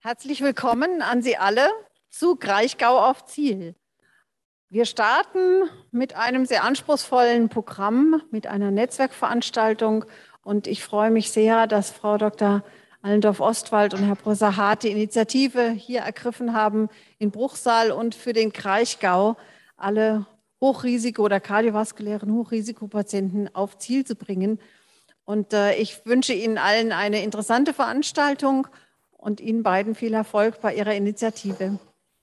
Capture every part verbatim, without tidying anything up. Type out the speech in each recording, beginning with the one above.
Herzlich willkommen an Sie alle zu Kraichgau auf Ziel. Wir starten mit einem sehr anspruchsvollen Programm, mit einer Netzwerkveranstaltung. Und ich freue mich sehr, dass Frau Doktor Allendorf-Ostwald und Herr Professor Hart die Initiative hier ergriffen haben, in Bruchsal und für den Kraichgau alle Hochrisiko- oder kardiovaskulären Hochrisikopatienten auf Ziel zu bringen. Und äh, ich wünsche Ihnen allen eine interessante Veranstaltung und Ihnen beiden viel Erfolg bei Ihrer Initiative.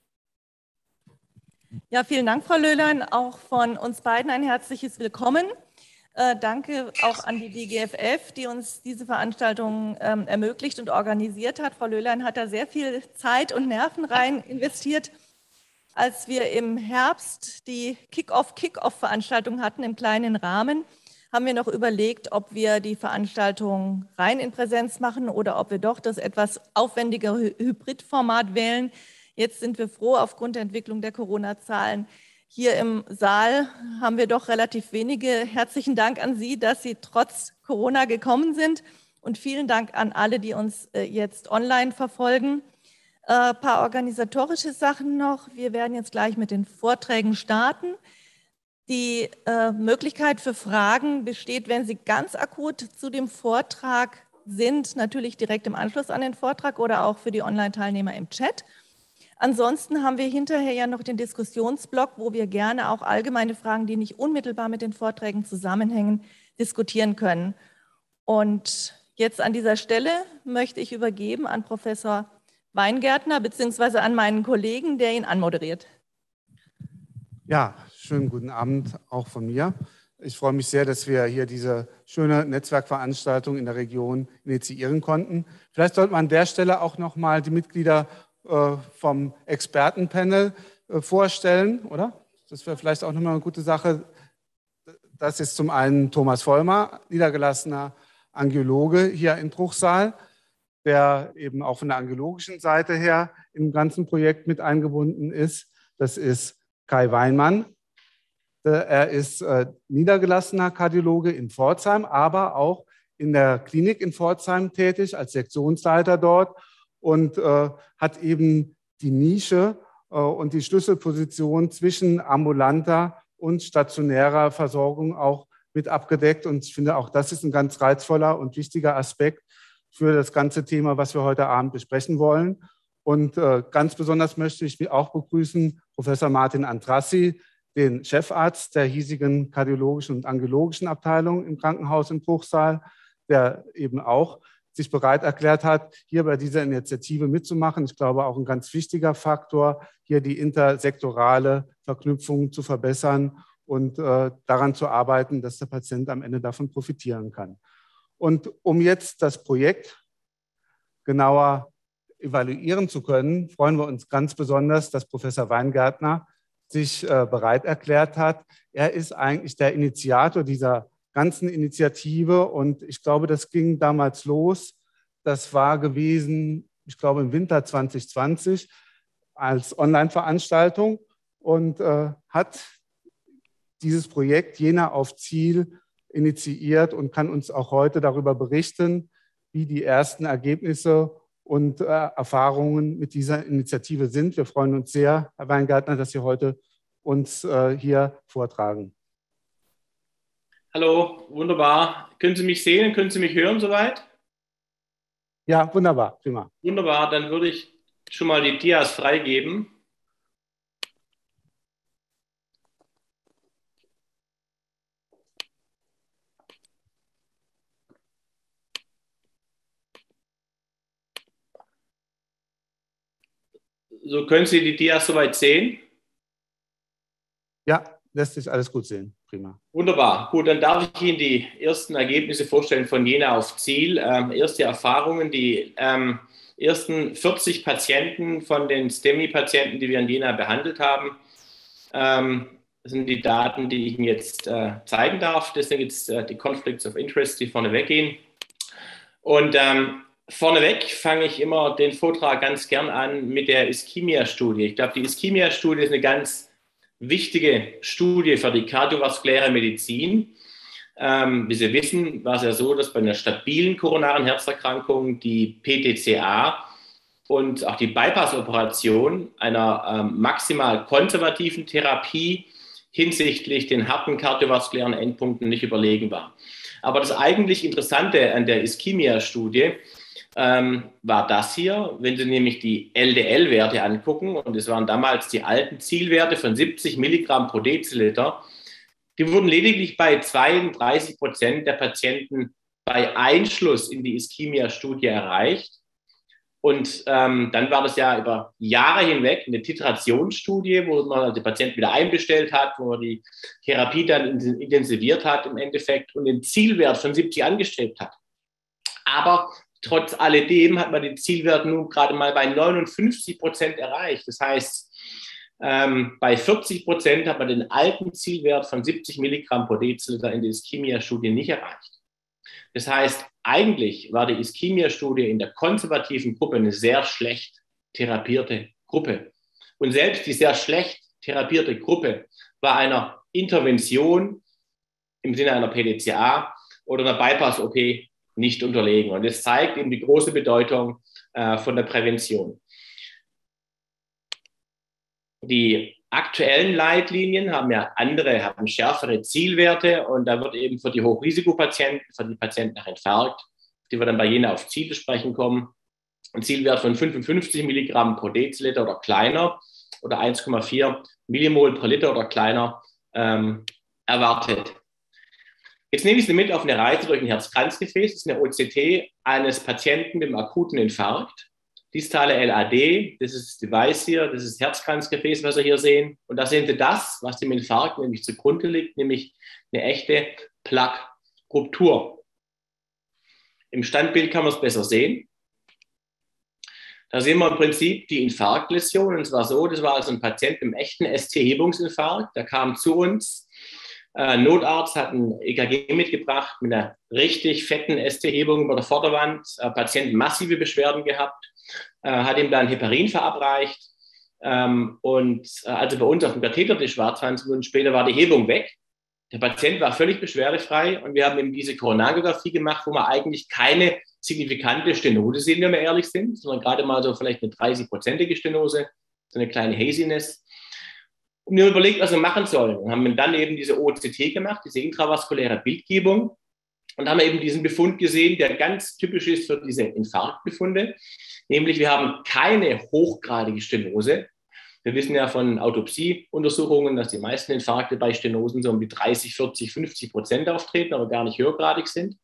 Ja, vielen Dank, Frau Löhlein. Auch von uns beiden ein herzliches Willkommen. Äh, danke auch an die D G F F, die uns diese Veranstaltung ähm, ermöglicht und organisiert hat. Frau Löhlein hat da sehr viel Zeit und Nerven rein investiert. Als wir im Herbst die Kick-Off-Kick-Off-Veranstaltung hatten im kleinen Rahmen, haben wir noch überlegt, ob wir die Veranstaltung rein in Präsenz machen oder ob wir doch das etwas aufwendigere Hybridformat wählen. Jetzt sind wir froh, aufgrund der Entwicklung der Corona-Zahlen. Hier im Saal haben wir doch relativ wenige. Herzlichen Dank an Sie, dass Sie trotz Corona gekommen sind. Und vielen Dank an alle, die uns jetzt online verfolgen. Ein paar organisatorische Sachen noch. Wir werden jetzt gleich mit den Vorträgen starten. Die äh, Möglichkeit für Fragen besteht, wenn Sie ganz akut zu dem Vortrag sind, natürlich direkt im Anschluss an den Vortrag oder auch für die Online-Teilnehmer im Chat. Ansonsten haben wir hinterher ja noch den Diskussionsblock, wo wir gerne auch allgemeine Fragen, die nicht unmittelbar mit den Vorträgen zusammenhängen, diskutieren können. Und jetzt an dieser Stelle möchte ich übergeben an Professor Weingärtner beziehungsweise an meinen Kollegen, der ihn anmoderiert. Ja, schönen guten Abend auch von mir. Ich freue mich sehr, dass wir hier diese schöne Netzwerkveranstaltung in der Region initiieren konnten. Vielleicht sollte man an der Stelle auch noch mal die Mitglieder äh, vom Expertenpanel äh, vorstellen, oder? Das wäre vielleicht auch noch mal eine gute Sache. Das ist zum einen Thomas Vollmer, niedergelassener Angiologe hier in Bruchsal, der eben auch von der angiologischen Seite her im ganzen Projekt mit eingebunden ist. Das ist Kai Weinmann. Er ist äh, niedergelassener Kardiologe in Pforzheim, aber auch in der Klinik in Pforzheim tätig, als Sektionsleiter dort und äh, hat eben die Nische äh, und die Schlüsselposition zwischen ambulanter und stationärer Versorgung auch mit abgedeckt. Und ich finde, auch das ist ein ganz reizvoller und wichtiger Aspekt für das ganze Thema, was wir heute Abend besprechen wollen. Und äh, ganz besonders möchte ich auch begrüßen Professor Martin Andrassy, den Chefarzt der hiesigen kardiologischen und angiologischen Abteilung im Krankenhaus in Bruchsal, der eben auch sich bereit erklärt hat, hier bei dieser Initiative mitzumachen. Ich glaube, auch ein ganz wichtiger Faktor, hier die intersektorale Verknüpfung zu verbessern und äh, daran zu arbeiten, dass der Patient am Ende davon profitieren kann. Und um jetzt das Projekt genauer evaluieren zu können, freuen wir uns ganz besonders, dass Professor Weingärtner sich äh, bereit erklärt hat. Er ist eigentlich der Initiator dieser ganzen Initiative und ich glaube, das ging damals los. Das war gewesen, ich glaube, im Winter zwanzig zwanzig als Online-Veranstaltung und äh, hat dieses Projekt Jena auf Ziel initiiert und kann uns auch heute darüber berichten, wie die ersten Ergebnisse und äh, Erfahrungen mit dieser Initiative sind. Wir freuen uns sehr, Herr Weingärtner, dass Sie heute uns äh, hier vortragen. Hallo, wunderbar. Können Sie mich sehen? Können Sie mich hören soweit? Ja, wunderbar, prima. Wunderbar, dann würde ich schon mal die Dias freigeben. So, können Sie die Dias soweit sehen? Ja, lässt sich alles gut sehen. Prima. Wunderbar. Gut, dann darf ich Ihnen die ersten Ergebnisse vorstellen von Jena auf Ziel. Ähm, erste Erfahrungen, die ähm, ersten vierzig Patienten von den STEMI-Patienten, die wir in Jena behandelt haben. Ähm, das sind die Daten, die ich Ihnen jetzt äh, zeigen darf. Das sind jetzt äh, die Conflicts of Interest, die vorne weggehen. Und ähm, vorneweg fange ich immer den Vortrag ganz gern an mit der Ischämia-Studie. Ich glaube, die Ischämia-Studie ist eine ganz wichtige Studie für die kardiovaskuläre Medizin. Ähm, wie Sie wissen, war es ja so, dass bei einer stabilen koronaren Herzerkrankung die P T C A und auch die Bypass-Operation einer ähm, maximal konservativen Therapie hinsichtlich den harten kardiovaskulären Endpunkten nicht überlegen war. Aber das eigentlich Interessante an der Ischämia-Studie ähm, war das hier, wenn Sie nämlich die L D L-Werte angucken, und es waren damals die alten Zielwerte von siebzig Milligramm pro Deziliter, die wurden lediglich bei zweiunddreißig Prozent der Patienten bei Einschluss in die Ischämia-Studie erreicht. Und ähm, dann war das ja über Jahre hinweg eine Titrationsstudie, wo man die Patienten wieder einbestellt hat, wo man die Therapie dann intensiviert hat im Endeffekt und den Zielwert von siebzig angestrebt hat. Aber trotz alledem hat man den Zielwert nun gerade mal bei neunundfünfzig Prozent erreicht. Das heißt, ähm, bei vierzig Prozent hat man den alten Zielwert von siebzig Milligramm pro Deziliter in der Ischämia-Studie nicht erreicht. Das heißt, eigentlich war die Ischämia-Studie in der konservativen Gruppe eine sehr schlecht therapierte Gruppe. Und selbst die sehr schlecht therapierte Gruppe war einer Intervention im Sinne einer P D C A oder einer Bypass-O P nicht unterlegen. Und das zeigt eben die große Bedeutung äh, von der Prävention. Die aktuellen Leitlinien haben ja andere, haben schärfere Zielwerte, und da wird eben für die Hochrisikopatienten, für die Patienten nach Infarkt, die wir dann bei Jena auf Ziel besprechen kommen, ein Zielwert von fünfundfünfzig Milligramm pro Deziliter oder kleiner oder eins Komma vier Millimol pro Liter oder kleiner ähm, erwartet. Jetzt nehme ich Sie mit auf eine Reise durch ein Herzkranzgefäß. Das ist eine O C T eines Patienten mit einem akuten Infarkt. Distale L A D, das ist das Device hier, das ist das Herzkranzgefäß, was Sie hier sehen. Und da sehen Sie das, was dem Infarkt nämlich zugrunde liegt, nämlich eine echte Plaque-Ruptur. Im Standbild kann man es besser sehen. Da sehen wir im Prinzip die Infarktläsion. Und zwar so, das war also ein Patient mit einem echten S T-Hebungsinfarkt. Der kam zu uns. Äh, Notarzt hat ein E K G mitgebracht mit einer richtig fetten S T-Hebung über der Vorderwand. Äh, Patient massive Beschwerden gehabt. Hat ihm dann Heparin verabreicht, ähm, und äh, als er bei uns auf dem Kathetertisch war, zwanzig Minuten später, war die Hebung weg. Der Patient war völlig beschwerdefrei, und wir haben ihm diese Koronariographie gemacht, wo man eigentlich keine signifikante Stenose sehen, wenn wir ehrlich sind, sondern gerade mal so vielleicht eine dreißig-prozentige Stenose, so eine kleine Haziness. Und wir haben überlegt, was wir machen sollen, und haben dann eben diese O C T gemacht, diese intravaskuläre Bildgebung, und haben eben diesen Befund gesehen, der ganz typisch ist für diese Infarktbefunde. Nämlich, wir haben keine hochgradige Stenose. Wir wissen ja von Autopsieuntersuchungen, dass die meisten Infarkte bei Stenosen so um die dreißig, vierzig, fünfzig Prozent auftreten, aber gar nicht höhergradig sind.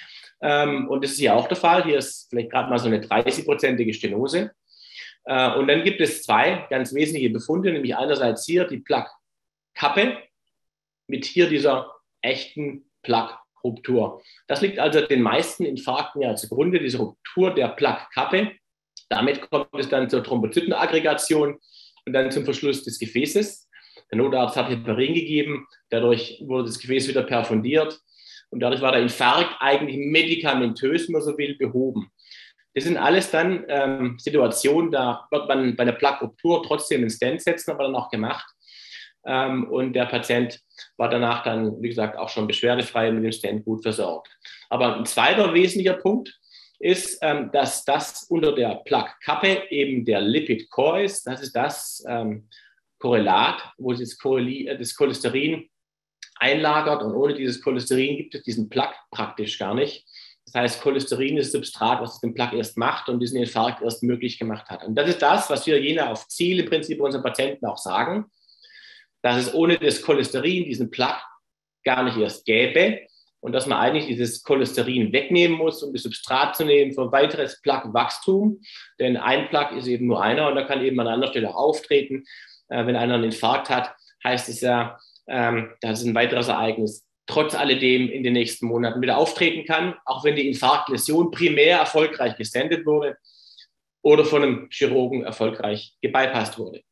Und das ist hier auch der Fall. Hier ist vielleicht gerade mal so eine dreißig-prozentige Stenose. Und dann gibt es zwei ganz wesentliche Befunde, nämlich einerseits hier die Plaque-Kappe mit hier dieser echten Plaque-Ruptur. Das liegt also den meisten Infarkten ja zugrunde, diese Ruptur der Plaque-Kappe. Damit kommt es dann zur Thrombozytenaggregation und dann zum Verschluss des Gefäßes. Der Notarzt hat Heparin gegeben, dadurch wurde das Gefäß wieder perfundiert, und dadurch war der Infarkt eigentlich medikamentös, wenn man so will, behoben. Das sind alles dann ähm, Situationen, da wird man bei einer Plaque-Ruptur trotzdem einen Stent setzen, aber dann auch gemacht. Ähm, und der Patient war danach dann, wie gesagt, auch schon beschwerdefrei mit dem Stent gut versorgt. Aber ein zweiter wesentlicher Punkt ist, ähm, dass das unter der Plaque-Kappe eben der Lipid Core ist. Das ist das ähm, Korrelat, wo das, äh, das Cholesterin einlagert, und ohne dieses Cholesterin gibt es diesen Plaque praktisch gar nicht. Das heißt, Cholesterin ist das Substrat, was den Plaque erst macht und diesen Infarkt erst möglich gemacht hat. Und das ist das, was wir Jena auf Ziel im Prinzip unseren Patienten auch sagen, dass es ohne das Cholesterin diesen Plaque gar nicht erst gäbe. Und dass man eigentlich dieses Cholesterin wegnehmen muss, um das Substrat zu nehmen für weiteres Plaque-Wachstum. Denn ein Plaque ist eben nur einer, und da kann eben an anderer Stelle auch auftreten. Äh, wenn einer einen Infarkt hat, heißt es ja, ähm, dass ein weiteres Ereignis trotz alledem in den nächsten Monaten wieder auftreten kann, auch wenn die Infarktläsion primär erfolgreich gestendet wurde oder von einem Chirurgen erfolgreich gebypasst wurde.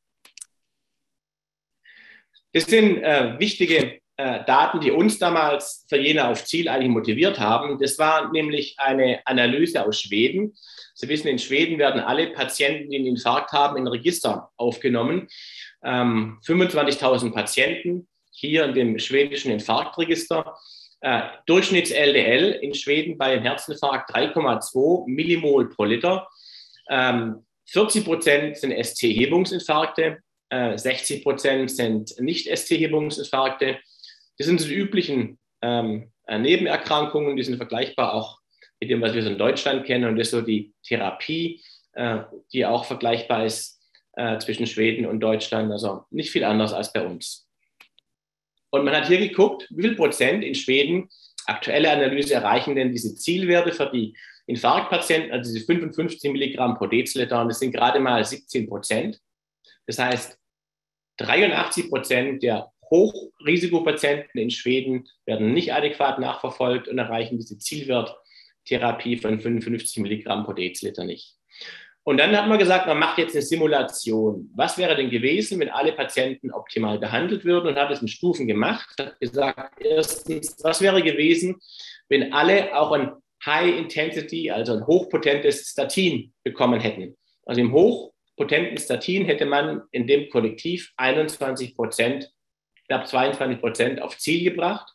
Das sind äh, wichtige Daten, die uns damals für Jena auf Ziel eigentlich motiviert haben. Das war nämlich eine Analyse aus Schweden. Sie wissen, in Schweden werden alle Patienten, die einen Infarkt haben, in ein Register aufgenommen. Ähm, fünfundzwanzigtausend Patienten hier in dem schwedischen Infarktregister. Äh, Durchschnitts-L D L in Schweden bei einem Herzinfarkt drei Komma zwei Millimol pro Liter. Ähm, vierzig Prozent sind S T-Hebungsinfarkte, äh, sechzig Prozent sind Nicht-S T-Hebungsinfarkte. Das sind die üblichen ähm, Nebenerkrankungen, die sind vergleichbar auch mit dem, was wir so in Deutschland kennen. Und das ist so die Therapie, äh, die auch vergleichbar ist äh, zwischen Schweden und Deutschland. Also nicht viel anders als bei uns. Und man hat hier geguckt, wie viel Prozent in Schweden, aktuelle Analyse, erreichen denn diese Zielwerte für die Infarktpatienten, also diese fünfundfünfzig Milligramm pro Deziliter. Und das sind gerade mal siebzehn Prozent. Das heißt, dreiundachtzig Prozent der Hochrisikopatienten in Schweden werden nicht adäquat nachverfolgt und erreichen diese Zielwerttherapie von fünfundfünfzig Milligramm pro Deziliter nicht. Und dann hat man gesagt, man macht jetzt eine Simulation. Was wäre denn gewesen, wenn alle Patienten optimal behandelt würden, und hat es in Stufen gemacht. Hat gesagt, erstens, was wäre gewesen, wenn alle auch ein High Intensity, also ein hochpotentes Statin bekommen hätten. Also im hochpotenten Statin hätte man in dem Kollektiv einundzwanzig Prozent, knapp zweiundzwanzig Prozent auf Ziel gebracht.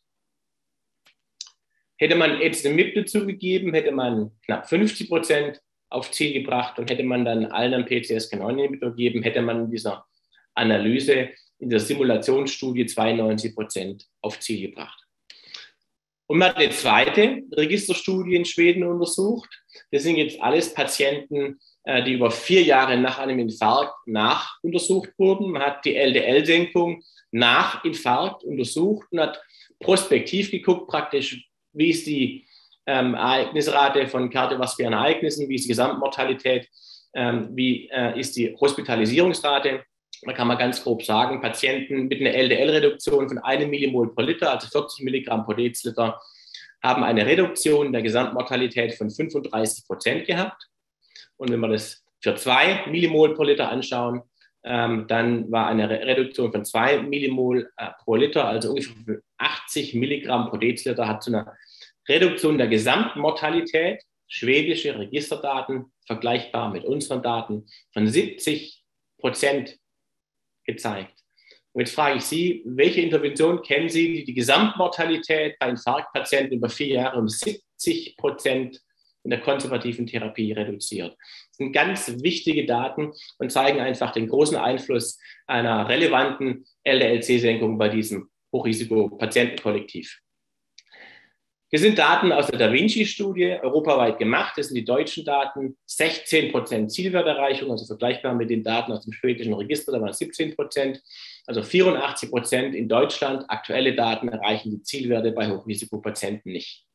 Hätte man Ezetimibe dazugegeben, hätte man knapp fünfzig Prozent auf Ziel gebracht, und hätte man dann allen einen P C S K neun Inhibitor gegeben, hätte man in dieser Analyse, in der Simulationsstudie zweiundneunzig Prozent auf Ziel gebracht. Und man hat eine zweite Registerstudie in Schweden untersucht. Das sind jetzt alles Patienten, die über vier Jahre nach einem Infarkt nachuntersucht wurden. Man hat die L D L-Senkung nach Infarkt untersucht und hat prospektiv geguckt, praktisch, wie ist die ähm, Ereignisrate von kardiovaskulären Ereignissen, wie ist die Gesamtmortalität, ähm, wie äh, ist die Hospitalisierungsrate. Da kann man ganz grob sagen, Patienten mit einer L D L-Reduktion von einem Millimol pro Liter, also vierzig Milligramm pro Deziliter, haben eine Reduktion der Gesamtmortalität von fünfunddreißig Prozent gehabt. Und wenn wir das für zwei Millimol pro Liter anschauen, ähm, dann war eine Reduktion von zwei Millimol äh, pro Liter, also ungefähr achtzig Milligramm pro Deziliter, hat zu einer Reduktion der Gesamtmortalität, schwedische Registerdaten, vergleichbar mit unseren Daten, von siebzig Prozent gezeigt. Und jetzt frage ich Sie, welche Intervention kennen Sie, die die Gesamtmortalität bei Infarktpatienten über vier Jahre um siebzig Prozent in der konservativen Therapie reduziert? Das sind ganz wichtige Daten und zeigen einfach den großen Einfluss einer relevanten L D L C-Senkung bei diesem Hochrisiko-Patientenkollektiv. Das sind Daten aus der Da Vinci-Studie, europaweit gemacht. Das sind die deutschen Daten, sechzehn Prozent Zielwerterreichung, also vergleichbar mit den Daten aus dem schwedischen Register, da waren es siebzehn Prozent. Also vierundachtzig Prozent in Deutschland. Aktuelle Daten erreichen die Zielwerte bei Hochrisikopatienten nicht.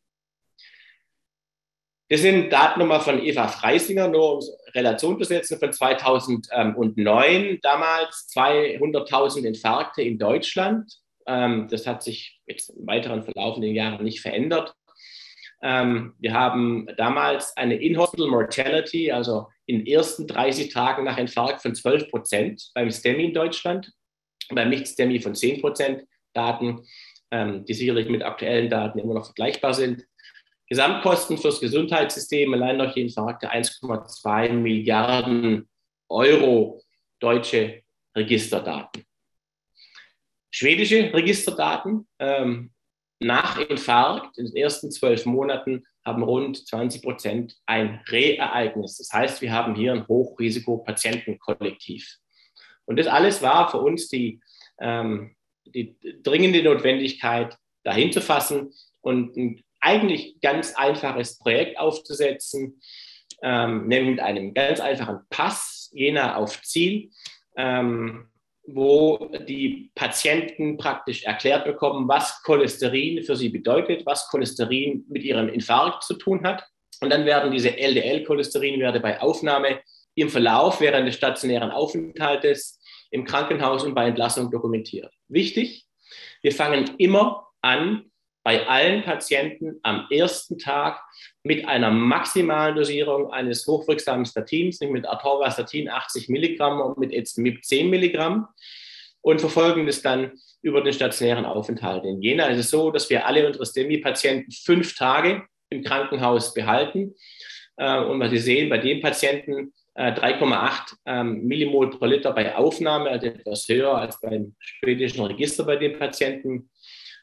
Das sind Daten nochmal von Eva Freisinger, nur um Relation zu setzen, von zweitausendneun. Damals zweihunderttausend Infarkte in Deutschland. Das hat sich jetzt im weiteren Verlauf in den Jahren nicht verändert. Wir haben damals eine In-Hospital Mortality, also in den ersten dreißig Tagen nach Infarkt, von zwölf Prozent beim STEMI in Deutschland, beim Nicht-STEMI von zehn Prozent Daten, die sicherlich mit aktuellen Daten immer noch vergleichbar sind. Gesamtkosten fürs Gesundheitssystem, allein durch die Infarkte eins Komma zwei Milliarden Euro, deutsche Registerdaten. Schwedische Registerdaten, ähm, nach Infarkt in den ersten zwölf Monaten haben rund zwanzig Prozent ein Re-Ereignis. Das heißt, wir haben hier ein Hochrisiko-Patientenkollektiv. Und das alles war für uns die, ähm, die dringende Notwendigkeit, dahin zu fassen und ein eigentlich ganz einfaches Projekt aufzusetzen, ähm, nämlich mit einem ganz einfachen Pass, Jena auf Ziel, ähm, wo die Patienten praktisch erklärt bekommen, was Cholesterin für sie bedeutet, was Cholesterin mit ihrem Infarkt zu tun hat. Und dann werden diese L D L-Cholesterinwerte bei Aufnahme im Verlauf während des stationären Aufenthaltes im Krankenhaus und bei Entlassung dokumentiert. Wichtig, wir fangen immer an, bei allen Patienten am ersten Tag mit einer maximalen Dosierung eines hochwirksamen Statins, nämlich mit Atorvastatin achtzig Milligramm und mit Ezetimibe zehn Milligramm, und verfolgen das dann über den stationären Aufenthalt. In Jena ist es so, dass wir alle unsere STEMI-Patienten fünf Tage im Krankenhaus behalten. Und was Sie sehen, bei den Patienten drei Komma acht Millimol pro Liter bei Aufnahme, also etwas höher als beim schwedischen Register bei den Patienten.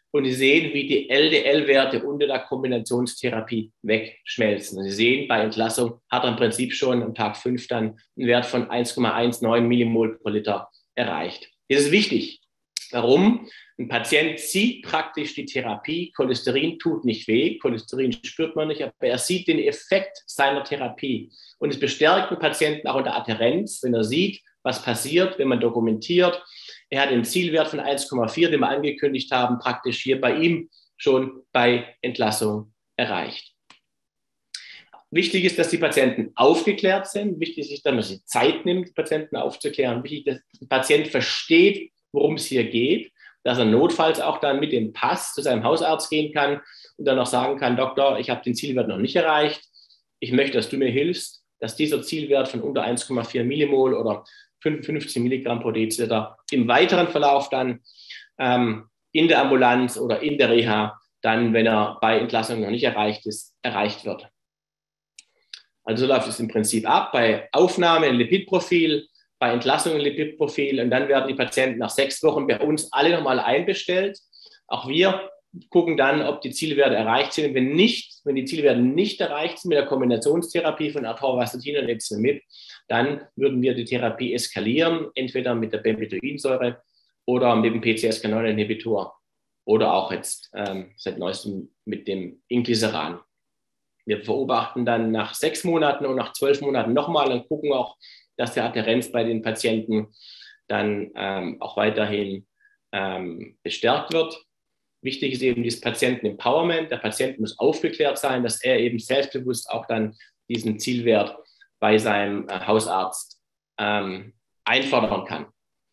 Und Sie sehen, wie die L D L-Werte unter der Kombinationstherapie wegschmelzen. Sie sehen, bei Entlassung hat er im Prinzip schon am Tag fünf dann einen Wert von eins Komma neunzehn Millimol pro Liter erreicht. Das ist wichtig. Warum? Ein Patient sieht praktisch die Therapie. Cholesterin tut nicht weh, Cholesterin spürt man nicht, aber er sieht den Effekt seiner Therapie. Und es bestärkt den Patienten auch in der Adhärenz, wenn er sieht, was passiert, wenn man dokumentiert. Er hat den Zielwert von eins Komma vier, den wir angekündigt haben, praktisch hier bei ihm schon bei Entlassung erreicht. Wichtig ist, dass die Patienten aufgeklärt sind. Wichtig ist, dass man sich Zeit nimmt, die Patienten aufzuklären. Wichtig ist, dass der Patient versteht, worum es hier geht, dass er notfalls auch dann mit dem Pass zu seinem Hausarzt gehen kann und dann auch sagen kann, Doktor, ich habe den Zielwert noch nicht erreicht. Ich möchte, dass du mir hilfst, dass dieser Zielwert von unter eins Komma vier Millimol oder fünfundfünfzig Milligramm pro Deziliter im weiteren Verlauf dann ähm, in der Ambulanz oder in der Reha dann, wenn er bei Entlassung noch nicht erreicht ist, erreicht wird. Also so läuft es im Prinzip ab. Bei Aufnahme ein Lipidprofil, bei Entlassung ein Lipidprofil und dann werden die Patienten nach sechs Wochen bei uns alle nochmal einbestellt. Auch wir gucken dann, ob die Zielwerte erreicht sind. Wenn nicht, wenn die Zielwerte nicht erreicht sind mit der Kombinationstherapie von Atorvastatin und Ezetimibe, dann würden wir die Therapie eskalieren, entweder mit der Bempedoinsäure oder mit dem P C S K neun Inhibitor oder auch jetzt ähm, seit neuestem mit dem Inclisiran. Wir beobachten dann nach sechs Monaten und nach zwölf Monaten nochmal und gucken auch, dass die Adhärenz bei den Patienten dann ähm, auch weiterhin ähm, bestärkt wird. Wichtig ist eben dieses Patienten-Empowerment. Der Patient muss aufgeklärt sein, dass er eben selbstbewusst auch dann diesen Zielwert bei seinem äh, Hausarzt ähm, einfordern kann.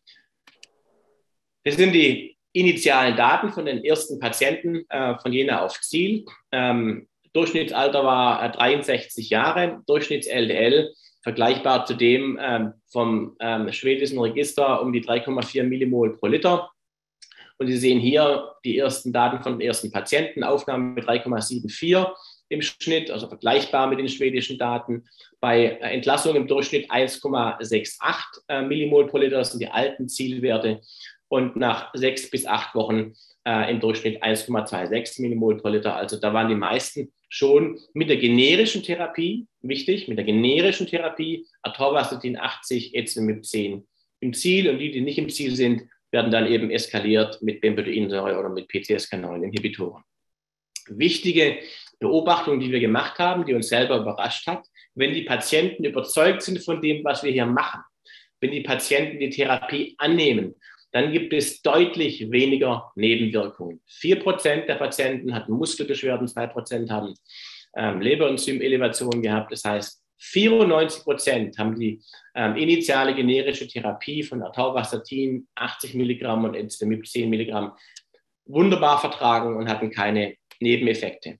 Das sind die initialen Daten von den ersten Patienten äh, von Jena auf Ziel. Ähm, Durchschnittsalter war äh, dreiundsechzig Jahre, Durchschnitts-L D L vergleichbar zu dem ähm, vom ähm, schwedischen Register um die drei Komma vier Millimol pro Liter. Und Sie sehen hier die ersten Daten von den ersten Patienten, Aufnahme mit drei Komma vierundsiebzig im Schnitt, also vergleichbar mit den schwedischen Daten. Bei Entlassung im Durchschnitt eins Komma achtundsechzig äh, Millimol pro Liter, das sind die alten Zielwerte. Und nach sechs bis acht Wochen äh, im Durchschnitt eins Komma sechsundzwanzig Millimol pro Liter. Also da waren die meisten schon mit der generischen Therapie, wichtig, mit der generischen Therapie, Atorvastatin achtzig, Ezetimibe zehn im Ziel. Und die, die nicht im Ziel sind, werden dann eben eskaliert mit Bempedoinsäure oder mit P C S K neun Inhibitoren. Wichtige Beobachtung, die wir gemacht haben, die uns selber überrascht hat, wenn die Patienten überzeugt sind von dem, was wir hier machen, wenn die Patienten die Therapie annehmen, dann gibt es deutlich weniger Nebenwirkungen. vier Prozent der Patienten hatten Muskelbeschwerden, zwei Prozent haben ähm, Leberenzym-Elevation gehabt. Das heißt, vierundneunzig Prozent haben die ähm, initiale generische Therapie von Atorvastatin achtzig Milligramm und Ezetimibe zehn Milligramm wunderbar vertragen und hatten keine Nebeneffekte.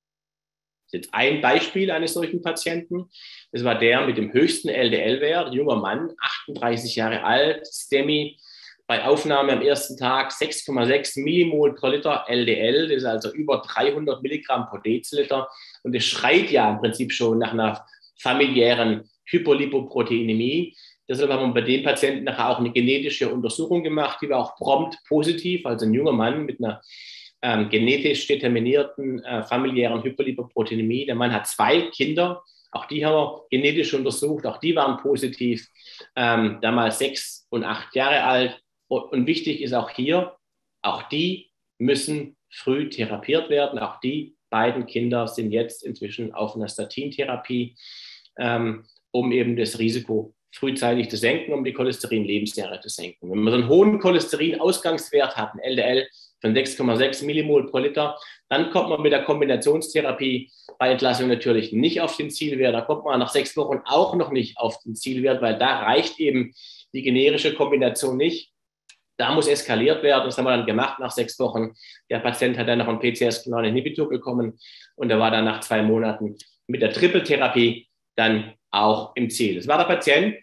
Das ist jetzt ein Beispiel eines solchen Patienten. Das war der mit dem höchsten L D L-Wert, junger Mann, achtunddreißig Jahre alt, STEMI, bei Aufnahme am ersten Tag sechs Komma sechs Millimol pro Liter L D L, das ist also über dreihundert Milligramm pro Deziliter. Und das schreit ja im Prinzip schon nach einer familiären Hypolipoproteinämie. Deshalb haben wir bei den Patienten nachher auch eine genetische Untersuchung gemacht, die war auch prompt positiv, also ein junger Mann mit einer ähm, genetisch determinierten äh, familiären Hypolipoproteinämie. Der Mann hat zwei Kinder, auch die haben wir genetisch untersucht, auch die waren positiv, ähm, damals sechs und acht Jahre alt. Und wichtig ist auch hier, auch die müssen früh therapiert werden. Auch die beiden Kinder sind jetzt inzwischen auf einer Statintherapie, ähm, um eben das Risiko frühzeitig zu senken, um die Cholesterin-Lebensjahre zu senken. Wenn man so einen hohen Cholesterin-Ausgangswert hat, ein L D L von sechs Komma sechs Millimol pro Liter, dann kommt man mit der Kombinationstherapie bei Entlassung natürlich nicht auf den Zielwert. Da kommt man nach sechs Wochen auch noch nicht auf den Zielwert, weil da reicht eben die generische Kombination nicht. Da muss eskaliert werden. Das haben wir dann gemacht nach sechs Wochen. Der Patient hat dann noch einen P C S K neun Inhibitor bekommen und er war dann nach zwei Monaten mit der Triple-Therapie dann auch im Ziel. Das war der Patient,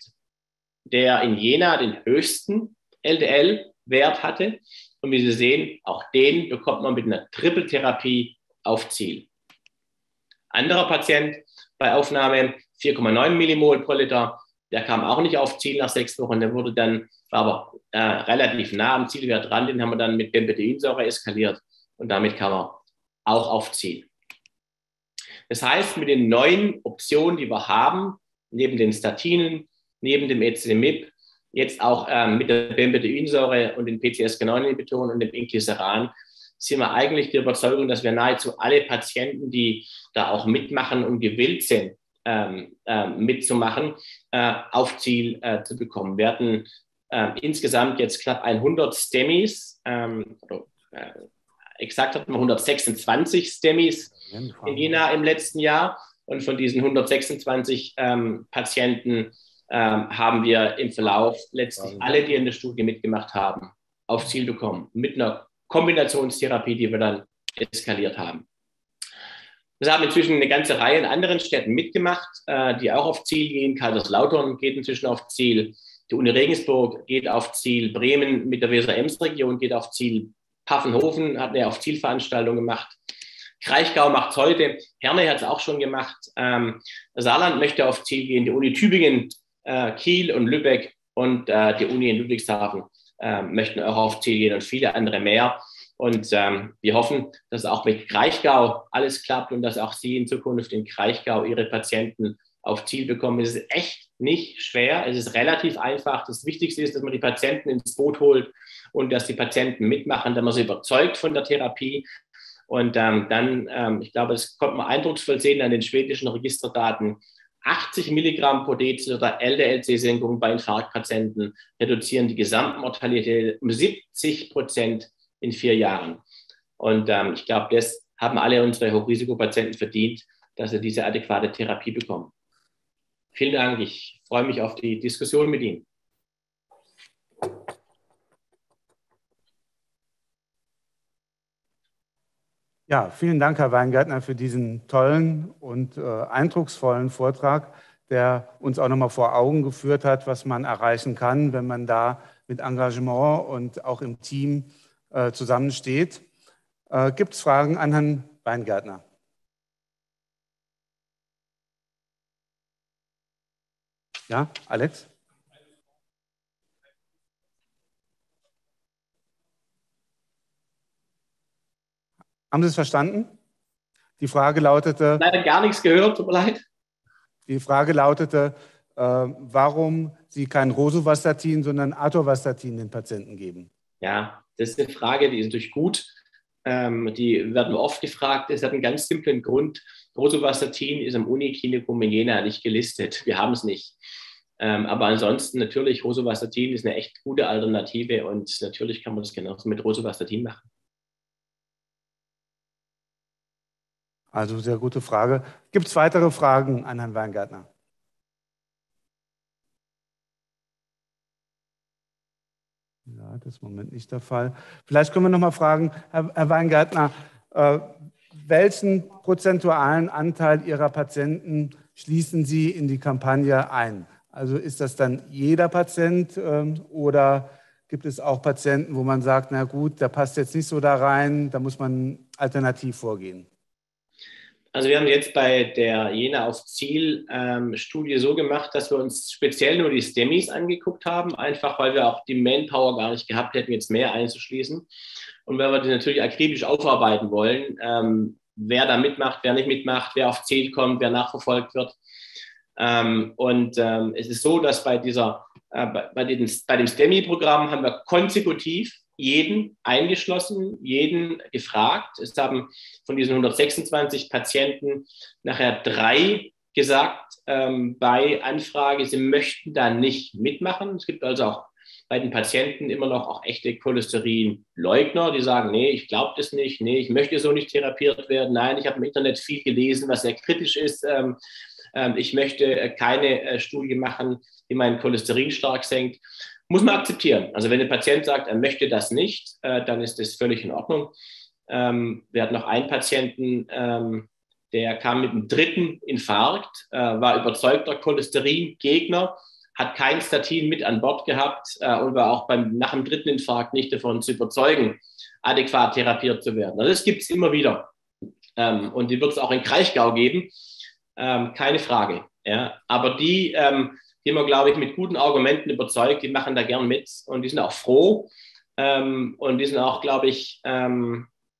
der in Jena den höchsten L D L-Wert hatte. Und wie Sie sehen, auch den bekommt man mit einer Triple-Therapie auf Ziel. Anderer Patient bei Aufnahme vier Komma neun Millimol pro Liter, der kam auch nicht auf Ziel nach sechs Wochen. Der wurde dann, war aber äh, relativ nah am Zielwert dran. Den haben wir dann mit Bempedoinsäure eskaliert und damit kann man auch auf Ziel. Das heißt, mit den neuen Optionen, die wir haben, neben den Statinen, neben dem Ezetimibe, jetzt auch ähm, mit der Bempedoinsäure und den P C S K neun Inhibitoren und dem Inclisiran, sind wir eigentlich der Überzeugung, dass wir nahezu alle Patienten, die da auch mitmachen und gewillt sind, ähm, äh, mitzumachen, äh, auf Ziel äh, zu bekommen. Wir hatten äh, insgesamt jetzt knapp hundert STEMIs, ähm, oder, äh, exakt hatten wir hundertsechsundzwanzig STEMIs in Jena im letzten Jahr. Und von diesen hundertsechsundzwanzig ähm, Patienten ähm, haben wir im Verlauf letztlich alle, die in der Studie mitgemacht haben, auf Ziel bekommen. Mit einer Kombinationstherapie, die wir dann eskaliert haben. Wir haben inzwischen eine ganze Reihe in anderen Städten mitgemacht, äh, die auch auf Ziel gehen. Kaiserslautern geht inzwischen auf Ziel. Die Uni Regensburg geht auf Ziel. Bremen mit der Weser-Ems-Region geht auf Ziel. Pfaffenhofen hat eine Auf-Ziel-Veranstaltung gemacht. Kraichgau macht es heute. Herne hat es auch schon gemacht. Ähm, Saarland möchte auf Ziel gehen. Die Uni Tübingen, äh, Kiel und Lübeck und äh, die Uni in Ludwigshafen äh, möchten auch auf Ziel gehen und viele andere mehr. Und ähm, wir hoffen, dass auch mit Kraichgau alles klappt und dass auch Sie in Zukunft in Kraichgau Ihre Patienten auf Ziel bekommen. Es ist echt nicht schwer. Es ist relativ einfach. Das Wichtigste ist, dass man die Patienten ins Boot holt und dass die Patienten mitmachen, dass man sie überzeugt von der Therapie. Und ähm, dann, ähm, ich glaube, das konnte man eindrucksvoll sehen an den schwedischen Registerdaten, achtzig Milligramm pro Deziliter L D L C-Senkung bei Infarktpatienten reduzieren die Gesamtmortalität um siebzig Prozent in vier Jahren. Und ähm, ich glaube, das haben alle unsere Hochrisikopatienten verdient, dass sie diese adäquate Therapie bekommen. Vielen Dank. Ich freue mich auf die Diskussion mit Ihnen. Ja, vielen Dank, Herr Weingärtner, für diesen tollen und äh, eindrucksvollen Vortrag, der uns auch nochmal vor Augen geführt hat, was man erreichen kann, wenn man da mit Engagement und auch im Team äh, zusammensteht. Äh, Gibt es Fragen an Herrn Weingärtner? Ja, Alex? Haben Sie es verstanden? Die Frage lautete... Leider gar nichts gehört, tut mir leid. Die Frage lautete, äh, warum Sie kein Rosuvastatin, sondern Atorvastatin den Patienten geben. Ja, das ist eine Frage, die ist natürlich gut. Ähm, die werden oft gefragt. Es hat einen ganz simplen Grund. Rosuvastatin ist im Uniklinikum in Jena nicht gelistet. Wir haben es nicht. Ähm, aber ansonsten natürlich, Rosuvastatin ist eine echt gute Alternative und natürlich kann man das genauso mit Rosuvastatin machen. Also sehr gute Frage. Gibt es weitere Fragen an Herrn Weingärtner? Ja, das ist im Moment nicht der Fall. Vielleicht können wir noch mal fragen, Herr, Herr Weingärtner, äh, welchen prozentualen Anteil Ihrer Patienten schließen Sie in die Kampagne ein? Also ist das dann jeder Patient äh, oder gibt es auch Patienten, wo man sagt, na gut, der passt jetzt nicht so da rein, da muss man alternativ vorgehen? Also wir haben jetzt bei der Jena auf Ziel ähm, Studie so gemacht, dass wir uns speziell nur die STEMIs angeguckt haben, einfach weil wir auch die Manpower gar nicht gehabt hätten, jetzt mehr einzuschließen. Und weil wir die natürlich akribisch aufarbeiten wollen, ähm, wer da mitmacht, wer nicht mitmacht, wer auf Ziel kommt, wer nachverfolgt wird. Ähm, und ähm, es ist so, dass bei, dieser, äh, bei, bei, den, bei dem STEMI-Programm haben wir konsekutiv jeden eingeschlossen, jeden gefragt. Es haben von diesen hundertsechsundzwanzig Patienten nachher drei gesagt ähm, bei Anfrage, sie möchten da nicht mitmachen. Es gibt also auch bei den Patienten immer noch auch echte Cholesterinleugner, die sagen, nee, ich glaube das nicht, nee, ich möchte so nicht therapiert werden, nein, ich habe im Internet viel gelesen, was sehr kritisch ist. Ähm, ähm, ich möchte keine äh, Studie machen, die mein Cholesterin stark senkt. Muss man akzeptieren. Also wenn ein Patient sagt, er möchte das nicht, äh, dann ist das völlig in Ordnung. Ähm, wir hatten noch einen Patienten, ähm, der kam mit einem dritten Infarkt, äh, war überzeugter Cholesteringegner, hat kein Statin mit an Bord gehabt äh, und war auch beim, nach dem dritten Infarkt nicht davon zu überzeugen, adäquat therapiert zu werden. Also das gibt es immer wieder. Ähm, und die wird es auch in Kraichgau geben. Ähm, keine Frage. Ja. Aber die... Ähm, die man, glaube ich, mit guten Argumenten überzeugt, die machen da gern mit und die sind auch froh ähm, und die sind auch, glaube ich, ähm,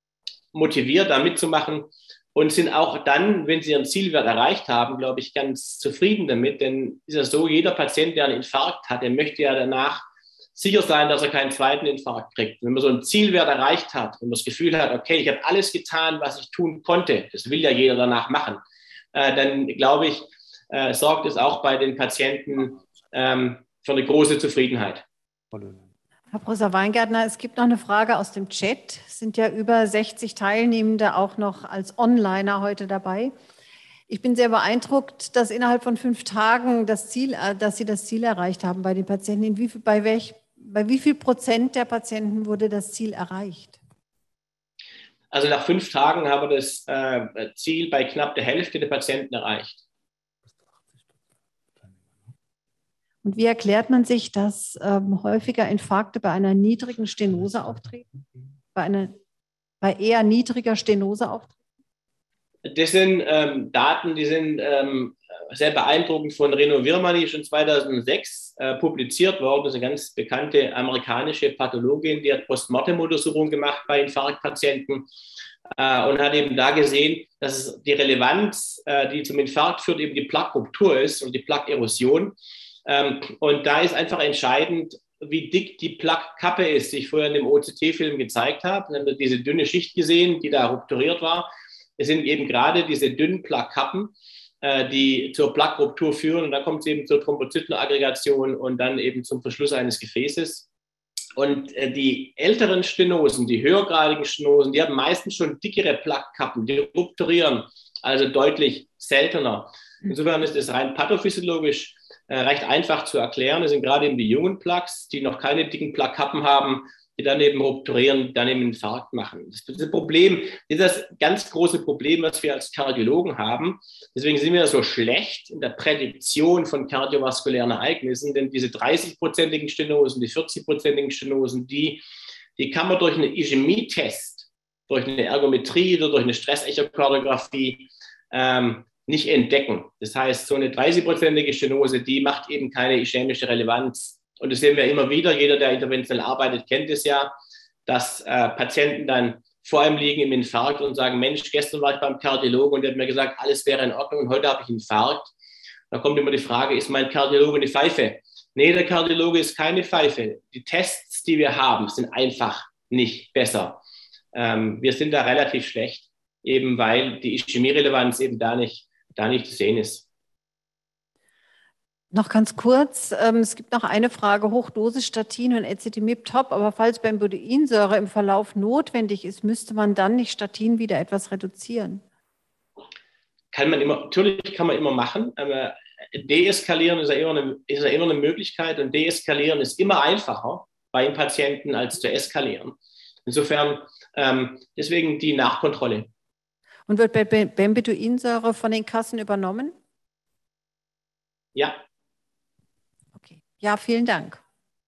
motiviert, da mitzumachen und sind auch dann, wenn sie ihren Zielwert erreicht haben, glaube ich, ganz zufrieden damit. Denn ist ja so, jeder Patient, der einen Infarkt hat, der möchte ja danach sicher sein, dass er keinen zweiten Infarkt kriegt. Wenn man so einen Zielwert erreicht hat und das Gefühl hat, okay, ich habe alles getan, was ich tun konnte, das will ja jeder danach machen, äh, dann glaube ich, äh, sorgt es auch bei den Patienten ähm, für eine große Zufriedenheit. Herr Professor Weingärtner, es gibt noch eine Frage aus dem Chat. Es sind ja über sechzig Teilnehmende auch noch als Onliner heute dabei. Ich bin sehr beeindruckt, dass innerhalb von fünf Tagen das Ziel, dass Sie das Ziel erreicht haben bei den Patienten. In wie viel, bei, welch, bei wie viel Prozent der Patienten wurde das Ziel erreicht? Also nach fünf Tagen haben wir das äh, Ziel bei knapp der Hälfte der Patienten erreicht. Und wie erklärt man sich, dass ähm, häufiger Infarkte bei einer niedrigen Stenose auftreten? Bei, einer, bei eher niedriger Stenose auftreten? Das sind ähm, Daten, die sind ähm, sehr beeindruckend von Reno Virmani, schon zweitausendsechs äh, publiziert worden. Das ist eine ganz bekannte amerikanische Pathologin, die hat Postmortem-Untersuchungen gemacht bei Infarktpatienten äh, und hat eben da gesehen, dass die Relevanz, äh, die zum Infarkt führt, eben die Plaque-Ruptur ist und die Plaque-Erosion. Ähm, und da ist einfach entscheidend, wie dick die Plaque-Kappe ist, die ich vorher in dem O C T-Film gezeigt habe. Dann haben wir diese dünne Schicht gesehen, die da rupturiert war. Es sind eben gerade diese dünnen Plaque-Kappen, äh, die zur Plaque-Ruptur führen. Und dann kommt es eben zur Thrombozytenaggregation und dann eben zum Verschluss eines Gefäßes. Und äh, die älteren Stenosen, die höhergradigen Stenosen, die haben meistens schon dickere Plaque-Kappen, die rupturieren, also deutlich seltener. Insofern ist es rein pathophysiologisch äh, recht einfach zu erklären. Es sind gerade eben die jungen Plaques, die noch keine dicken Plaque-Kappen haben, die dann eben rupturieren, dann eben einen Infarkt machen. Das ist das Problem, das ist das ganz große Problem, was wir als Kardiologen haben. Deswegen sind wir so schlecht in der Prädiktion von kardiovaskulären Ereignissen, denn diese dreißig-prozentigen Stenosen, die vierzig-prozentigen Stenosen, die, die kann man durch einen Ischämie-Test, durch eine Ergometrie oder durch eine Stressechokardiographie ähm, nicht entdecken. Das heißt, so eine dreißig-prozentige Stenose, die macht eben keine ischämische Relevanz. Und das sehen wir immer wieder. Jeder, der interventionell arbeitet, kennt es ja, dass äh, Patienten dann vor einem liegen im Infarkt und sagen, Mensch, gestern war ich beim Kardiologen und der hat mir gesagt, alles wäre in Ordnung und heute habe ich einen Infarkt. Da kommt immer die Frage, ist mein Kardiologe eine Pfeife? Nee, der Kardiologe ist keine Pfeife. Die Tests, die wir haben, sind einfach nicht besser. Ähm, wir sind da relativ schlecht, eben weil die Ischämie-Relevanz eben da nicht, da nicht zu sehen ist. Noch ganz kurz, ähm, es gibt noch eine Frage, Hochdosis Statin und Ezetimibe top, aber falls Bembudiinsäure im Verlauf notwendig ist, müsste man dann nicht Statin wieder etwas reduzieren? Kann man immer, natürlich kann man immer machen, aber deeskalieren ist ja immer eine, ist ja immer eine Möglichkeit und deeskalieren ist immer einfacher bei den Patienten als zu eskalieren. Insofern ähm, deswegen die Nachkontrolle. Und wird Bembudiinsäure von den Kassen übernommen? Ja. Okay. Ja, vielen Dank.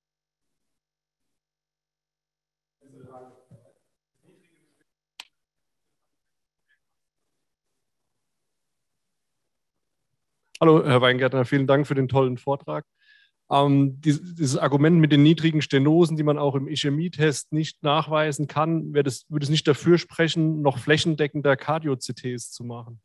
Hallo, Herr Weingärtner, vielen Dank für den tollen Vortrag. Ähm, dieses, dieses Argument mit den niedrigen Stenosen, die man auch im Ischämie-Test nicht nachweisen kann, würde es, würde es nicht dafür sprechen, noch flächendeckender Cardio-C Ts zu machen?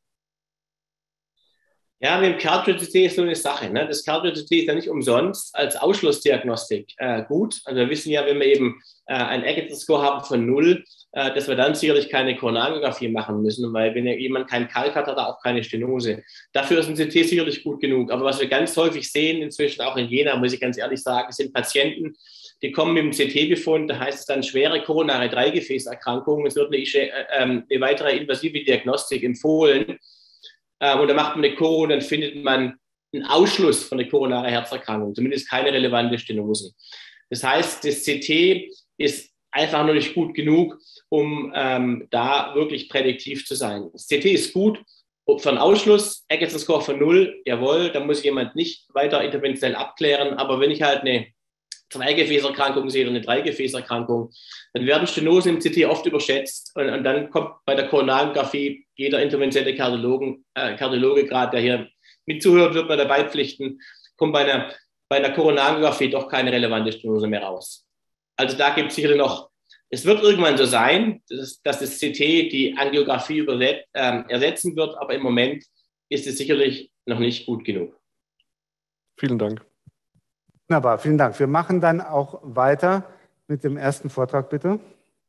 Ja, mit dem Cardio-C T ist so eine Sache. Ne? Das Cardio-C T ist ja nicht umsonst als Ausschlussdiagnostik äh, gut. Also wir wissen ja, wenn wir eben äh, einen Eggleton-Score haben von null, äh, dass wir dann sicherlich keine Koronarangiographie machen müssen, weil wenn ja jemand keinen Kalk hat, hat er auch keine Stenose. Dafür ist ein C T sicherlich gut genug. Aber was wir ganz häufig sehen, inzwischen auch in Jena, muss ich ganz ehrlich sagen, sind Patienten, die kommen mit dem C T-Befund, da heißt es dann schwere koronare Dreigefäßerkrankungen. Es wird eine, äh, eine weitere invasive Diagnostik empfohlen. Und dann macht man eine Choro und dann findet man einen Ausschluss von der koronaren Herzerkrankung, zumindest keine relevante Stenose. Das heißt, das C T ist einfach noch nicht gut genug, um ähm, da wirklich prädiktiv zu sein. Das C T ist gut für einen Ausschluss, Eggleton-Score von null, jawohl, da muss jemand nicht weiter interventionell abklären, aber wenn ich halt eine Zweigefäßerkrankung sehe oder eine Dreigefäßerkrankung, dann werden Stenosen im C T oft überschätzt und, und dann kommt bei der Koronarangiographie jeder interventielle Kardiologe, äh, Kardiologe gerade, der hier mitzuhört, wird man dabei pflichten, kommt bei einer, bei einer Koronarangiographie doch keine relevante Stenose mehr raus. Also da gibt es sicherlich noch Es wird irgendwann so sein, dass, dass das C T die Angiografie überset, äh, ersetzen wird, aber im Moment ist es sicherlich noch nicht gut genug. Vielen Dank. Wunderbar, vielen Dank. Wir machen dann auch weiter mit dem ersten Vortrag, bitte.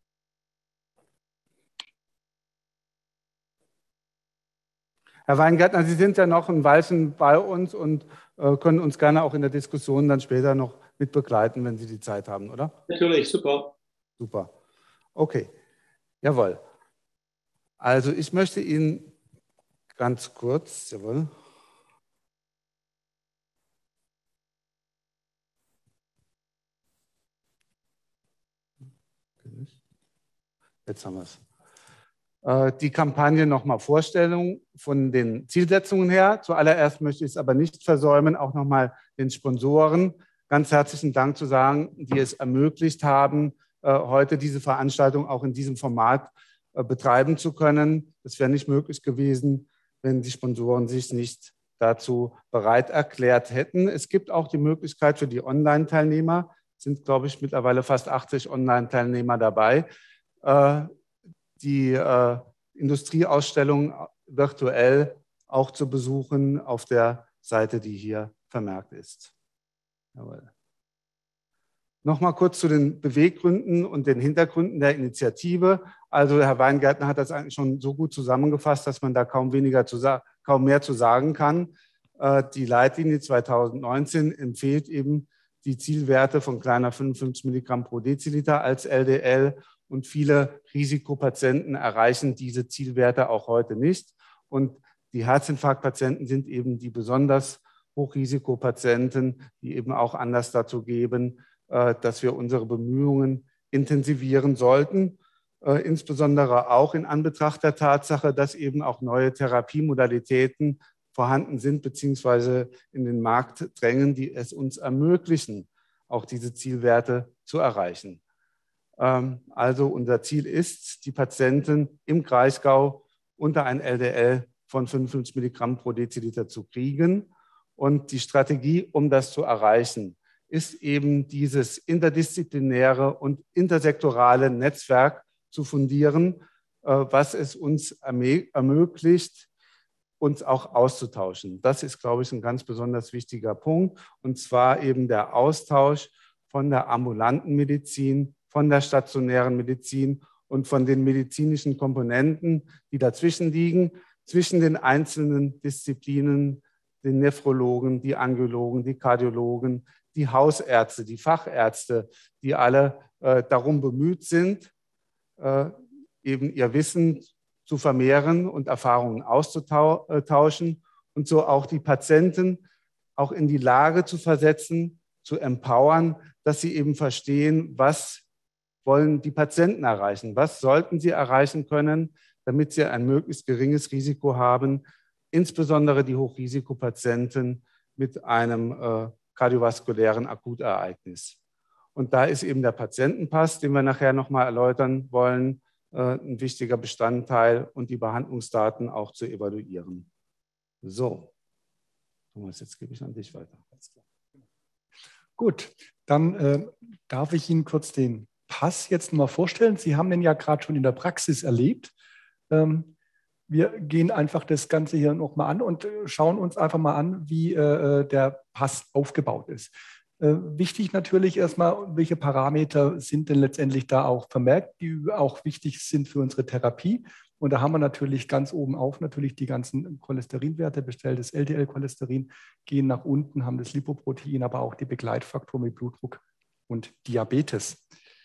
Herr Weingärtner, Sie sind ja noch ein Weilchen bei uns und äh, können uns gerne auch in der Diskussion dann später noch mit begleiten, wenn Sie die Zeit haben, oder? Natürlich, super. Super. Okay, jawohl. Also ich möchte Ihnen ganz kurz, jawohl. Jetzt haben wir es. Die Kampagne nochmal Vorstellung von den Zielsetzungen her. Zuallererst möchte ich es aber nicht versäumen, auch nochmal den Sponsoren ganz herzlichen Dank zu sagen, die es ermöglicht haben, heute diese Veranstaltung auch in diesem Format betreiben zu können. Das wäre nicht möglich gewesen, wenn die Sponsoren sich nicht dazu bereit erklärt hätten. Es gibt auch die Möglichkeit für die Online-Teilnehmer, sind, glaube ich, mittlerweile fast achtzig Online-Teilnehmer dabei, die äh, Industrieausstellung virtuell auch zu besuchen auf der Seite, die hier vermerkt ist. Jawohl. Nochmal kurz zu den Beweggründen und den Hintergründen der Initiative. Also Herr Weingärtner hat das eigentlich schon so gut zusammengefasst, dass man da kaum, weniger zu kaum mehr zu sagen kann. Äh, die Leitlinie zweitausendneunzehn empfiehlt eben die Zielwerte von kleiner fünfundfünfzig Milligramm pro Deziliter als L D L. Und viele Risikopatienten erreichen diese Zielwerte auch heute nicht. Und die Herzinfarktpatienten sind eben die besonders Hochrisikopatienten, die eben auch Anlass dazu geben, dass wir unsere Bemühungen intensivieren sollten. Insbesondere auch in Anbetracht der Tatsache, dass eben auch neue Therapiemodalitäten vorhanden sind, beziehungsweise in den Markt drängen, die es uns ermöglichen, auch diese Zielwerte zu erreichen. Also unser Ziel ist, die Patienten im Breisgau unter ein L D L von fünfundfünfzig Milligramm pro Deziliter zu kriegen. Und die Strategie, um das zu erreichen, ist eben dieses interdisziplinäre und intersektorale Netzwerk zu fundieren, was es uns ermöglicht, uns auch auszutauschen. Das ist, glaube ich, ein ganz besonders wichtiger Punkt. Und zwar eben der Austausch von der ambulanten Medizin, von der stationären Medizin und von den medizinischen Komponenten, die dazwischen liegen, zwischen den einzelnen Disziplinen, den Nephrologen, die Angiologen, die Kardiologen, die Hausärzte, die Fachärzte, die alle äh, darum bemüht sind, äh, eben ihr Wissen zu vermehren und Erfahrungen auszutauschen und so auch die Patienten auch in die Lage zu versetzen, zu empowern, dass sie eben verstehen, was wollen die Patienten erreichen? Was sollten sie erreichen können, damit sie ein möglichst geringes Risiko haben, insbesondere die Hochrisikopatienten mit einem äh, kardiovaskulären Akutereignis. Und da ist eben der Patientenpass, den wir nachher nochmal erläutern wollen, äh, ein wichtiger Bestandteil und die Behandlungsdaten auch zu evaluieren. So, Thomas, jetzt gebe ich an dich weiter. Gut, dann äh, darf ich Ihnen kurz den Pass jetzt mal vorstellen. Sie haben den ja gerade schon in der Praxis erlebt. Ähm, wir gehen einfach das Ganze hier nochmal an und schauen uns einfach mal an, wie äh, der Pass aufgebaut ist. Äh, wichtig natürlich erstmal, welche Parameter sind denn letztendlich da auch vermerkt, die auch wichtig sind für unsere Therapie. Und da haben wir natürlich ganz oben auf natürlich die ganzen Cholesterinwerte, bestelltes L D L-Cholesterin, gehen nach unten, haben das Lipoprotein, aber auch die Begleitfaktoren mit Blutdruck und Diabetes.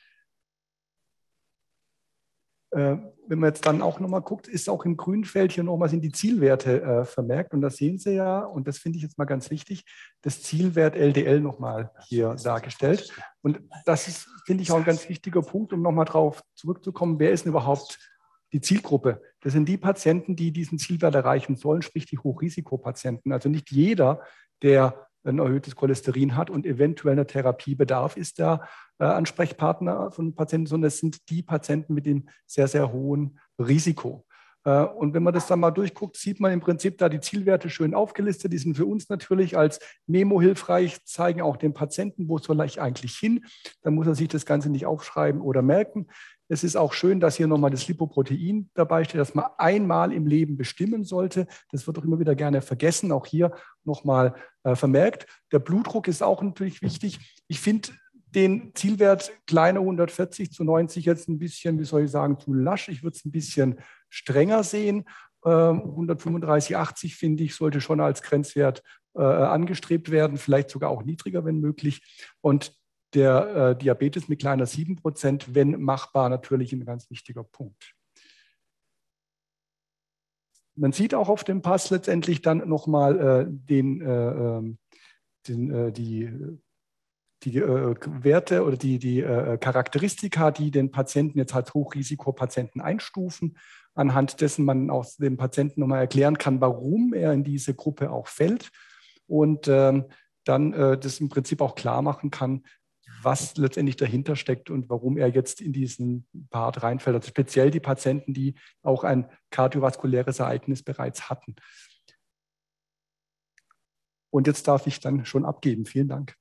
Wenn man jetzt dann auch nochmal guckt, ist auch im grünen Feld hier nochmal sind die Zielwerte äh, vermerkt. Und das sehen Sie ja, und das finde ich jetzt mal ganz wichtig, das Zielwert L D L nochmal hier dargestellt. Und das ist, finde ich, auch ein ganz wichtiger Punkt, um nochmal drauf zurückzukommen, wer ist denn überhaupt die Zielgruppe? Das sind die Patienten, die diesen Zielwert erreichen sollen, sprich die Hochrisikopatienten. Also nicht jeder, der ein erhöhtes Cholesterin hat und eventuell eine Therapiebedarf ist der äh, Ansprechpartner von Patienten, sondern es sind die Patienten mit dem sehr, sehr hohen Risiko. Und wenn man das dann mal durchguckt, sieht man im Prinzip da die Zielwerte schön aufgelistet. Die sind für uns natürlich als Memo hilfreich, zeigen auch dem Patienten, wo soll ich eigentlich hin. Dann muss er sich das Ganze nicht aufschreiben oder merken. Es ist auch schön, dass hier nochmal das Lipoprotein dabei steht, das man einmal im Leben bestimmen sollte. Das wird doch immer wieder gerne vergessen, auch hier nochmal äh, vermerkt. Der Blutdruck ist auch natürlich wichtig. Ich finde den Zielwert kleiner hundertvierzig zu neunzig jetzt ein bisschen, wie soll ich sagen, zu lasch. Ich würde es ein bisschen strenger sehen. Ähm, hundertfünfunddreißig, achtzig finde ich, sollte schon als Grenzwert äh, angestrebt werden, vielleicht sogar auch niedriger, wenn möglich. Und der äh, Diabetes mit kleiner sieben Prozent, wenn machbar, natürlich ein ganz wichtiger Punkt. Man sieht auch auf dem Pass letztendlich dann nochmal äh, den, äh, den, äh, die die äh, Werte oder die, die äh, Charakteristika, die den Patienten jetzt als Hochrisikopatienten einstufen, anhand dessen man auch dem Patienten nochmal erklären kann, warum er in diese Gruppe auch fällt und ähm, dann äh, das im Prinzip auch klar machen kann, was letztendlich dahinter steckt und warum er jetzt in diesen Part reinfällt. Also speziell die Patienten, die auch ein kardiovaskuläres Ereignis bereits hatten. Und jetzt darf ich dann schon abgeben. Vielen Dank.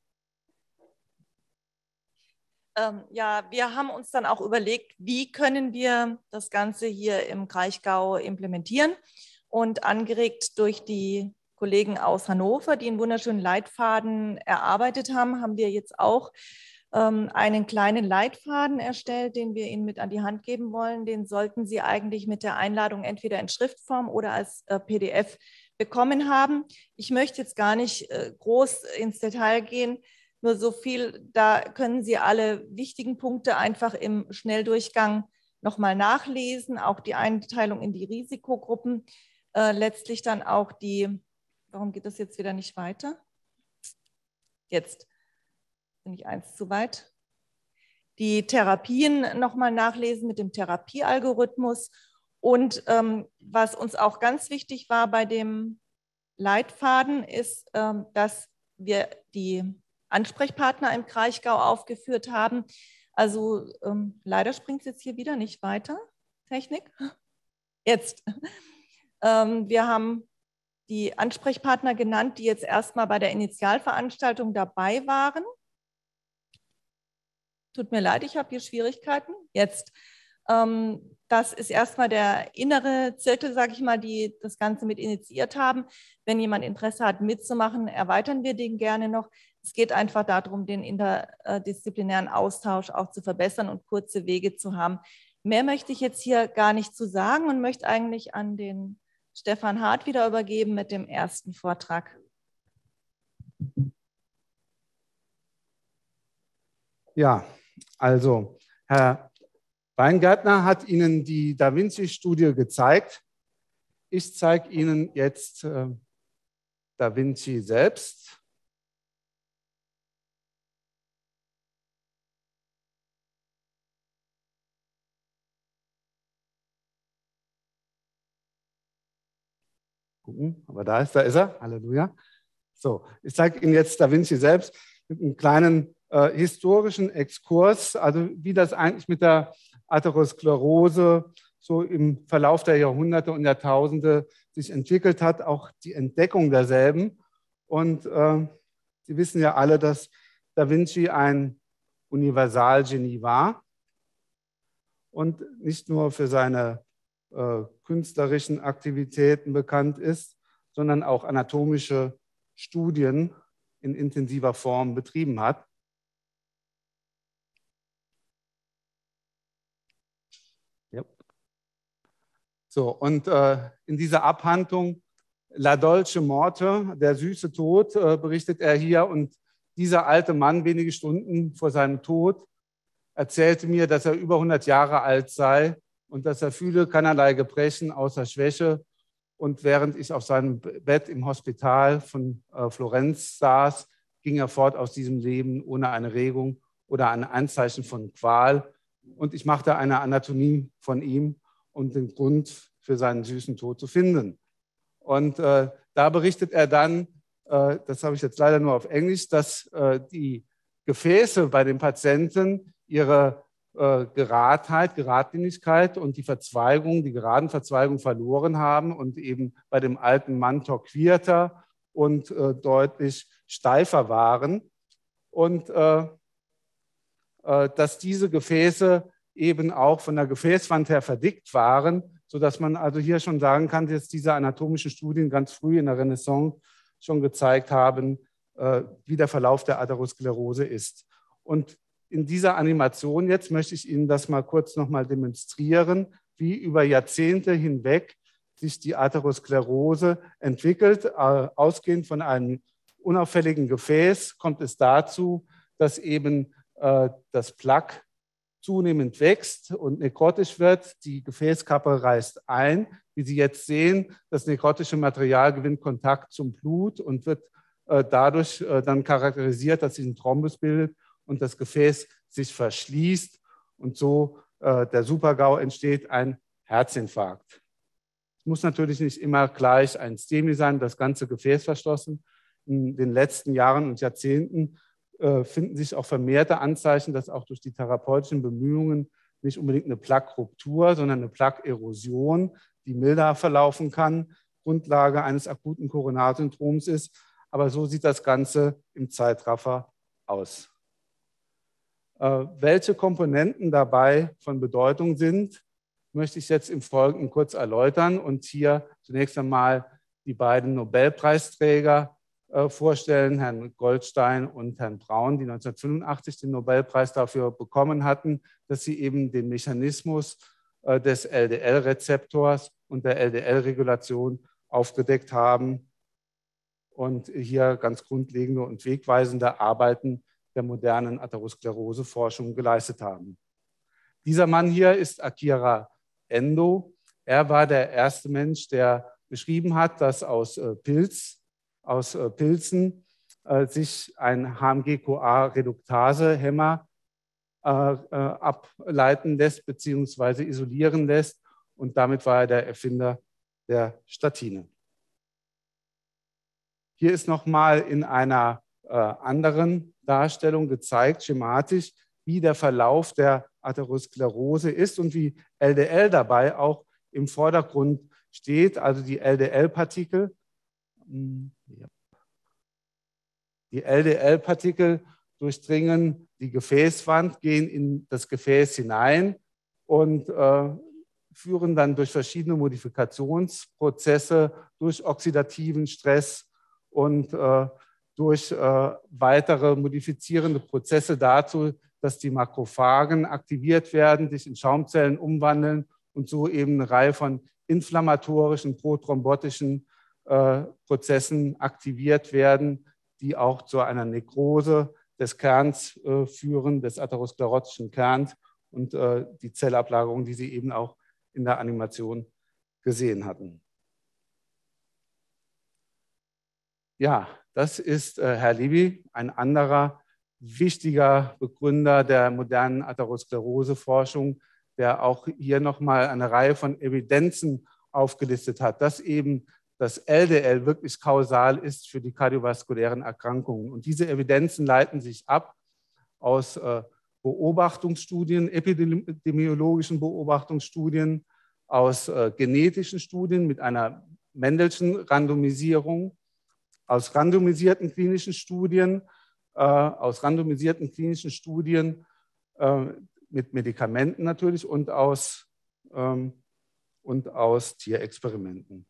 Ähm, ja, wir haben uns dann auch überlegt, wie können wir das Ganze hier im Kraichgau implementieren, und angeregt durch die Kollegen aus Hannover, die einen wunderschönen Leitfaden erarbeitet haben, haben wir jetzt auch ähm, einen kleinen Leitfaden erstellt, den wir Ihnen mit an die Hand geben wollen. Den sollten Sie eigentlich mit der Einladung entweder in Schriftform oder als äh, P D F bekommen haben. Ich möchte jetzt gar nicht äh, groß ins Detail gehen. Nur so viel, da können Sie alle wichtigen Punkte einfach im Schnelldurchgang nochmal nachlesen, auch die Einteilung in die Risikogruppen, äh, letztlich dann auch die, warum geht das jetzt wieder nicht weiter? Jetzt bin ich eins zu weit. Die Therapien nochmal nachlesen mit dem Therapiealgorithmus, und ähm, was uns auch ganz wichtig war bei dem Leitfaden ist, ähm, dass wir die Ansprechpartner im Kraichgau aufgeführt haben. Also ähm, leider springt es jetzt hier wieder nicht weiter. Technik. Jetzt. Ähm, wir haben die Ansprechpartner genannt, die jetzt erstmal bei der Initialveranstaltung dabei waren. Tut mir leid, ich habe hier Schwierigkeiten. Jetzt. Ähm, das ist erstmal der innere Zirkel, sage ich mal, die das Ganze mit initiiert haben. Wenn jemand Interesse hat, mitzumachen, erweitern wir den gerne noch. Es geht einfach darum, den interdisziplinären Austausch auch zu verbessern und kurze Wege zu haben. Mehr möchte ich jetzt hier gar nicht zu sagen und möchte eigentlich an den Stefan Hart wieder übergeben mit dem ersten Vortrag. Ja, also Herr Weingärtner hat Ihnen die Da Vinci-Studie gezeigt. Ich zeige Ihnen jetzt äh, Da Vinci selbst. Gucken, aber da ist, da ist er. Halleluja. So, ich zeige Ihnen jetzt Da Vinci selbst mit einem kleinen äh, historischen Exkurs, also wie das eigentlich mit der Atherosklerose so im Verlauf der Jahrhunderte und Jahrtausende sich entwickelt hat, auch die Entdeckung derselben. Und äh, Sie wissen ja alle, dass Da Vinci ein Universalgenie war und nicht nur für seine äh, künstlerischen Aktivitäten bekannt ist, sondern auch anatomische Studien in intensiver Form betrieben hat. Ja. So, und äh, in dieser Abhandlung La Dolce Morte, der süße Tod, äh, berichtet er hier. Und dieser alte Mann, wenige Stunden vor seinem Tod, erzählte mir, dass er über hundert Jahre alt sei und dass er fühle keinerlei Gebrechen außer Schwäche. Und während ich auf seinem Bett im Hospital von äh, Florenz saß, ging er fort aus diesem Leben ohne eine Regung oder ein Anzeichen von Qual. Und ich machte eine Anatomie von ihm, um den Grund für seinen süßen Tod zu finden. Und äh, da berichtet er dann, äh, das habe ich jetzt leider nur auf Englisch, dass äh, die Gefäße bei den Patienten ihre äh, Geradheit, Geradlinigkeit und die Verzweigung, die geraden Verzweigungen verloren haben und eben bei dem alten Mann torquierter und äh, deutlich steifer waren. Und äh, äh, dass diese Gefäße eben auch von der Gefäßwand her verdickt waren, sodass man also hier schon sagen kann, dass diese anatomischen Studien ganz früh in der Renaissance schon gezeigt haben, äh, wie der Verlauf der Atherosklerose ist. Und in dieser Animation jetzt möchte ich Ihnen das mal kurz noch mal demonstrieren, wie über Jahrzehnte hinweg sich die Atherosklerose entwickelt. Äh, ausgehend von einem unauffälligen Gefäß kommt es dazu, dass eben äh, das Plaque zunehmend wächst und nekrotisch wird. Die Gefäßkappe reißt ein. Wie Sie jetzt sehen, das nekrotische Material gewinnt Kontakt zum Blut und wird äh, dadurch äh, dann charakterisiert, dass sich ein Thrombus bildet und das Gefäß sich verschließt und so äh, der Super-GAU entsteht, ein Herzinfarkt. Es muss natürlich nicht immer gleich ein STEMI sein, das ganze Gefäß verschlossen. In den letzten Jahren und Jahrzehnten äh, finden sich auch vermehrte Anzeichen, dass auch durch die therapeutischen Bemühungen nicht unbedingt eine Plaque-Ruptur, sondern eine Plaque-Erosion, die milder verlaufen kann, Grundlage eines akuten Koronarsyndroms ist. Aber so sieht das Ganze im Zeitraffer aus. Äh, welche Komponenten dabei von Bedeutung sind, möchte ich jetzt im Folgenden kurz erläutern und hier zunächst einmal die beiden Nobelpreisträger äh, vorstellen, Herrn Goldstein und Herrn Braun, die neunzehnhundertfünfundachtzig den Nobelpreis dafür bekommen hatten, dass sie eben den Mechanismus äh, des L D L-Rezeptors und der L D L-Regulation aufgedeckt haben und hier ganz grundlegende und wegweisende Arbeiten der modernen Atherosklerose-Forschung geleistet haben. Dieser Mann hier ist Akira Endo. Er war der erste Mensch, der beschrieben hat, dass aus äh, Pilz, aus äh, Pilzen äh, sich ein H M G Co A-Reduktase-Hämmer äh, äh, ableiten lässt bzw. isolieren lässt. Und damit war er der Erfinder der Statine. Hier ist nochmal in einer äh, anderen Darstellung gezeigt, schematisch, wie der Verlauf der Atherosklerose ist und wie L D L dabei auch im Vordergrund steht, also die L D L-Partikel. Die L D L-Partikel durchdringen die Gefäßwand, gehen in das Gefäß hinein und äh, führen dann durch verschiedene Modifikationsprozesse, durch oxidativen Stress und äh, durch äh, weitere modifizierende Prozesse dazu, dass die Makrophagen aktiviert werden, sich in Schaumzellen umwandeln und so eben eine Reihe von inflammatorischen, prothrombotischen äh, Prozessen aktiviert werden, die auch zu einer Nekrose des Kerns äh, führen, des atherosklerotischen Kerns und äh, die Zellablagerung, die Sie eben auch in der Animation gesehen hatten. Ja, das ist äh, Herr Libby, ein anderer wichtiger Begründer der modernen Atherosklerose-Forschung, der auch hier nochmal eine Reihe von Evidenzen aufgelistet hat, dass eben das L D L wirklich kausal ist für die kardiovaskulären Erkrankungen. Und diese Evidenzen leiten sich ab aus äh, Beobachtungsstudien, epidemiologischen Beobachtungsstudien, aus äh, genetischen Studien mit einer Mendelschen Randomisierung, aus randomisierten klinischen Studien, äh, aus randomisierten klinischen Studien äh, mit Medikamenten natürlich und aus, ähm, und aus Tierexperimenten.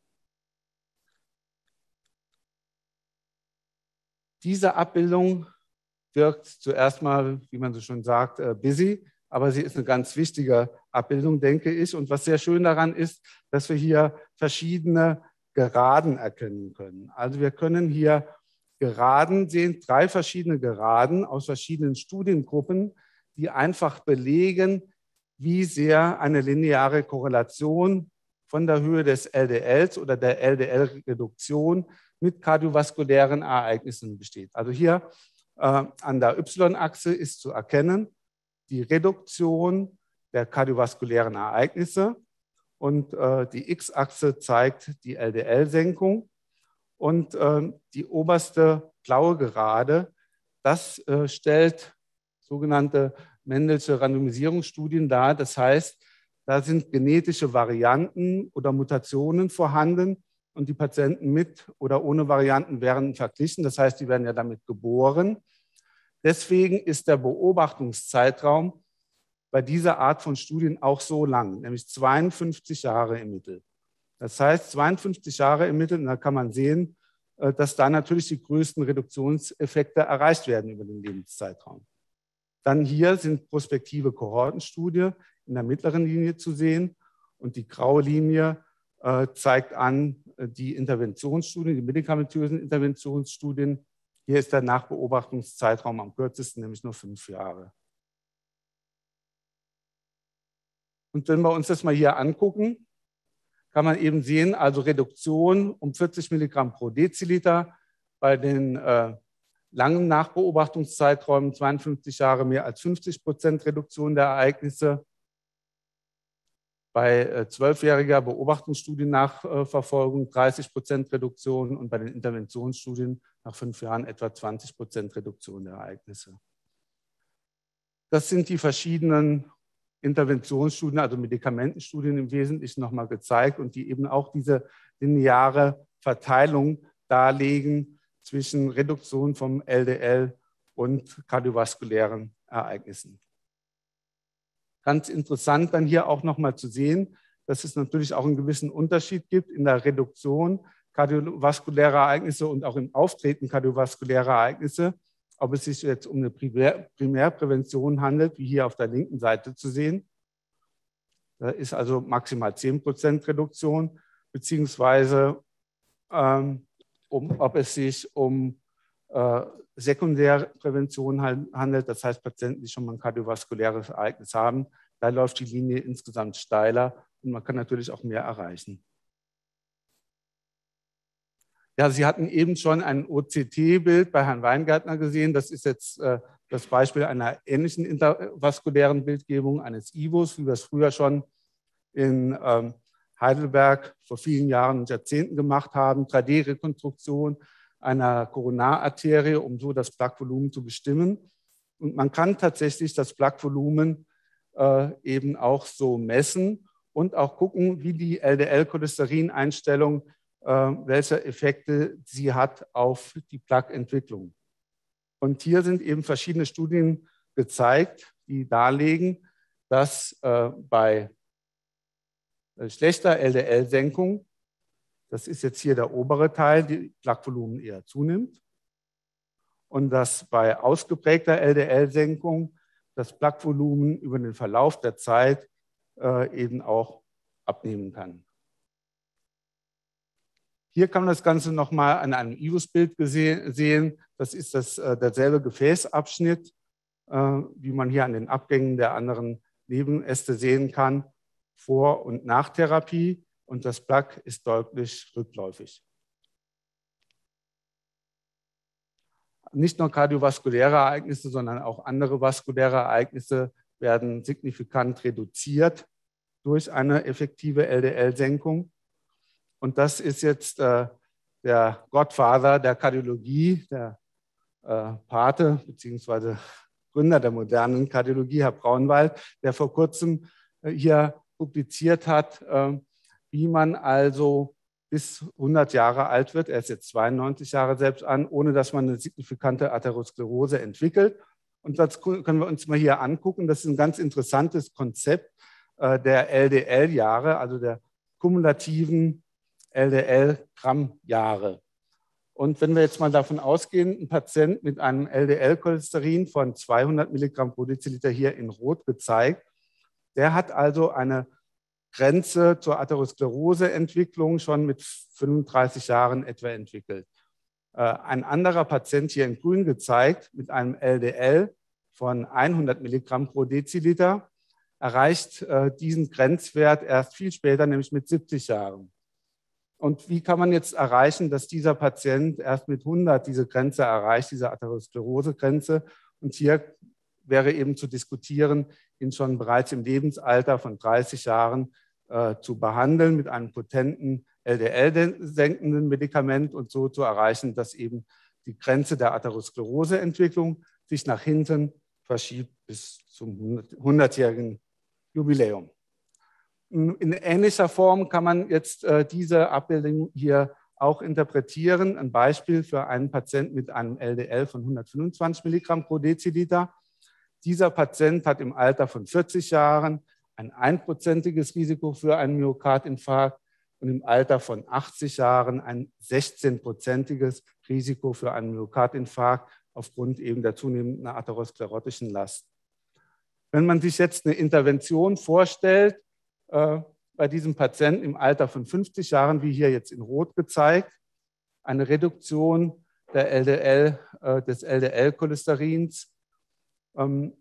Diese Abbildung wirkt zuerst mal, wie man so schon sagt, äh, busy, aber sie ist eine ganz wichtige Abbildung, denke ich. Und was sehr schön daran ist, dass wir hier verschiedene Geraden erkennen können. Also wir können hier Geraden sehen, drei verschiedene Geraden aus verschiedenen Studiengruppen, die einfach belegen, wie sehr eine lineare Korrelation von der Höhe des L D Ls oder der L D L-Reduktion mit kardiovaskulären Ereignissen besteht. Also hier äh, an der Y-Achse ist zu erkennen die Reduktion der kardiovaskulären Ereignisse und äh, die X-Achse zeigt die L D L-Senkung und äh, die oberste blaue Gerade, das äh, stellt sogenannte Mendelsche Randomisierungsstudien da. Das heißt, da sind genetische Varianten oder Mutationen vorhanden und die Patienten mit oder ohne Varianten werden verglichen. Das heißt, die werden ja damit geboren. Deswegen ist der Beobachtungszeitraum bei dieser Art von Studien auch so lang, nämlich zweiundfünfzig Jahre im Mittel. Das heißt, zweiundfünfzig Jahre im Mittel, und da kann man sehen, dass da natürlich die größten Reduktionseffekte erreicht werden über den Lebenszeitraum. Dann hier sind prospektive Kohortenstudien in der mittleren Linie zu sehen und die graue Linie äh, zeigt an äh, die Interventionsstudien, die medikamentösen Interventionsstudien. Hier ist der Nachbeobachtungszeitraum am kürzesten, nämlich nur fünf Jahre. Und wenn wir uns das mal hier angucken, kann man eben sehen, also Reduktion um vierzig Milligramm pro Deziliter bei den äh, langen Nachbeobachtungszeiträumen, zweiundfünfzig Jahre, mehr als fünfzig Prozent Reduktion der Ereignisse. Bei zwölfjähriger äh, Beobachtungsstudiennachverfolgung dreißig Prozent Reduktion und bei den Interventionsstudien nach fünf Jahren etwa zwanzig Prozent Reduktion der Ereignisse. Das sind die verschiedenen Interventionsstudien, also Medikamentenstudien im Wesentlichen nochmal gezeigt und die eben auch diese lineare Verteilung darlegen zwischen Reduktion vom L D L und kardiovaskulären Ereignissen. Ganz interessant dann hier auch nochmal zu sehen, dass es natürlich auch einen gewissen Unterschied gibt in der Reduktion kardiovaskulärer Ereignisse und auch im Auftreten kardiovaskulärer Ereignisse, ob es sich jetzt um eine Primär Primärprävention handelt, wie hier auf der linken Seite zu sehen. Da ist also maximal zehn Prozent Reduktion, beziehungsweise ähm, um, ob es sich um äh, Sekundärprävention handelt, das heißt Patienten, die schon mal ein kardiovaskuläres Ereignis haben. Da läuft die Linie insgesamt steiler und man kann natürlich auch mehr erreichen. Ja, Sie hatten eben schon ein O C T-Bild bei Herrn Weingärtner gesehen. Das ist jetzt äh, das Beispiel einer ähnlichen intervaskulären Bildgebung eines I V Os, wie wir es früher schon in ähm, Heidelberg vor vielen Jahren und Jahrzehnten gemacht haben. drei D-Rekonstruktion einer Koronararterie, um so das Plaquevolumen zu bestimmen. Und man kann tatsächlich das Plaquevolumen äh, eben auch so messen und auch gucken, wie die L D L-Cholesterineinstellung, äh, welche Effekte sie hat auf die Plaqueentwicklung. Und hier sind eben verschiedene Studien gezeigt, die darlegen, dass äh, bei schlechter L D L-Senkung, das ist jetzt hier der obere Teil, die Plaquevolumen eher zunimmt. Und dass bei ausgeprägter L D L-Senkung das Plaquevolumen über den Verlauf der Zeit äh, eben auch abnehmen kann. Hier kann man das Ganze nochmal an einem I V U-S-Bild sehen. Das ist das, äh, derselbe Gefäßabschnitt, äh, wie man hier an den Abgängen der anderen Nebenäste sehen kann, vor und nach Therapie. Und das Plaque ist deutlich rückläufig. Nicht nur kardiovaskuläre Ereignisse, sondern auch andere vaskuläre Ereignisse werden signifikant reduziert durch eine effektive L D L-Senkung. Und das ist jetzt äh, der Godfather der Kardiologie, der äh, Pate bzw. Gründer der modernen Kardiologie, Herr Braunwald, der vor kurzem äh, hier publiziert hat, äh, wie man also bis hundert Jahre alt wird, er ist jetzt zweiundneunzig Jahre selbst an, ohne dass man eine signifikante Atherosklerose entwickelt. Und das können wir uns mal hier angucken. Das ist ein ganz interessantes Konzept äh, der L D L-Jahre, also der kumulativen L D L-Gramm-Jahre. Und wenn wir jetzt mal davon ausgehen, ein Patient mit einem L D L-Cholesterin von zweihundert Milligramm pro Deziliter hier in Rot gezeigt, der hat also eine Grenze zur Atheroskleroseentwicklung schon mit fünfunddreißig Jahren etwa entwickelt. Ein anderer Patient hier in Grün gezeigt mit einem L D L von hundert Milligramm pro Deziliter erreicht diesen Grenzwert erst viel später, nämlich mit siebzig Jahren. Und wie kann man jetzt erreichen, dass dieser Patient erst mit hundert diese Grenze erreicht, diese Atherosklerose-Grenze? Und hier wäre eben zu diskutieren, ihn schon bereits im Lebensalter von dreißig Jahren äh, zu behandeln mit einem potenten L D L-senkenden Medikament und so zu erreichen, dass eben die Grenze der Atheroskleroseentwicklung sich nach hinten verschiebt bis zum hundertjährigen Jubiläum. In ähnlicher Form kann man jetzt äh, diese Abbildung hier auch interpretieren. Ein Beispiel für einen Patienten mit einem L D L von hundertfünfundzwanzig Milligramm pro Deziliter. Dieser Patient hat im Alter von vierzig Jahren ein einprozentiges Risiko für einen Myokardinfarkt und im Alter von achtzig Jahren ein sechzehnprozentiges Risiko für einen Myokardinfarkt aufgrund eben der zunehmenden atherosklerotischen Last. Wenn man sich jetzt eine Intervention vorstellt, äh, bei diesem Patienten im Alter von fünfzig Jahren, wie hier jetzt in Rot gezeigt, eine Reduktion der L D L, äh, des L D L-Cholesterins. Ähm,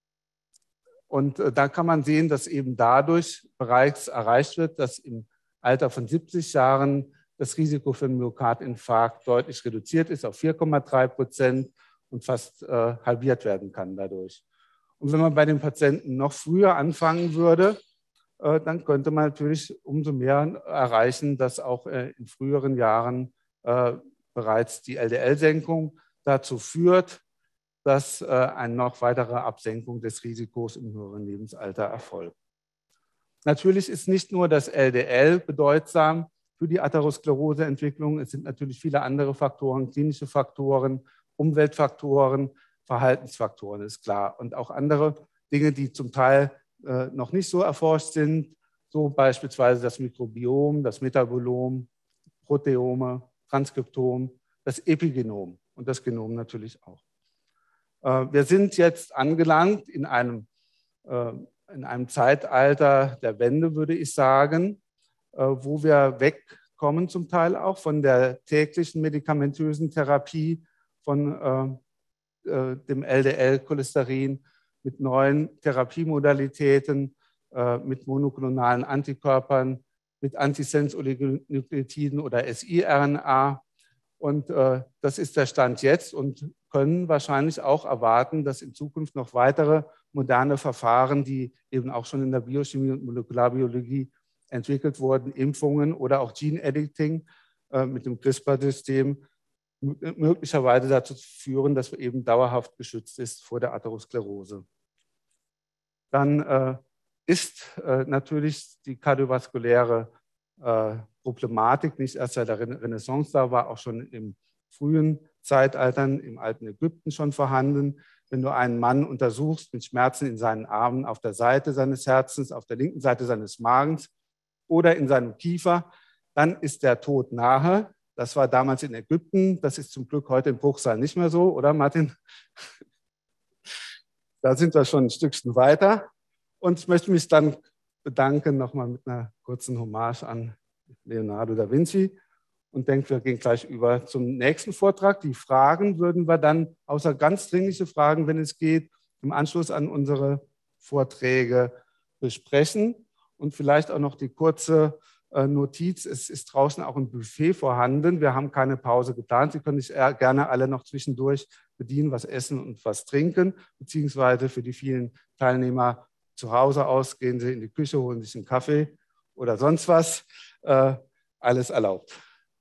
und äh, da kann man sehen, dass eben dadurch bereits erreicht wird, dass im Alter von siebzig Jahren das Risiko für einen Myokardinfarkt deutlich reduziert ist auf vier Komma drei Prozent und fast äh, halbiert werden kann dadurch. Und wenn man bei den Patienten noch früher anfangen würde, äh, dann könnte man natürlich umso mehr erreichen, dass auch äh, in früheren Jahren äh, bereits die L D L-Senkung dazu führt, dass äh, eine noch weitere Absenkung des Risikos im höheren Lebensalter erfolgt. Natürlich ist nicht nur das L D L bedeutsam für die Atheroskleroseentwicklung. Es sind natürlich viele andere Faktoren, klinische Faktoren, Umweltfaktoren, Verhaltensfaktoren, ist klar. Und auch andere Dinge, die zum Teil äh, noch nicht so erforscht sind, so beispielsweise das Mikrobiom, das Metabolom, Proteome, Transkriptom, das Epigenom und das Genom natürlich auch. Äh, wir sind jetzt angelangt in einem, äh, in einem Zeitalter der Wende, würde ich sagen, äh, wo wir wegkommen zum Teil auch von der täglichen medikamentösen Therapie von äh, äh, dem L D L-Cholesterin mit neuen Therapiemodalitäten, äh, mit monoklonalen Antikörpern, mit Antisens-Oligonukleotiden oder siRNA. Und äh, das ist der Stand jetzt und können wahrscheinlich auch erwarten, dass in Zukunft noch weitere moderne Verfahren, die eben auch schon in der Biochemie und Molekularbiologie entwickelt wurden, Impfungen oder auch Gene-Editing äh, mit dem CRISPR-System, möglicherweise dazu führen, dass man eben dauerhaft geschützt ist vor der Atherosklerose. Dann äh, ist äh, natürlich die kardiovaskuläre äh, Problematik nicht erst seit der Renaissance da, war auch schon im frühen Zeitaltern, im alten Ägypten schon vorhanden. Wenn du einen Mann untersuchst mit Schmerzen in seinen Armen auf der Seite seines Herzens, auf der linken Seite seines Magens oder in seinem Kiefer, dann ist der Tod nahe. Das war damals in Ägypten, das ist zum Glück heute in Bruchsal nicht mehr so, oder Martin? Da sind wir schon ein Stückchen weiter. Und ich möchte mich dann bedanken, nochmal mit einer kurzen Hommage an Leonardo da Vinci und denke, wir gehen gleich über zum nächsten Vortrag. Die Fragen würden wir dann, außer ganz dringliche Fragen, wenn es geht, im Anschluss an unsere Vorträge besprechen. Und vielleicht auch noch die kurze äh, Notiz, es ist draußen auch ein Buffet vorhanden. Wir haben keine Pause geplant. Sie können sich gerne alle noch zwischendurch bedienen, was essen und was trinken, beziehungsweise für die vielen Teilnehmer zu Hause aus, gehen Sie in die Küche, holen sich einen Kaffee oder sonst was. Äh, alles erlaubt.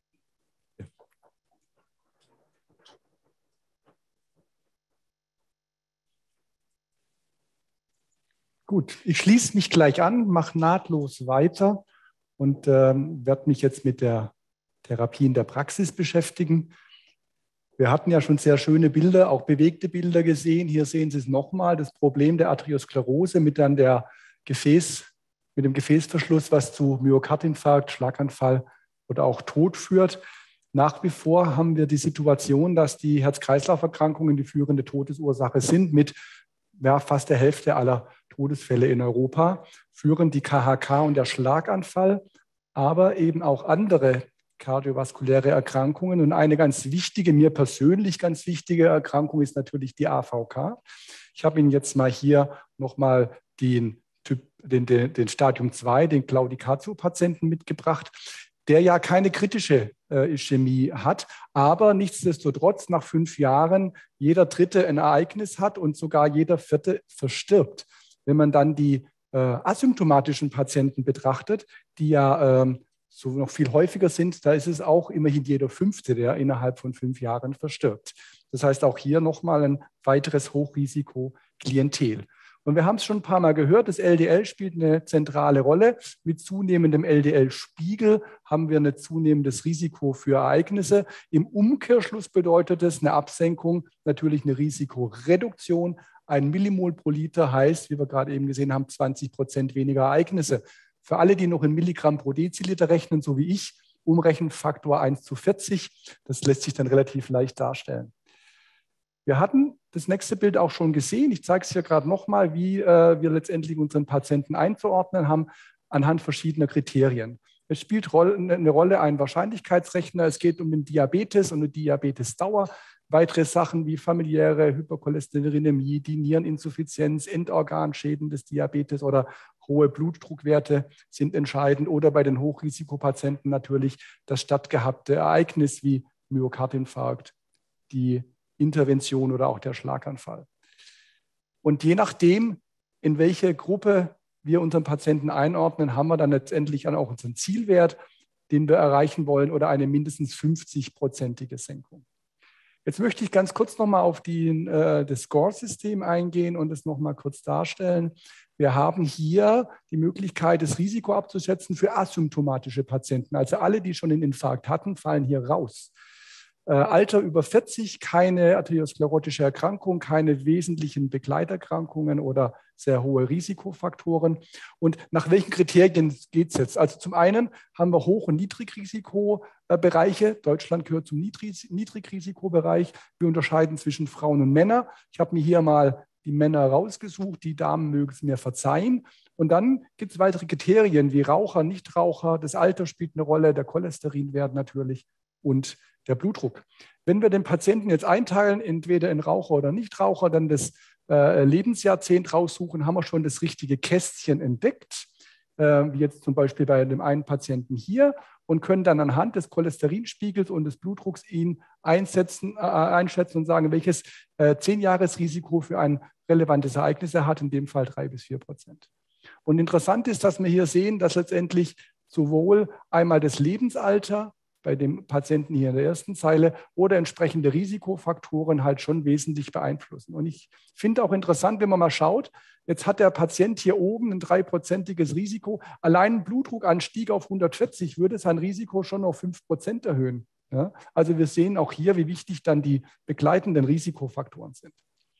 Gut, ich schließe mich gleich an, mache nahtlos weiter und ähm, werde mich jetzt mit der Therapie in der Praxis beschäftigen. Wir hatten ja schon sehr schöne Bilder, auch bewegte Bilder gesehen. Hier sehen Sie es nochmal, das Problem der Arteriosklerose mit dann der Gefäß, mit dem Gefäßverschluss, was zu Myokardinfarkt, Schlaganfall oder auch Tod führt. Nach wie vor haben wir die Situation, dass die Herz-Kreislauf-Erkrankungen die führende Todesursache sind. Mit ja, fast der Hälfte aller Todesfälle in Europa führen die K H K und der Schlaganfall, aber eben auch andere kardiovaskuläre Erkrankungen. Und eine ganz wichtige, mir persönlich ganz wichtige Erkrankung ist natürlich die A V K. Ich habe Ihnen jetzt mal hier nochmal den, Typ, den, den, den Stadium zwei, den Claudicatio-Patienten mitgebracht, der ja keine kritische äh, Ischämie hat, aber nichtsdestotrotz nach fünf Jahren jeder Dritte ein Ereignis hat und sogar jeder Vierte verstirbt. Wenn man dann die äh, asymptomatischen Patienten betrachtet, die ja ähm, so noch viel häufiger sind, da ist es auch immerhin jeder Fünfte, der innerhalb von fünf Jahren verstirbt. Das heißt auch hier nochmal ein weiteres Hochrisiko Klientel. Und wir haben es schon ein paar Mal gehört, das L D L spielt eine zentrale Rolle. Mit zunehmendem L D L-Spiegel haben wir ein zunehmendes Risiko für Ereignisse. Im Umkehrschluss bedeutet es eine Absenkung, natürlich eine Risikoreduktion. Ein Millimol pro Liter heißt, wie wir gerade eben gesehen haben, zwanzig Prozent weniger Ereignisse. Für alle, die noch in Milligramm pro Deziliter rechnen, so wie ich, Umrechenfaktor eins zu vierzig. Das lässt sich dann relativ leicht darstellen. Wir hatten das nächste Bild auch schon gesehen. Ich zeige es hier gerade nochmal, wie äh, wir letztendlich unseren Patienten einzuordnen haben anhand verschiedener Kriterien. Es spielt Rolle, eine Rolle ein Wahrscheinlichkeitsrechner. Es geht um den Diabetes und eine Diabetesdauer. Weitere Sachen wie familiäre Hypercholesterinämie, die Niereninsuffizienz, Endorganschäden des Diabetes oder hohe Blutdruckwerte sind entscheidend. Oder bei den Hochrisikopatienten natürlich das stattgehabte Ereignis wie Myokardinfarkt, die Intervention oder auch der Schlaganfall. Und je nachdem, in welche Gruppe wir unseren Patienten einordnen, haben wir dann letztendlich auch unseren Zielwert, den wir erreichen wollen, oder eine mindestens fünfzig-prozentige Senkung. Jetzt möchte ich ganz kurz nochmal auf die, äh, das Score-System eingehen und es nochmal kurz darstellen. Wir haben hier die Möglichkeit, das Risiko abzuschätzen für asymptomatische Patienten. Also alle, die schon einen Infarkt hatten, fallen hier raus. Äh, Alter über vierzig, keine arteriosklerotische Erkrankung, keine wesentlichen Begleiterkrankungen oder sehr hohe Risikofaktoren. Und nach welchen Kriterien geht es jetzt? Also zum einen haben wir Hoch- und Niedrigrisikobereiche. Deutschland gehört zum Niedrig Niedrigrisikobereich. Wir unterscheiden zwischen Frauen und Männern. Ich habe mir hier mal die Männer rausgesucht, die Damen mögen es mir verzeihen. Und dann gibt es weitere Kriterien wie Raucher, Nichtraucher, das Alter spielt eine Rolle, der Cholesterinwert natürlich und der Blutdruck. Wenn wir den Patienten jetzt einteilen, entweder in Raucher oder Nichtraucher, dann das äh, Lebensjahrzehnt raussuchen, haben wir schon das richtige Kästchen entdeckt, äh, wie jetzt zum Beispiel bei dem einen Patienten hier, und können dann anhand des Cholesterinspiegels und des Blutdrucks ihn einsetzen, äh, einschätzen und sagen, welches äh, zehn-Jahres-Risiko für ein relevantes Ereignis er hat, in dem Fall drei bis vier Prozent. Und interessant ist, dass wir hier sehen, dass letztendlich sowohl einmal das Lebensalter bei dem Patienten hier in der ersten Zeile oder entsprechende Risikofaktoren halt schon wesentlich beeinflussen. Und ich finde auch interessant, wenn man mal schaut, jetzt hat der Patient hier oben ein dreiprozentiges Risiko. Allein ein Blutdruckanstieg auf hundertvierzig würde sein Risiko schon auf fünf Prozent erhöhen. Ja? Also wir sehen auch hier, wie wichtig dann die begleitenden Risikofaktoren sind.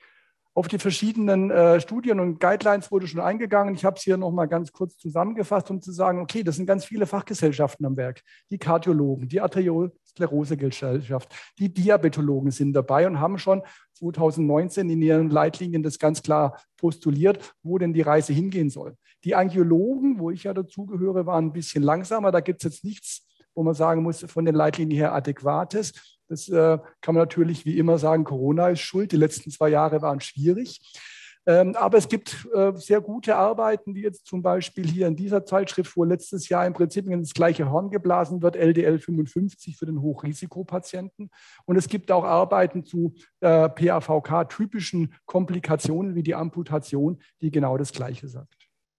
Auf die verschiedenen äh, Studien und Guidelines wurde schon eingegangen. Ich habe es hier noch mal ganz kurz zusammengefasst, um zu sagen, okay, das sind ganz viele Fachgesellschaften am Werk. Die Kardiologen, die Arteriosklerosegesellschaft, die Diabetologen sind dabei und haben schon zweitausendneunzehn in ihren Leitlinien das ganz klar postuliert, wo denn die Reise hingehen soll. Die Angiologen, wo ich ja dazugehöre, waren ein bisschen langsamer. Da gibt es jetzt nichts, wo man sagen muss, von den Leitlinien her Adäquates. Das äh, kann man natürlich wie immer sagen, Corona ist schuld. Die letzten zwei Jahre waren schwierig. Ähm, aber es gibt äh, sehr gute Arbeiten, wie jetzt zum Beispiel hier in dieser Zeitschrift, wo letztes Jahr im Prinzip in das gleiche Horn geblasen wird, L D L fünfundfünfzig für den Hochrisikopatienten. Und es gibt auch Arbeiten zu äh, P A V K-typischen Komplikationen wie die Amputation, die genau das Gleiche sagt.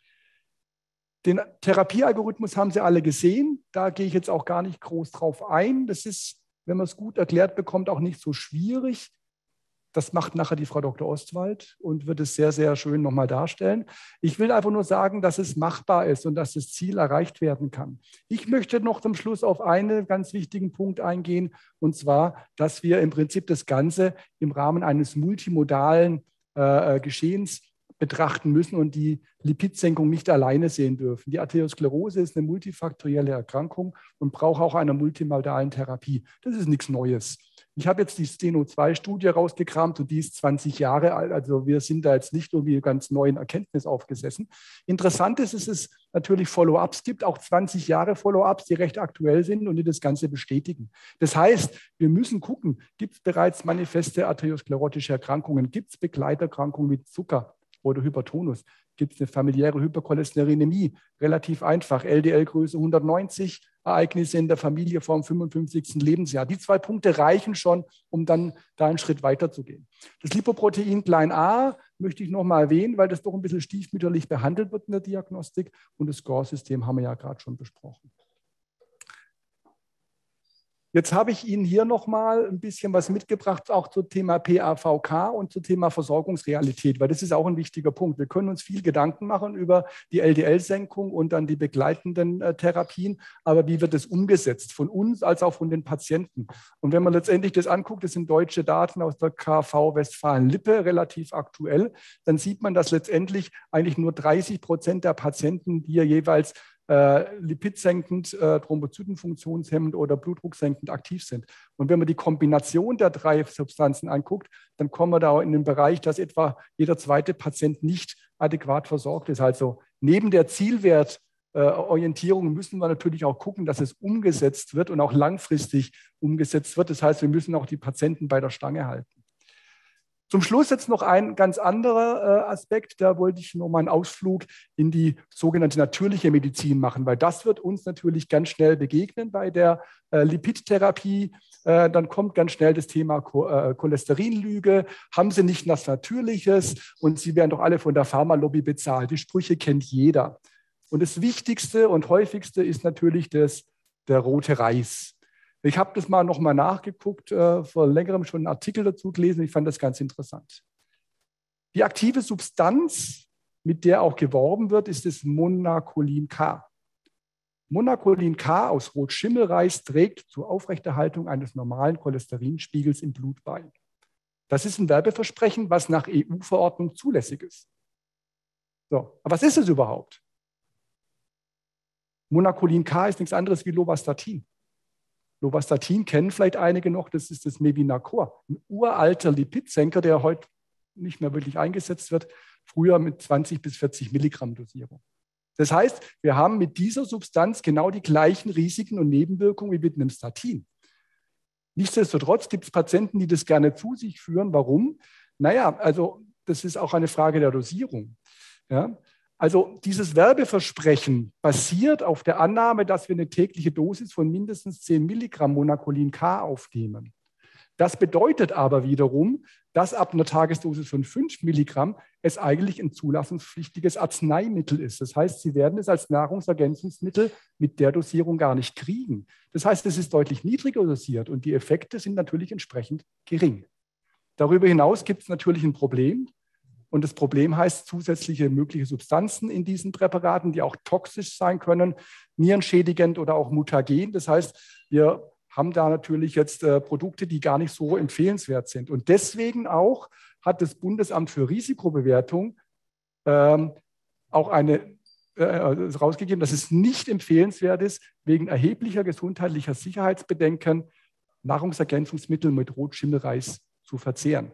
Den Therapiealgorithmus haben Sie alle gesehen. Da gehe ich jetzt auch gar nicht groß drauf ein. Das ist, wenn man es gut erklärt bekommt, auch nicht so schwierig. Das macht nachher die Frau Doktor Ostwald und wird es sehr, sehr schön nochmal darstellen. Ich will einfach nur sagen, dass es machbar ist und dass das Ziel erreicht werden kann. Ich möchte noch zum Schluss auf einen ganz wichtigen Punkt eingehen, und zwar, dass wir im Prinzip das Ganze im Rahmen eines multimodalen äh, Geschehens betrachten müssen und die Lipidsenkung nicht alleine sehen dürfen. Die Arteriosklerose ist eine multifaktorielle Erkrankung und braucht auch eine multimodalen Therapie. Das ist nichts Neues. Ich habe jetzt die Steno zwei Studie rausgekramt und die ist zwanzig Jahre alt. Also wir sind da jetzt nicht irgendwie ganz neuen Erkenntnis aufgesessen. Interessant ist, dass es natürlich Follow-ups gibt, auch zwanzig Jahre Follow-ups, die recht aktuell sind und die das Ganze bestätigen. Das heißt, wir müssen gucken, gibt es bereits manifeste arteriosklerotische Erkrankungen, gibt es Begleiterkrankungen wie Zucker oder Hypertonus? Gibt es eine familiäre Hypercholesterinämie? Relativ einfach. L D L-Größe hundertneunzig, Ereignisse in der Familie vor dem fünfundfünfzigsten Lebensjahr. Die zwei Punkte reichen schon, um dann da einen Schritt weiter zu gehen. Das Lipoprotein klein a möchte ich noch mal erwähnen, weil das doch ein bisschen stiefmütterlich behandelt wird in der Diagnostik. Und das Score-System haben wir ja gerade schon besprochen. Jetzt habe ich Ihnen hier nochmal ein bisschen was mitgebracht, auch zum Thema P A V K und zum Thema Versorgungsrealität, weil das ist auch ein wichtiger Punkt. Wir können uns viel Gedanken machen über die L D L-Senkung und dann die begleitenden äh, Therapien, aber wie wird das umgesetzt, von uns als auch von den Patienten? Und wenn man letztendlich das anguckt, das sind deutsche Daten aus der K V Westfalen-Lippe, relativ aktuell, dann sieht man, dass letztendlich eigentlich nur dreißig Prozent der Patienten hier jeweils Äh, lipidsenkend, äh, thrombozytenfunktionshemmend oder blutdrucksenkend aktiv sind. Und wenn man die Kombination der drei Substanzen anguckt, dann kommen wir da in den Bereich, dass etwa jeder zweite Patient nicht adäquat versorgt ist. Also neben der Zielwertorientierung müssen wir natürlich auch gucken, dass es umgesetzt wird und auch langfristig umgesetzt wird. Das heißt, wir müssen auch die Patienten bei der Stange halten. Zum Schluss jetzt noch ein ganz anderer äh, Aspekt, da wollte ich noch mal einen Ausflug in die sogenannte natürliche Medizin machen, weil das wird uns natürlich ganz schnell begegnen bei der äh, Lipidtherapie. Äh, dann kommt ganz schnell das Thema Cho äh, Cholesterinlüge. Haben Sie nicht was Natürliches und Sie werden doch alle von der Pharmalobby bezahlt. Die Sprüche kennt jeder. Und das Wichtigste und häufigste ist natürlich das, der rote Reis. Ich habe das mal noch mal nachgeguckt, äh, vor längerem schon einen Artikel dazu gelesen. Ich fand das ganz interessant. Die aktive Substanz, mit der auch geworben wird, ist das Monacolin K. Monacolin K aus Rotschimmelreis trägt zur Aufrechterhaltung eines normalen Cholesterinspiegels im Blut bei. Das ist ein Werbeversprechen, was nach E U-Verordnung zulässig ist. So, aber was ist es überhaupt? Monacolin K ist nichts anderes wie Lovastatin. Lovastatin kennen vielleicht einige noch, das ist das Mevinaquat, ein uralter Lipidsenker, der heute nicht mehr wirklich eingesetzt wird, früher mit zwanzig bis vierzig Milligramm Dosierung. Das heißt, wir haben mit dieser Substanz genau die gleichen Risiken und Nebenwirkungen wie mit einem Statin. Nichtsdestotrotz gibt es Patienten, die das gerne zu sich führen. Warum? Naja, also das ist auch eine Frage der Dosierung. Ja? Also dieses Werbeversprechen basiert auf der Annahme, dass wir eine tägliche Dosis von mindestens zehn Milligramm Monacolin K aufnehmen. Das bedeutet aber wiederum, dass ab einer Tagesdosis von fünf Milligramm es eigentlich ein zulassungspflichtiges Arzneimittel ist. Das heißt, Sie werden es als Nahrungsergänzungsmittel mit der Dosierung gar nicht kriegen. Das heißt, es ist deutlich niedriger dosiert und die Effekte sind natürlich entsprechend gering. Darüber hinaus gibt es natürlich ein Problem. Und das Problem heißt zusätzliche mögliche Substanzen in diesen Präparaten, die auch toxisch sein können, nierenschädigend oder auch mutagen. Das heißt, wir haben da natürlich jetzt äh, Produkte, die gar nicht so empfehlenswert sind. Und deswegen auch hat das Bundesamt für Risikobewertung ähm, auch eine, äh, rausgegeben, dass es nicht empfehlenswert ist, wegen erheblicher gesundheitlicher Sicherheitsbedenken Nahrungsergänzungsmittel mit Rotschimmelreis zu verzehren.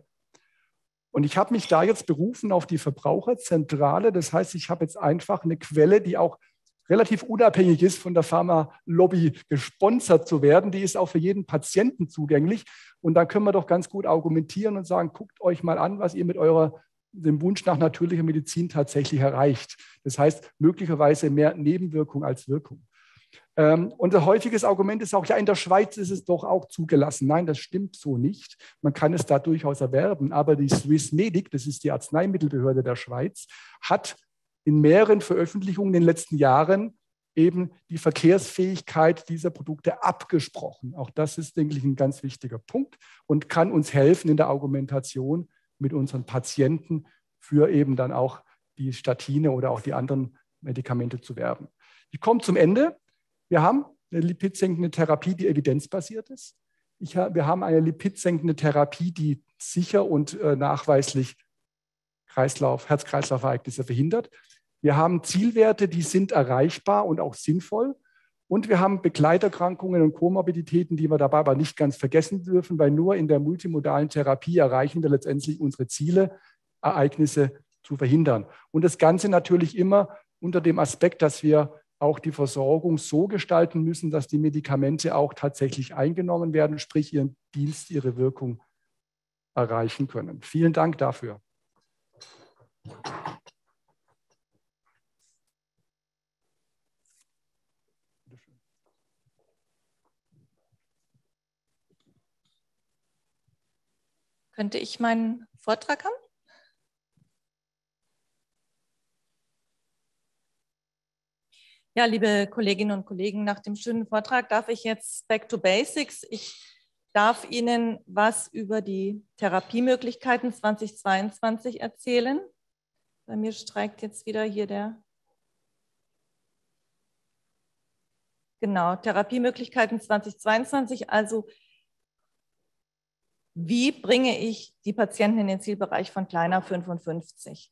Und ich habe mich da jetzt berufen auf die Verbraucherzentrale. Das heißt, ich habe jetzt einfach eine Quelle, die auch relativ unabhängig ist von der Pharma-Lobby gesponsert zu werden. Die ist auch für jeden Patienten zugänglich. Und da können wir doch ganz gut argumentieren und sagen, guckt euch mal an, was ihr mit eurer, dem Wunsch nach natürlicher Medizin tatsächlich erreicht. Das heißt, möglicherweise mehr Nebenwirkung als Wirkung. Ähm, unser häufiges Argument ist auch, ja, in der Schweiz ist es doch auch zugelassen. Nein, das stimmt so nicht. Man kann es da durchaus erwerben. Aber die Swissmedic, das ist die Arzneimittelbehörde der Schweiz, hat in mehreren Veröffentlichungen in den letzten Jahren eben die Verkehrsfähigkeit dieser Produkte abgesprochen. Auch das ist, denke ich, ein ganz wichtiger Punkt und kann uns helfen in der Argumentation mit unseren Patienten für eben dann auch die Statine oder auch die anderen Medikamente zu werben. Ich komme zum Ende. Wir haben eine lipidsenkende Therapie, die evidenzbasiert ist. Ich, wir haben eine lipidsenkende Therapie, die sicher und äh, nachweislich Kreislauf, Herz-Kreislauf-Ereignisse verhindert. Wir haben Zielwerte, die sind erreichbar und auch sinnvoll. Und wir haben Begleiterkrankungen und Komorbiditäten, die wir dabei aber nicht ganz vergessen dürfen, weil nur in der multimodalen Therapie erreichen wir letztendlich unsere Ziele, Ereignisse zu verhindern. Und das Ganze natürlich immer unter dem Aspekt, dass wir auch die Versorgung so gestalten müssen, dass die Medikamente auch tatsächlich eingenommen werden, sprich ihren Dienst, ihre Wirkung erreichen können. Vielen Dank dafür. Könnte ich meinen Vortrag haben? Ja, liebe Kolleginnen und Kollegen, nach dem schönen Vortrag darf ich jetzt back to basics. Ich darf Ihnen was über die Therapiemöglichkeiten zweitausendzweiundzwanzig erzählen. Bei mir streikt jetzt wieder hier der... Genau, Therapiemöglichkeiten zweitausendzweiundzwanzig. Also wie bringe ich die Patienten in den Zielbereich von kleiner fünfundfünfzig?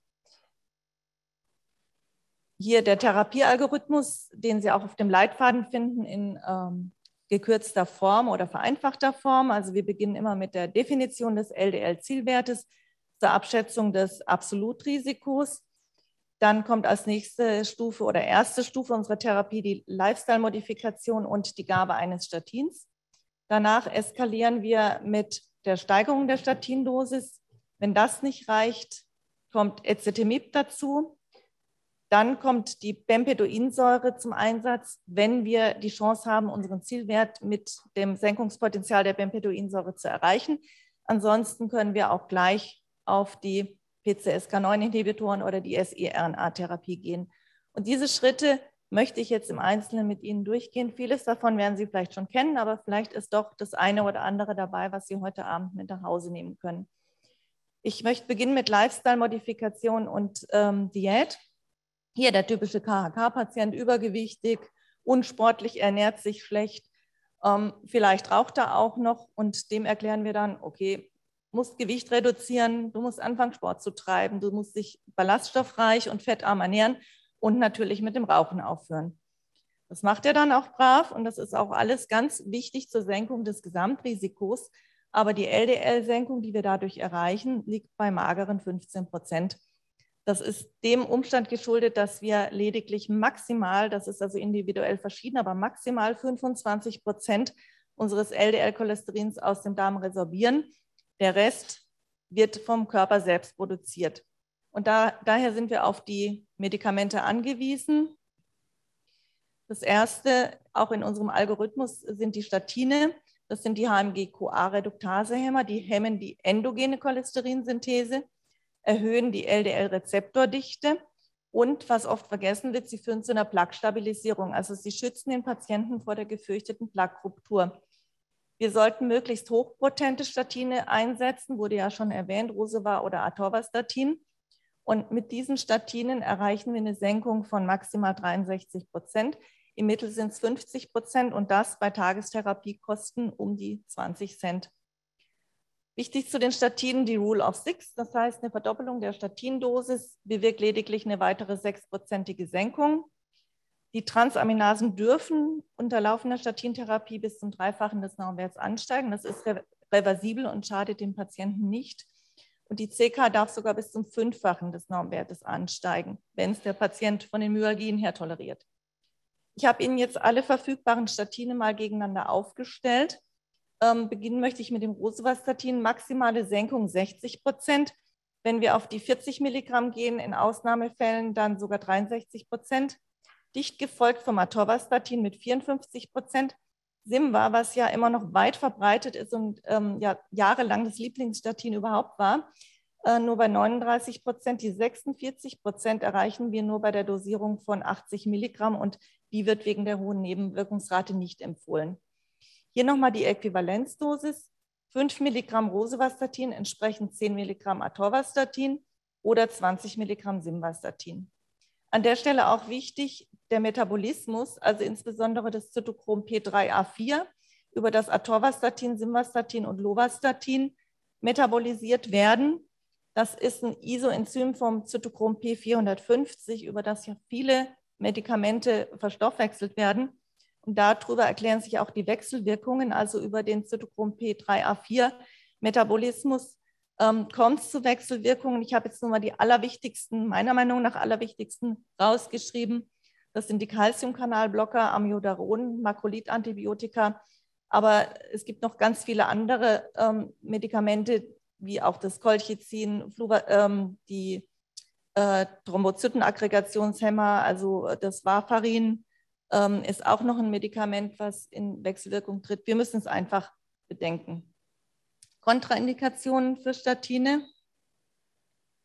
Hier der Therapiealgorithmus, den Sie auch auf dem Leitfaden finden in ähm, gekürzter Form oder vereinfachter Form. Also wir beginnen immer mit der Definition des L D L-Zielwertes zur Abschätzung des Absolutrisikos. Dann kommt als nächste Stufe oder erste Stufe unserer Therapie die Lifestyle-Modifikation und die Gabe eines Statins. Danach eskalieren wir mit der Steigerung der Statindosis. Wenn das nicht reicht, kommt Ezetimibe dazu. Dann kommt die Bempedoinsäure zum Einsatz, wenn wir die Chance haben, unseren Zielwert mit dem Senkungspotenzial der Bempedoinsäure zu erreichen. Ansonsten können wir auch gleich auf die P C S K neun Inhibitoren oder die S I R N A-Therapie gehen. Und diese Schritte möchte ich jetzt im Einzelnen mit Ihnen durchgehen. Vieles davon werden Sie vielleicht schon kennen, aber vielleicht ist doch das eine oder andere dabei, was Sie heute Abend mit nach Hause nehmen können. Ich möchte beginnen mit Lifestyle-Modifikation und ähm, Diät. Hier der typische K H K-Patient, übergewichtig, unsportlich, ernährt sich schlecht, ähm, vielleicht raucht er auch noch und dem erklären wir dann, okay, du musst Gewicht reduzieren, du musst anfangen Sport zu treiben, du musst dich ballaststoffreich und fettarm ernähren und natürlich mit dem Rauchen aufhören. Das macht er dann auch brav und das ist auch alles ganz wichtig zur Senkung des Gesamtrisikos, aber die L D L-Senkung, die wir dadurch erreichen, liegt bei mageren fünfzehn Prozent. Das ist dem Umstand geschuldet, dass wir lediglich maximal, das ist also individuell verschieden, aber maximal fünfundzwanzig Prozent unseres L D L-Cholesterins aus dem Darm resorbieren. Der Rest wird vom Körper selbst produziert. Und da, daher sind wir auf die Medikamente angewiesen. Das erste, auch in unserem Algorithmus, sind die Statine. Das sind die H M G Co A-Reduktasehämmer, die hemmen die endogene Cholesterinsynthese, erhöhen die L D L-Rezeptordichte und, was oft vergessen wird, sie führen zu einer Plaque-Stabilisierung. Also sie schützen den Patienten vor der gefürchteten Plaque-Ruptur. Wir sollten möglichst hochpotente Statine einsetzen, wurde ja schon erwähnt, Rosuvastatin oder Atorvastatin. Und mit diesen Statinen erreichen wir eine Senkung von maximal dreiundsechzig Prozent. Im Mittel sind es fünfzig Prozent und das bei Tagestherapiekosten um die zwanzig Cent. Wichtig zu den Statinen die Rule of Six, das heißt eine Verdoppelung der Statindosis bewirkt lediglich eine weitere sechsprozentige Senkung. Die Transaminasen dürfen unter laufender Statintherapie bis zum Dreifachen des Normwerts ansteigen. Das ist reversibel und schadet dem Patienten nicht. Und die C K darf sogar bis zum Fünffachen des Normwertes ansteigen, wenn es der Patient von den Myalgien her toleriert. Ich habe Ihnen jetzt alle verfügbaren Statine mal gegeneinander aufgestellt. Ähm, beginnen möchte ich mit dem Rosuvastatin, maximale Senkung sechzig Prozent. Wenn wir auf die vierzig Milligramm gehen, in Ausnahmefällen dann sogar dreiundsechzig Prozent. Dicht gefolgt vom Atorvastatin mit vierundfünfzig Prozent. Simva, was ja immer noch weit verbreitet ist und ähm, ja, jahrelang das Lieblingsstatin überhaupt war, äh, nur bei neununddreißig Prozent. Die sechsundvierzig Prozent erreichen wir nur bei der Dosierung von achtzig Milligramm und die wird wegen der hohen Nebenwirkungsrate nicht empfohlen. Hier nochmal die Äquivalenzdosis, fünf Milligramm Rosuvastatin entsprechen zehn Milligramm Atorvastatin oder zwanzig Milligramm Simvastatin. An der Stelle auch wichtig, der Metabolismus, also insbesondere das Zytochrom P drei A vier, über das Atorvastatin, Simvastatin und Lovastatin metabolisiert werden. Das ist ein Isoenzym vom Zytochrom P vierhundertfünfzig, über das ja viele Medikamente verstoffwechselt werden. Und darüber erklären sich auch die Wechselwirkungen, also über den Zytochrom P drei A vier Metabolismus ähm, kommt es zu Wechselwirkungen. Ich habe jetzt nur mal die allerwichtigsten, meiner Meinung nach allerwichtigsten rausgeschrieben. Das sind die Calciumkanalblocker, Amiodaron, Makrolidantibiotika. Aber es gibt noch ganz viele andere ähm, Medikamente, wie auch das Colchicin, Fluva, ähm, die äh, Thrombozytenaggregationshemmer, also das Warfarin, ähm, ist auch noch ein Medikament, was in Wechselwirkung tritt. Wir müssen es einfach bedenken. Kontraindikationen für Statine.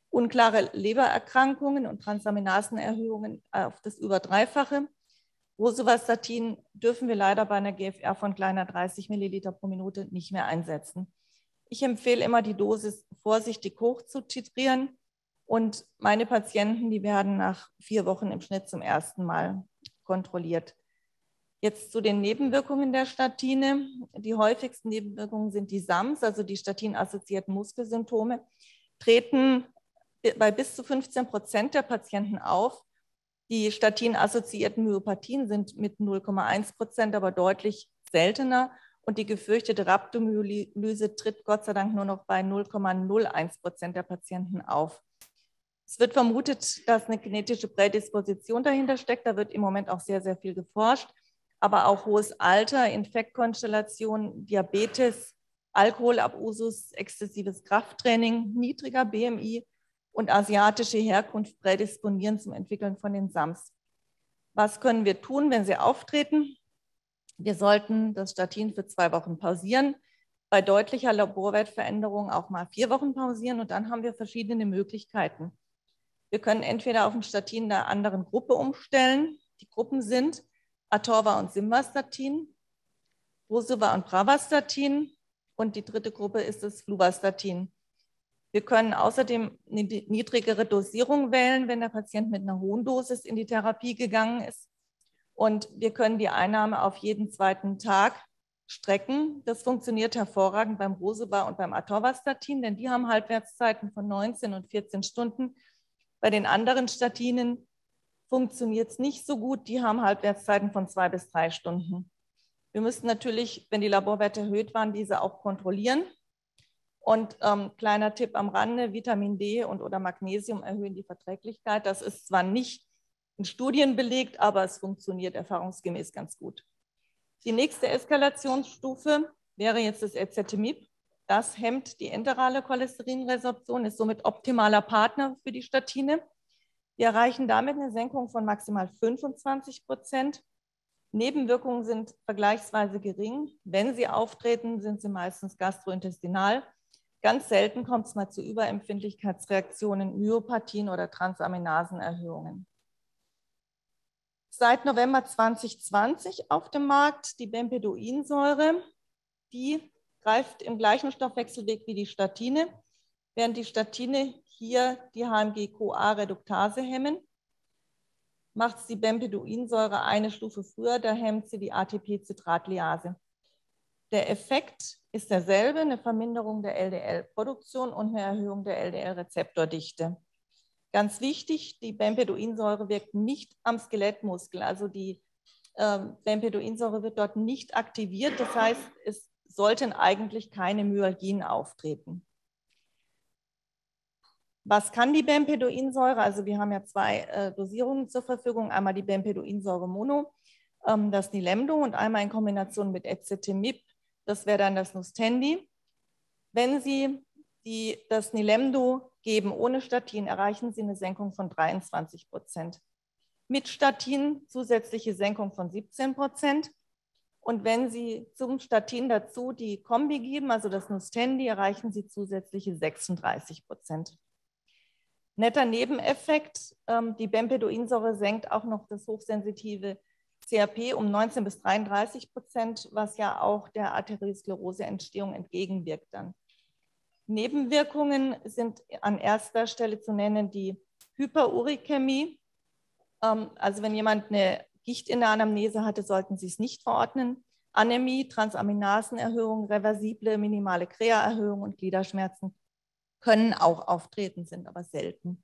Unklare Lebererkrankungen und Transaminasenerhöhungen auf das über Dreifache. Rosuvastatin dürfen wir leider bei einer G F R von kleiner dreißig Milliliter pro Minute nicht mehr einsetzen. Ich empfehle immer, die Dosis vorsichtig hoch zu titrieren. Und meine Patienten, die werden nach vier Wochen im Schnitt zum ersten Mal kontrolliert. Jetzt zu den Nebenwirkungen der Statine. Die häufigsten Nebenwirkungen sind die S A Ms, also die statinassoziierten Muskelsymptome, treten bei bis zu fünfzehn Prozent der Patienten auf. Die statinassoziierten Myopathien sind mit null Komma eins Prozent aber deutlich seltener und die gefürchtete Rhabdomyolyse tritt Gott sei Dank nur noch bei null Komma null eins Prozent der Patienten auf. Es wird vermutet, dass eine genetische Prädisposition dahinter steckt. Da wird im Moment auch sehr, sehr viel geforscht. Aber auch hohes Alter, Infektkonstellation, Diabetes, Alkoholabusus, exzessives Krafttraining, niedriger B M I und asiatische Herkunft prädisponieren zum Entwickeln von den S A Ms. Was können wir tun, wenn sie auftreten? Wir sollten das Statin für zwei Wochen pausieren, bei deutlicher Laborwertveränderung auch mal vier Wochen pausieren und dann haben wir verschiedene Möglichkeiten. Wir können entweder auf ein Statin der anderen Gruppe umstellen. Die Gruppen sind Atorva und Simvastatin, Rosuva und Pravastatin und die dritte Gruppe ist das Fluvastatin. Wir können außerdem eine niedrigere Dosierung wählen, wenn der Patient mit einer hohen Dosis in die Therapie gegangen ist. Und wir können die Einnahme auf jeden zweiten Tag strecken. Das funktioniert hervorragend beim Rosuva und beim Atorvastatin, denn die haben Halbwertszeiten von neunzehn und vierzehn Stunden. Bei den anderen Statinen funktioniert es nicht so gut. Die haben Halbwertszeiten von zwei bis drei Stunden. Wir müssen natürlich, wenn die Laborwerte erhöht waren, diese auch kontrollieren. Und ähm, kleiner Tipp am Rande, Vitamin D und oder Magnesium erhöhen die Verträglichkeit. Das ist zwar nicht in Studien belegt, aber es funktioniert erfahrungsgemäß ganz gut. Die nächste Eskalationsstufe wäre jetzt das Ezetimibe. Das hemmt die enterale Cholesterinresorption, ist somit optimaler Partner für die Statine. Wir erreichen damit eine Senkung von maximal fünfundzwanzig Prozent. Nebenwirkungen sind vergleichsweise gering. Wenn sie auftreten, sind sie meistens gastrointestinal. Ganz selten kommt es mal zu Überempfindlichkeitsreaktionen, Myopathien oder Transaminasenerhöhungen. Seit November zweitausendzwanzig auf dem Markt die Bempedoinsäure. Die greift im gleichen Stoffwechselweg wie die Statine, während die Statine hier die H M G Co A-Reduktase hemmen. Macht die Bempedoinsäure eine Stufe früher, da hemmt sie die A T P-Citratlyase. Der Effekt ist derselbe, eine Verminderung der L D L-Produktion und eine Erhöhung der L D L-Rezeptordichte. Ganz wichtig, die Bempedoinsäure wirkt nicht am Skelettmuskel, also die äh, Bempedoinsäure wird dort nicht aktiviert, das heißt, es sollten eigentlich keine Myalgien auftreten. Was kann die Bempedoinsäure? Also wir haben ja zwei äh, Dosierungen zur Verfügung, einmal die Bempedoinsäure Mono, ähm, das Nilemdo und einmal in Kombination mit Ezetimibe, das wäre dann das Nustendi. Wenn Sie die, das Nilemdo geben ohne Statin, erreichen Sie eine Senkung von dreiundzwanzig Prozent. Mit Statin zusätzliche Senkung von siebzehn Prozent. Und wenn Sie zum Statin dazu die Kombi geben, also das Nustendi, erreichen Sie zusätzliche sechsunddreißig Prozent. Netter Nebeneffekt, ähm, die Bempedoinsäure senkt auch noch das hochsensitive C R P um neunzehn bis dreiunddreißig Prozent, was ja auch der Arterioskleroseentstehung entgegenwirkt dann. Nebenwirkungen sind an erster Stelle zu nennen die Hyperurikämie. Ähm, also wenn jemand eine Gicht in der Anamnese hatte, sollten Sie es nicht verordnen. Anämie, Transaminasenerhöhung, reversible minimale Krea-Erhöhung und Gliederschmerzen können auch auftreten, sind aber selten.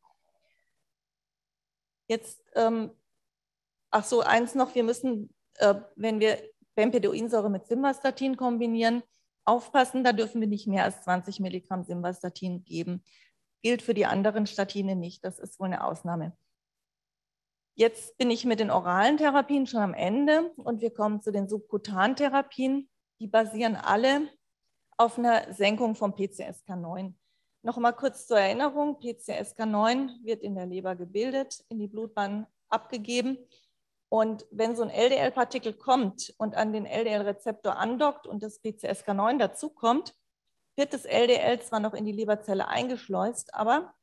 Jetzt, ähm, ach so, eins noch, wir müssen, äh, wenn wir Bempedoinsäure mit Simvastatin kombinieren, aufpassen, da dürfen wir nicht mehr als zwanzig Milligramm Simvastatin geben. Gilt für die anderen Statine nicht, das ist wohl eine Ausnahme. Jetzt bin ich mit den oralen Therapien schon am Ende und wir kommen zu den subkutanen Therapien. Die basieren alle auf einer Senkung vom P C S K neun. Noch mal kurz zur Erinnerung, P C S K neun wird in der Leber gebildet, in die Blutbahn abgegeben. Und wenn so ein L D L-Partikel kommt und an den L D L-Rezeptor andockt und das P C S K neun dazukommt, wird das L D L zwar noch in die Leberzelle eingeschleust, aber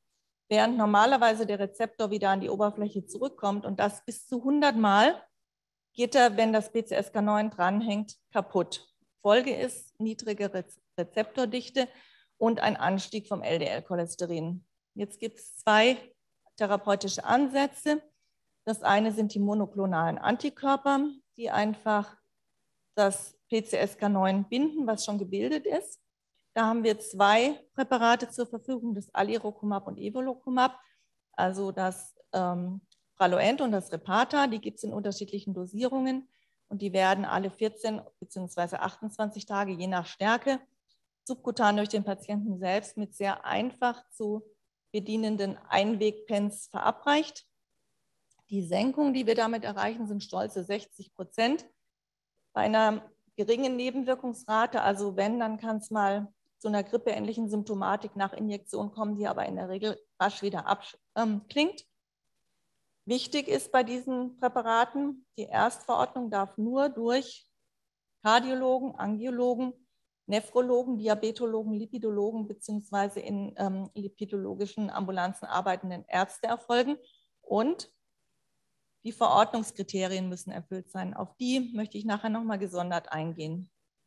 während normalerweise der Rezeptor wieder an die Oberfläche zurückkommt und das bis zu hundert Mal, geht er, wenn das P C S K neun dranhängt, kaputt. Folge ist niedrige Rezeptordichte und ein Anstieg vom L D L-Cholesterin. Jetzt gibt es zwei therapeutische Ansätze. Das eine sind die monoklonalen Antikörper, die einfach das P C S K neun binden, was schon gebildet ist. Da haben wir zwei Präparate zur Verfügung, das Alirocumab und Evolocumab, also das ähm, Praloent und das Repata. Die gibt es in unterschiedlichen Dosierungen und die werden alle vierzehn bzw. achtundzwanzig Tage, je nach Stärke, subkutan durch den Patienten selbst mit sehr einfach zu bedienenden Einwegpens verabreicht. Die Senkung, die wir damit erreichen, sind stolze sechzig Prozent. Bei einer geringen Nebenwirkungsrate, also wenn, dann kann es mal zu einer grippeähnlichen Symptomatik nach Injektion kommen, die aber in der Regel rasch wieder abklingt. Ähm, Wichtig ist bei diesen Präparaten, die Erstverordnung darf nur durch Kardiologen, Angiologen, Nephrologen, Diabetologen, Lipidologen bzw. in ähm, lipidologischen Ambulanzen arbeitenden Ärzte erfolgen und die Verordnungskriterien müssen erfüllt sein. Auf die möchte ich nachher nochmal gesondert eingehen.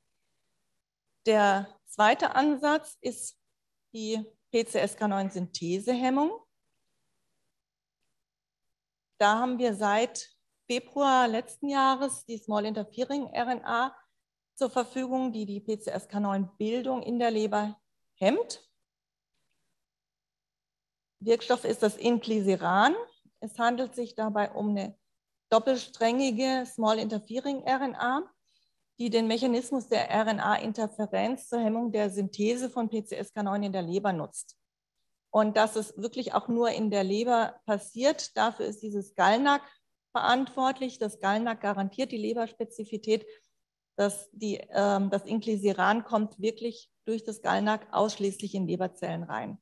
Der zweite Ansatz ist die P C S K neun Synthesehemmung. Da haben wir seit Februar letzten Jahres die Small Interfering R N A zur Verfügung, die die P C S K neun Bildung in der Leber hemmt. Wirkstoff ist das Inclisiran. Es handelt sich dabei um eine doppelsträngige Small Interfering R N A, die den Mechanismus der R N A-Interferenz zur Hemmung der Synthese von P C S K neun in der Leber nutzt. Und dass es wirklich auch nur in der Leber passiert, dafür ist dieses GalNAc verantwortlich. Das GalNAc garantiert die Leberspezifität. Dass die, ähm, das Inclisiran kommt wirklich durch das GalNAc ausschließlich in Leberzellen rein.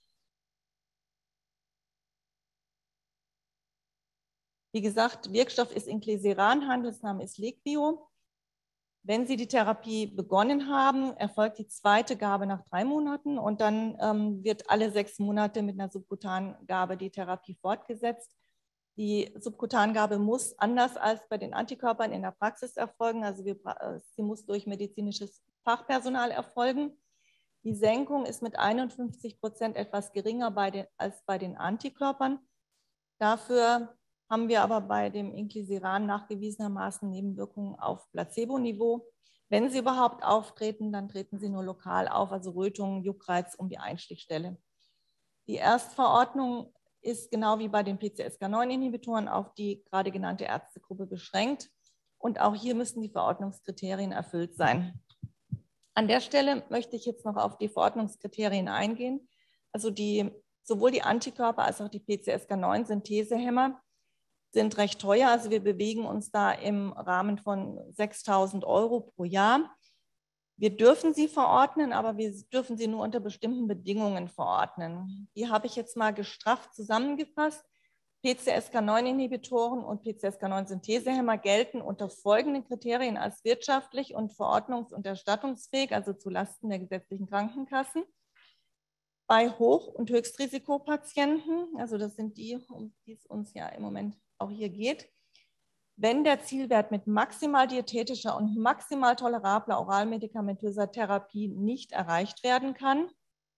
Wie gesagt, Wirkstoff ist Inclisiran, Handelsname ist Leqvio. Wenn Sie die Therapie begonnen haben, erfolgt die zweite Gabe nach drei Monaten und dann ähm, wird alle sechs Monate mit einer Subkutangabe die Therapie fortgesetzt. Die Subkutangabe muss anders als bei den Antikörpern in der Praxis erfolgen, also wir, äh, sie muss durch medizinisches Fachpersonal erfolgen. Die Senkung ist mit einundfünfzig Prozent etwas geringer bei den, als bei den Antikörpern. Dafür haben wir aber bei dem Inclisiran nachgewiesenermaßen Nebenwirkungen auf Placebo-Niveau. Wenn sie überhaupt auftreten, dann treten sie nur lokal auf, also Rötungen, Juckreiz um die Einstichstelle. Die Erstverordnung ist genau wie bei den P C S K neun Inhibitoren auf die gerade genannte Ärztegruppe beschränkt. Und auch hier müssen die Verordnungskriterien erfüllt sein. An der Stelle möchte ich jetzt noch auf die Verordnungskriterien eingehen. Also die, sowohl die Antikörper als auch die P C S K neun Synthesehemmer sind recht teuer. Also wir bewegen uns da im Rahmen von sechstausend Euro pro Jahr. Wir dürfen sie verordnen, aber wir dürfen sie nur unter bestimmten Bedingungen verordnen. Die habe ich jetzt mal gestrafft zusammengefasst. P C S K neun Inhibitoren und P C S K neun Synthesehemmer gelten unter folgenden Kriterien als wirtschaftlich und verordnungs- und erstattungsfähig, also zulasten der gesetzlichen Krankenkassen. Bei Hoch- und Höchstrisikopatienten, also das sind die, um die es uns ja im Moment auch hier geht, wenn der Zielwert mit maximal diätetischer und maximal tolerabler oralmedikamentöser Therapie nicht erreicht werden kann.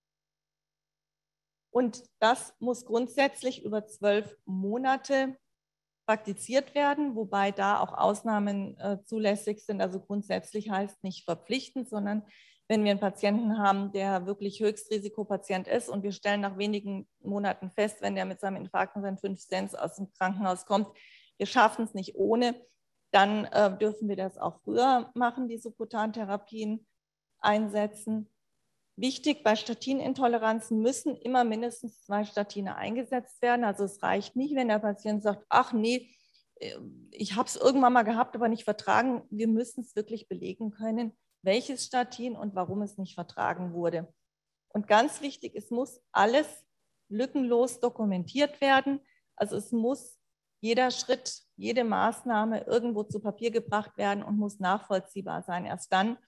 Und das muss grundsätzlich über zwölf Monate praktiziert werden, wobei da auch Ausnahmen äh, zulässig sind. Also grundsätzlich heißt nicht verpflichtend, sondern wenn wir einen Patienten haben, der wirklich Höchstrisikopatient ist und wir stellen nach wenigen Monaten fest, wenn der mit seinem Infarkt und seinen fünf Stents aus dem Krankenhaus kommt, wir schaffen es nicht ohne, dann äh, dürfen wir das auch früher machen, die Subkutantherapien einsetzen. Wichtig, bei Statinintoleranzen müssen immer mindestens zwei Statine eingesetzt werden. Also es reicht nicht, wenn der Patient sagt, ach nee, ich habe es irgendwann mal gehabt, aber nicht vertragen. Wir müssen es wirklich belegen können, welches Statin und warum es nicht vertragen wurde. Und ganz wichtig, es muss alles lückenlos dokumentiert werden. Also es muss jeder Schritt, jede Maßnahme irgendwo zu Papier gebracht werden und muss nachvollziehbar sein. Erst dann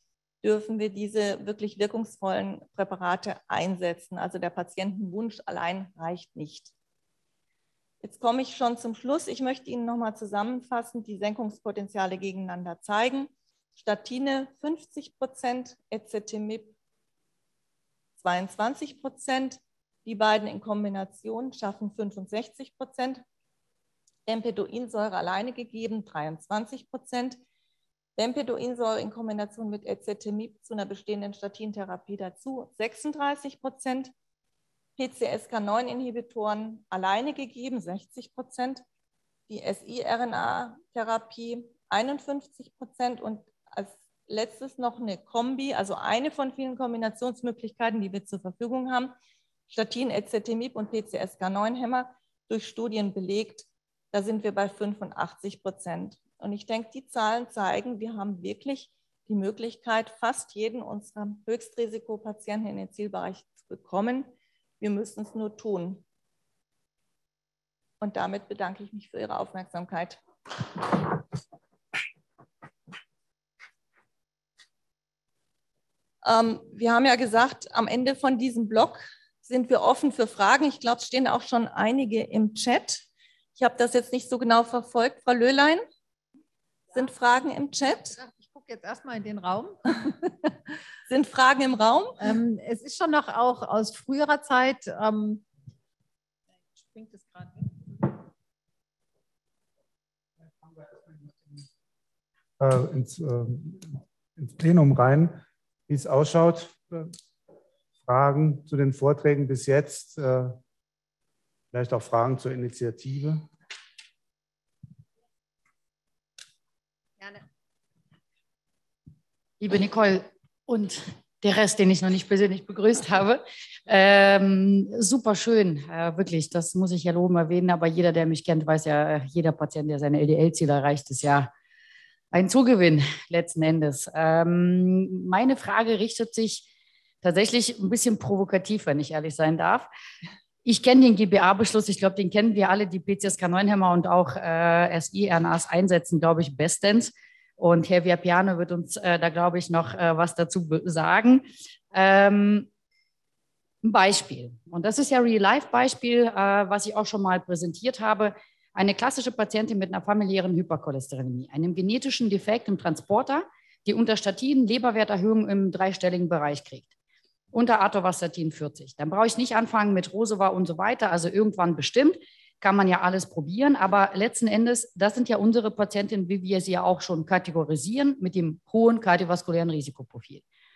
dürfen wir diese wirklich wirkungsvollen Präparate einsetzen. Also der Patientenwunsch allein reicht nicht. Jetzt komme ich schon zum Schluss. Ich möchte Ihnen nochmal zusammenfassend die Senkungspotenziale gegeneinander zeigen. Statine fünfzig Prozent, Ezetimibe zweiundzwanzig Prozent. Die beiden in Kombination schaffen fünfundsechzig Prozent. Bempedoinsäure alleine gegeben dreiundzwanzig Prozent. Bempedoinsäure in Kombination mit Ezetimibe zu einer bestehenden Statintherapie dazu sechsunddreißig Prozent. P C S K neun Inhibitoren alleine gegeben sechzig Prozent. Die S I R N A-Therapie einundfünfzig Prozent und als letztes noch eine Kombi, also eine von vielen Kombinationsmöglichkeiten, die wir zur Verfügung haben. Statin, Ezetimibe und P C S K neun Hämmer durch Studien belegt. Da sind wir bei fünfundachtzig Prozent. Und ich denke, die Zahlen zeigen, wir haben wirklich die Möglichkeit, fast jeden unserer Höchstrisikopatienten in den Zielbereich zu bekommen. Wir müssen es nur tun. Und damit bedanke ich mich für Ihre Aufmerksamkeit. Ähm, wir haben ja gesagt, am Ende von diesem Blog sind wir offen für Fragen. Ich glaube, es stehen auch schon einige im Chat. Ich habe das jetzt nicht so genau verfolgt. Frau Löhlein, sind Fragen im Chat? Ich gucke jetzt erstmal in den Raum. Sind Fragen im Raum? Ähm, es ist schon noch auch aus früherer Zeit. Ähm, springt es gerade äh, ins, äh, ins Plenum rein, wie es ausschaut. Äh, Fragen zu den Vorträgen bis jetzt, äh, vielleicht auch Fragen zur Initiative. Gerne. Liebe Nicole und der Rest, den ich noch nicht persönlich begrüßt habe, ähm, super schön, äh, wirklich, das muss ich ja loben erwähnen, aber jeder, der mich kennt, weiß ja, jeder Patient, der seine L D L-Ziele erreicht, ist ja ein Zugewinn letzten Endes. Ähm, meine Frage richtet sich tatsächlich ein bisschen provokativ, wenn ich ehrlich sein darf. Ich kenne den G B A-Beschluss, ich glaube, den kennen wir alle, die P C S K neun Hämmer und auch äh, S I R N As einsetzen, glaube ich, bestens. Und Herr Viapiano wird uns äh, da, glaube ich, noch äh, was dazu sagen. Ähm, ein Beispiel, und das ist ja Real-Life-Beispiel, äh, was ich auch schon mal präsentiert habe. Eine klassische Patientin mit einer familiären Hypercholesterinämie, einem genetischen Defekt im Transporter, die unter Statin Leberwerterhöhung im dreistelligen Bereich kriegt. Unter Atorvastatin vierzig. Dann brauche ich nicht anfangen mit Rosova und so weiter. Also irgendwann bestimmt kann man ja alles probieren. Aber letzten Endes, das sind ja unsere Patientinnen, wie wir sie ja auch schon kategorisieren, mit dem hohen kardiovaskulären Risikoprofil.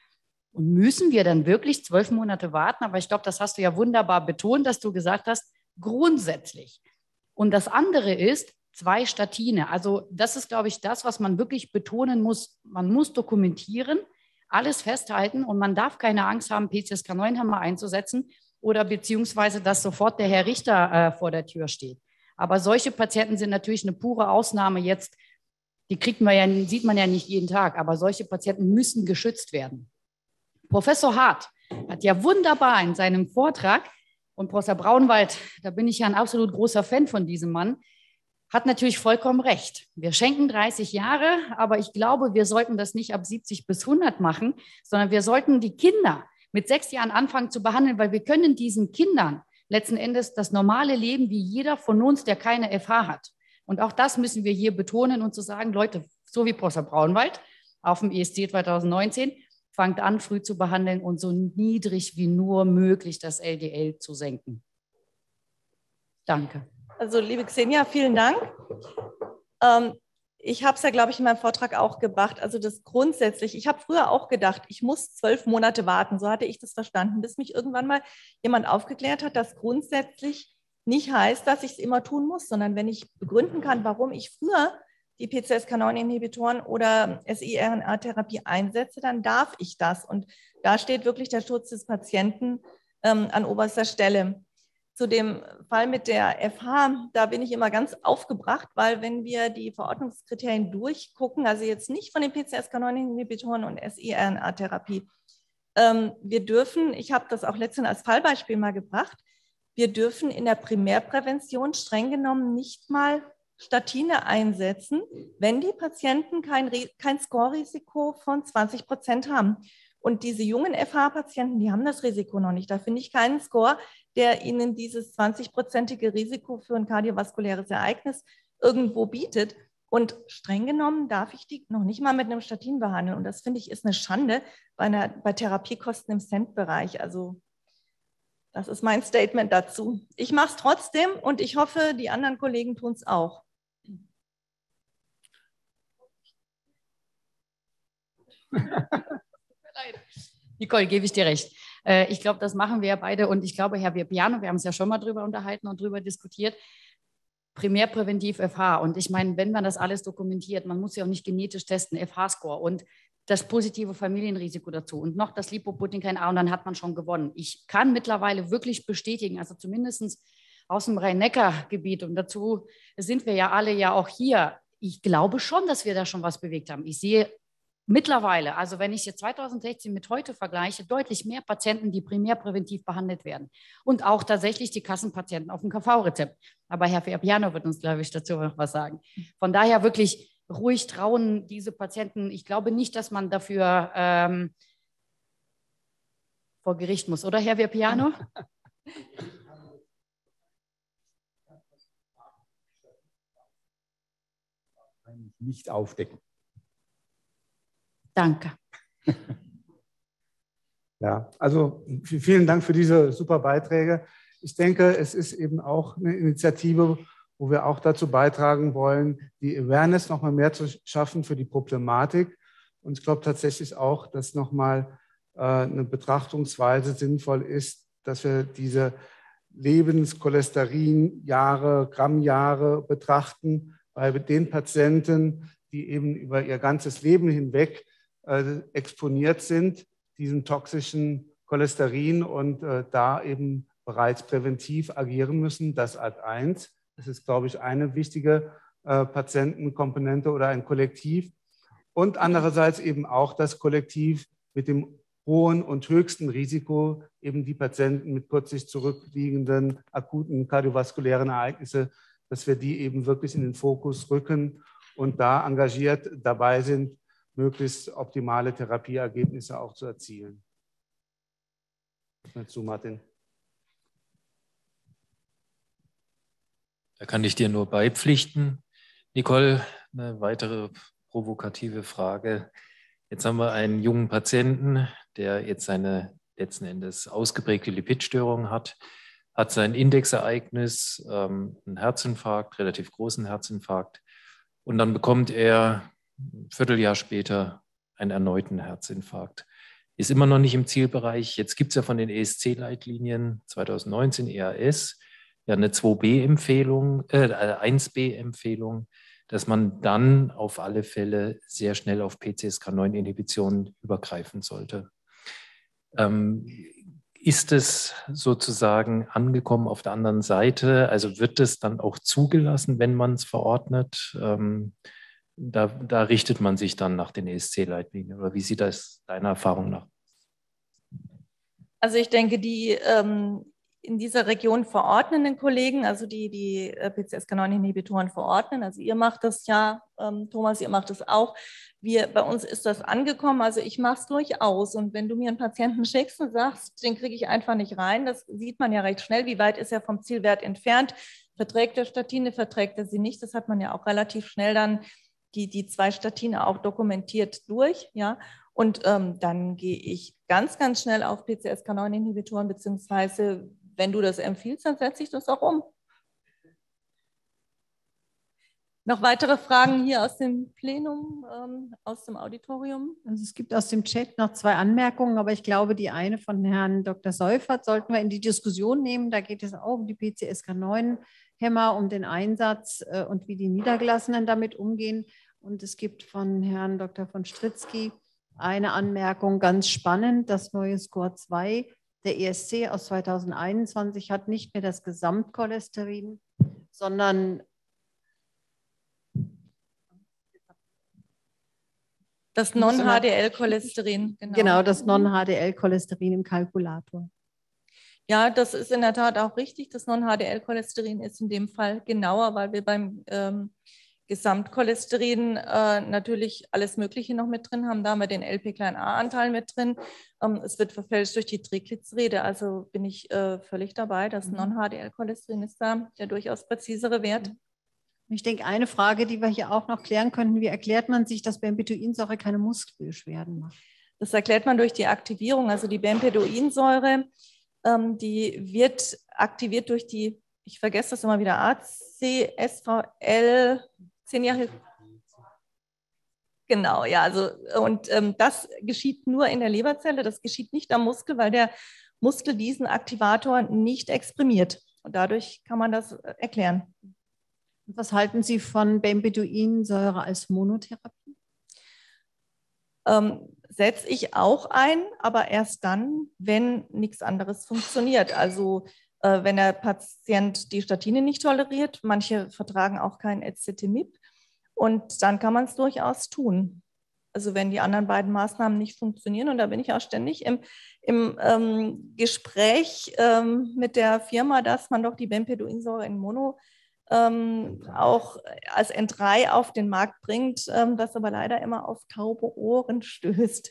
Und müssen wir dann wirklich zwölf Monate warten? Aber ich glaube, das hast du ja wunderbar betont, dass du gesagt hast, grundsätzlich. Und das andere ist, zwei Statine. Also das ist, glaube ich, das, was man wirklich betonen muss. Man muss dokumentieren, alles festhalten und man darf keine Angst haben, P C S K neun Hämmer einzusetzen oder beziehungsweise, dass sofort der Herr Richter äh, vor der Tür steht. Aber solche Patienten sind natürlich eine pure Ausnahme jetzt. Die kriegt man ja, sieht man ja nicht jeden Tag, aber solche Patienten müssen geschützt werden. Professor Hart hat ja wunderbar in seinem Vortrag, und Professor Braunwald, da bin ich ja ein absolut großer Fan von diesem Mann, hat natürlich vollkommen recht. Wir schenken dreißig Jahre, aber ich glaube, wir sollten das nicht ab siebzig bis hundert machen, sondern wir sollten die Kinder mit sechs Jahren anfangen zu behandeln, weil wir können diesen Kindern letzten Endes das normale Leben wie jeder von uns, der keine F H hat. Und auch das müssen wir hier betonen und zu sagen, Leute, so wie Professor Braunwald auf dem E S C zwanzig neunzehn, fangt an, früh zu behandeln und so niedrig wie nur möglich das L D L zu senken. Danke. Also liebe Xenia, vielen Dank. Ähm, ich habe es ja, glaube ich, in meinem Vortrag auch gebracht. Also das grundsätzlich, ich habe früher auch gedacht, ich muss zwölf Monate warten, so hatte ich das verstanden, bis mich irgendwann mal jemand aufgeklärt hat, dass grundsätzlich nicht heißt, dass ich es immer tun muss, sondern wenn ich begründen kann, warum ich früher die P C S K neun Inhibitoren oder S I R N A-Therapie einsetze, dann darf ich das. Und da steht wirklich der Schutz des Patienten ähm, an oberster Stelle. Zu dem Fall mit der F H, da bin ich immer ganz aufgebracht, weil wenn wir die Verordnungskriterien durchgucken, also jetzt nicht von den P C S K neun Inhibitoren und S I R N A-Therapie, ähm, wir dürfen, ich habe das auch letztens als Fallbeispiel mal gebracht, wir dürfen in der Primärprävention streng genommen nicht mal Statine einsetzen, wenn die Patienten kein, kein Score-Risiko von zwanzig Prozent haben. Und diese jungen F H-Patienten, die haben das Risiko noch nicht. Da finde ich keinen Score, der ihnen dieses zwanzig-prozentige Risiko für ein kardiovaskuläres Ereignis irgendwo bietet. Und streng genommen darf ich die noch nicht mal mit einem Statin behandeln. Und das finde ich ist eine Schande bei, einer, bei Therapiekosten im Cent-Bereich. Also das ist mein Statement dazu. Ich mache es trotzdem und ich hoffe, die anderen Kollegen tun es auch. Nicole, gebe ich dir recht. Ich glaube, das machen wir ja beide. Und ich glaube, Herr Virpiano, wir haben es ja schon mal drüber unterhalten und drüber diskutiert, primärpräventiv F H. Und ich meine, wenn man das alles dokumentiert, man muss ja auch nicht genetisch testen, F H-Score und das positive Familienrisiko dazu und noch das Lipoprotein A und dann hat man schon gewonnen. Ich kann mittlerweile wirklich bestätigen, also zumindest aus dem Rhein-Neckar-Gebiet und dazu sind wir ja alle ja auch hier. Ich glaube schon, dass wir da schon was bewegt haben. Ich sehe mittlerweile, also wenn ich jetzt zweitausendsechzehn mit heute vergleiche, deutlich mehr Patienten, die primärpräventiv behandelt werden und auch tatsächlich die Kassenpatienten auf dem K V-Rezept. Aber Herr Virpiano wird uns, glaube ich, dazu noch was sagen. Von daher wirklich ruhig trauen, diese Patienten. Ich glaube nicht, dass man dafür ähm, vor Gericht muss, oder Herr Virpiano? Nicht aufdecken. Danke. Ja, also vielen Dank für diese super Beiträge. Ich denke, es ist eben auch eine Initiative, wo wir auch dazu beitragen wollen, die Awareness noch mal mehr zu schaffen für die Problematik. Und ich glaube tatsächlich auch, dass noch mal äh, eine Betrachtungsweise sinnvoll ist, dass wir diese Lebenscholesterinjahre, Grammjahre betrachten, bei den Patienten, die eben über ihr ganzes Leben hinweg äh, exponiert sind, diesem toxischen Cholesterin und äh, da eben bereits präventiv agieren müssen. Das Ad eins. Das ist, glaube ich, eine wichtige äh, Patientenkomponente oder ein Kollektiv. Und andererseits eben auch das Kollektiv mit dem hohen und höchsten Risiko, eben die Patienten mit kürzlich zurückliegenden akuten kardiovaskulären Ereignissen, dass wir die eben wirklich in den Fokus rücken und da engagiert dabei sind, möglichst optimale Therapieergebnisse auch zu erzielen. Dazu, Martin. Da kann ich dir nur beipflichten. Nicole, eine weitere provokative Frage. Jetzt haben wir einen jungen Patienten, der jetzt seine letzten Endes ausgeprägte Lipidstörung hat, hat sein Indexereignis, ähm, einen Herzinfarkt, relativ großen Herzinfarkt, und dann bekommt er ein Vierteljahr später einen erneuten Herzinfarkt. Ist immer noch nicht im Zielbereich. Jetzt gibt es ja von den E S C-Leitlinien zweitausendneunzehn E A S ja eine zwei B-Empfehlung, äh, eins B-Empfehlung, dass man dann auf alle Fälle sehr schnell auf P C S K neun Inhibition übergreifen sollte. Ähm, ist es sozusagen angekommen auf der anderen Seite? Also wird es dann auch zugelassen, wenn man es verordnet? Ähm, da, da richtet man sich dann nach den E S C-Leitlinien. Oder wie sieht das deiner Erfahrung nach? Also ich denke, die ähm, in dieser Region verordnenden Kollegen, also die die P C S K neun Inhibitoren verordnen, also ihr macht das ja, ähm, Thomas, ihr macht das auch. Wir, bei uns ist das angekommen, also ich mache es durchaus. Und wenn du mir einen Patienten schickst und sagst, den kriege ich einfach nicht rein, das sieht man ja recht schnell, wie weit ist er vom Zielwert entfernt, verträgt er Statine, verträgt er sie nicht, das hat man ja auch relativ schnell dann die, die zwei Statine auch dokumentiert durch, ja. Und ähm, dann gehe ich ganz, ganz schnell auf P C S K neun Inhibitoren, beziehungsweise wenn du das empfiehlst, dann setze ich das auch um. Noch weitere Fragen hier aus dem Plenum, ähm, aus dem Auditorium? Also es gibt aus dem Chat noch zwei Anmerkungen, aber ich glaube, die eine von Herrn Doktor Seufert sollten wir in die Diskussion nehmen. Da geht es auch um die P C S K neun Hämmer, um den Einsatz äh, und wie die Niedergelassenen damit umgehen. Und es gibt von Herrn Doktor von Stritzky eine Anmerkung, ganz spannend, das neue Score zwei der E S C aus zweitausendeinundzwanzig hat nicht mehr das Gesamtcholesterin, sondern das Non-H D L-Cholesterin. Genau. genau, das Non-H D L-Cholesterin im Kalkulator. Ja, das ist in der Tat auch richtig. Das Non-H D L-Cholesterin ist in dem Fall genauer, weil wir beim ähm, Gesamtcholesterin äh, natürlich alles Mögliche noch mit drin haben. Da haben wir den L P-A-Anteil mit drin. Ähm, es wird verfälscht durch die Triglyceride. Also bin ich äh, völlig dabei. Das Non-H D L-Cholesterin ist da der durchaus präzisere Wert. Ich denke, eine Frage, die wir hier auch noch klären könnten, wie erklärt man sich, dass Bempeduinsäure keine Muskelbeschwerden macht? Das erklärt man durch die Aktivierung. Also die Bempeduinsäure, ähm, die wird aktiviert durch die, ich vergesse das immer wieder, A C S V L, zehn Jahre. Genau, ja, also und ähm, das geschieht nur in der Leberzelle, das geschieht nicht am Muskel, weil der Muskel diesen Aktivator nicht exprimiert. Und dadurch kann man das erklären. Was halten Sie von Bempeduinsäure als Monotherapie? Ähm, setze ich auch ein, aber erst dann, wenn nichts anderes funktioniert. Also äh, wenn der Patient die Statine nicht toleriert, manche vertragen auch kein Ezetimibe, und dann kann man es durchaus tun. Also wenn die anderen beiden Maßnahmen nicht funktionieren, und da bin ich auch ständig im, im ähm, Gespräch ähm, mit der Firma, dass man doch die Bempeduinsäure in Mono ähm, auch als N drei auf den Markt bringt, ähm, das aber leider immer auf taube Ohren stößt.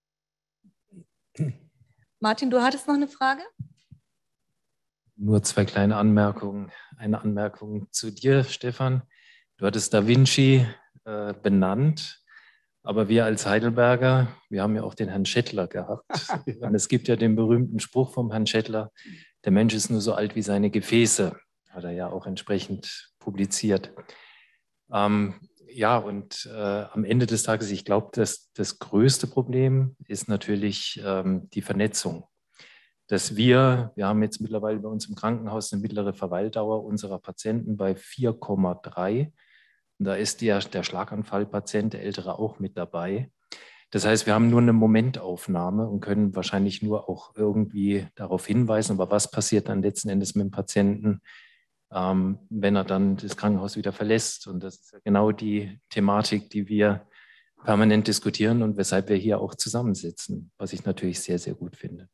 Martin, du hattest noch eine Frage? Nur zwei kleine Anmerkungen. Eine Anmerkung zu dir, Stefan. Du hattest Da Vinci äh, benannt, aber wir als Heidelberger, wir haben ja auch den Herrn Schettler gehabt. Und es gibt ja den berühmten Spruch vom Herrn Schettler, der Mensch ist nur so alt wie seine Gefäße. Hat er ja auch entsprechend publiziert. Ähm, ja, und äh, am Ende des Tages, ich glaube, dass das größte Problem ist natürlich ähm, die Vernetzung. Dass wir, wir haben jetzt mittlerweile bei uns im Krankenhaus eine mittlere Verweildauer unserer Patienten bei vier Komma drei. Und da ist der, der Schlaganfallpatient, der Ältere, auch mit dabei. Das heißt, wir haben nur eine Momentaufnahme und können wahrscheinlich nur auch irgendwie darauf hinweisen, aber was passiert dann letzten Endes mit dem Patienten, ähm, wenn er dann das Krankenhaus wieder verlässt. Und das ist ja genau die Thematik, die wir permanent diskutieren und weshalb wir hier auch zusammensitzen, was ich natürlich sehr, sehr gut finde.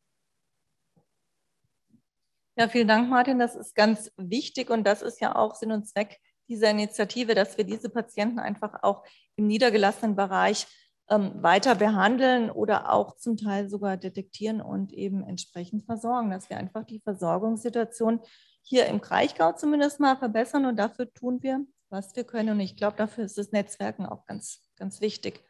Ja, vielen Dank, Martin. Das ist ganz wichtig, und das ist ja auch Sinn und Zweck dieser Initiative, dass wir diese Patienten einfach auch im niedergelassenen Bereich ähm, weiter behandeln oder auch zum Teil sogar detektieren und eben entsprechend versorgen, dass wir einfach die Versorgungssituation hier im Kraichgau zumindest mal verbessern, und dafür tun wir, was wir können. Und ich glaube, dafür ist das Netzwerken auch ganz, ganz wichtig.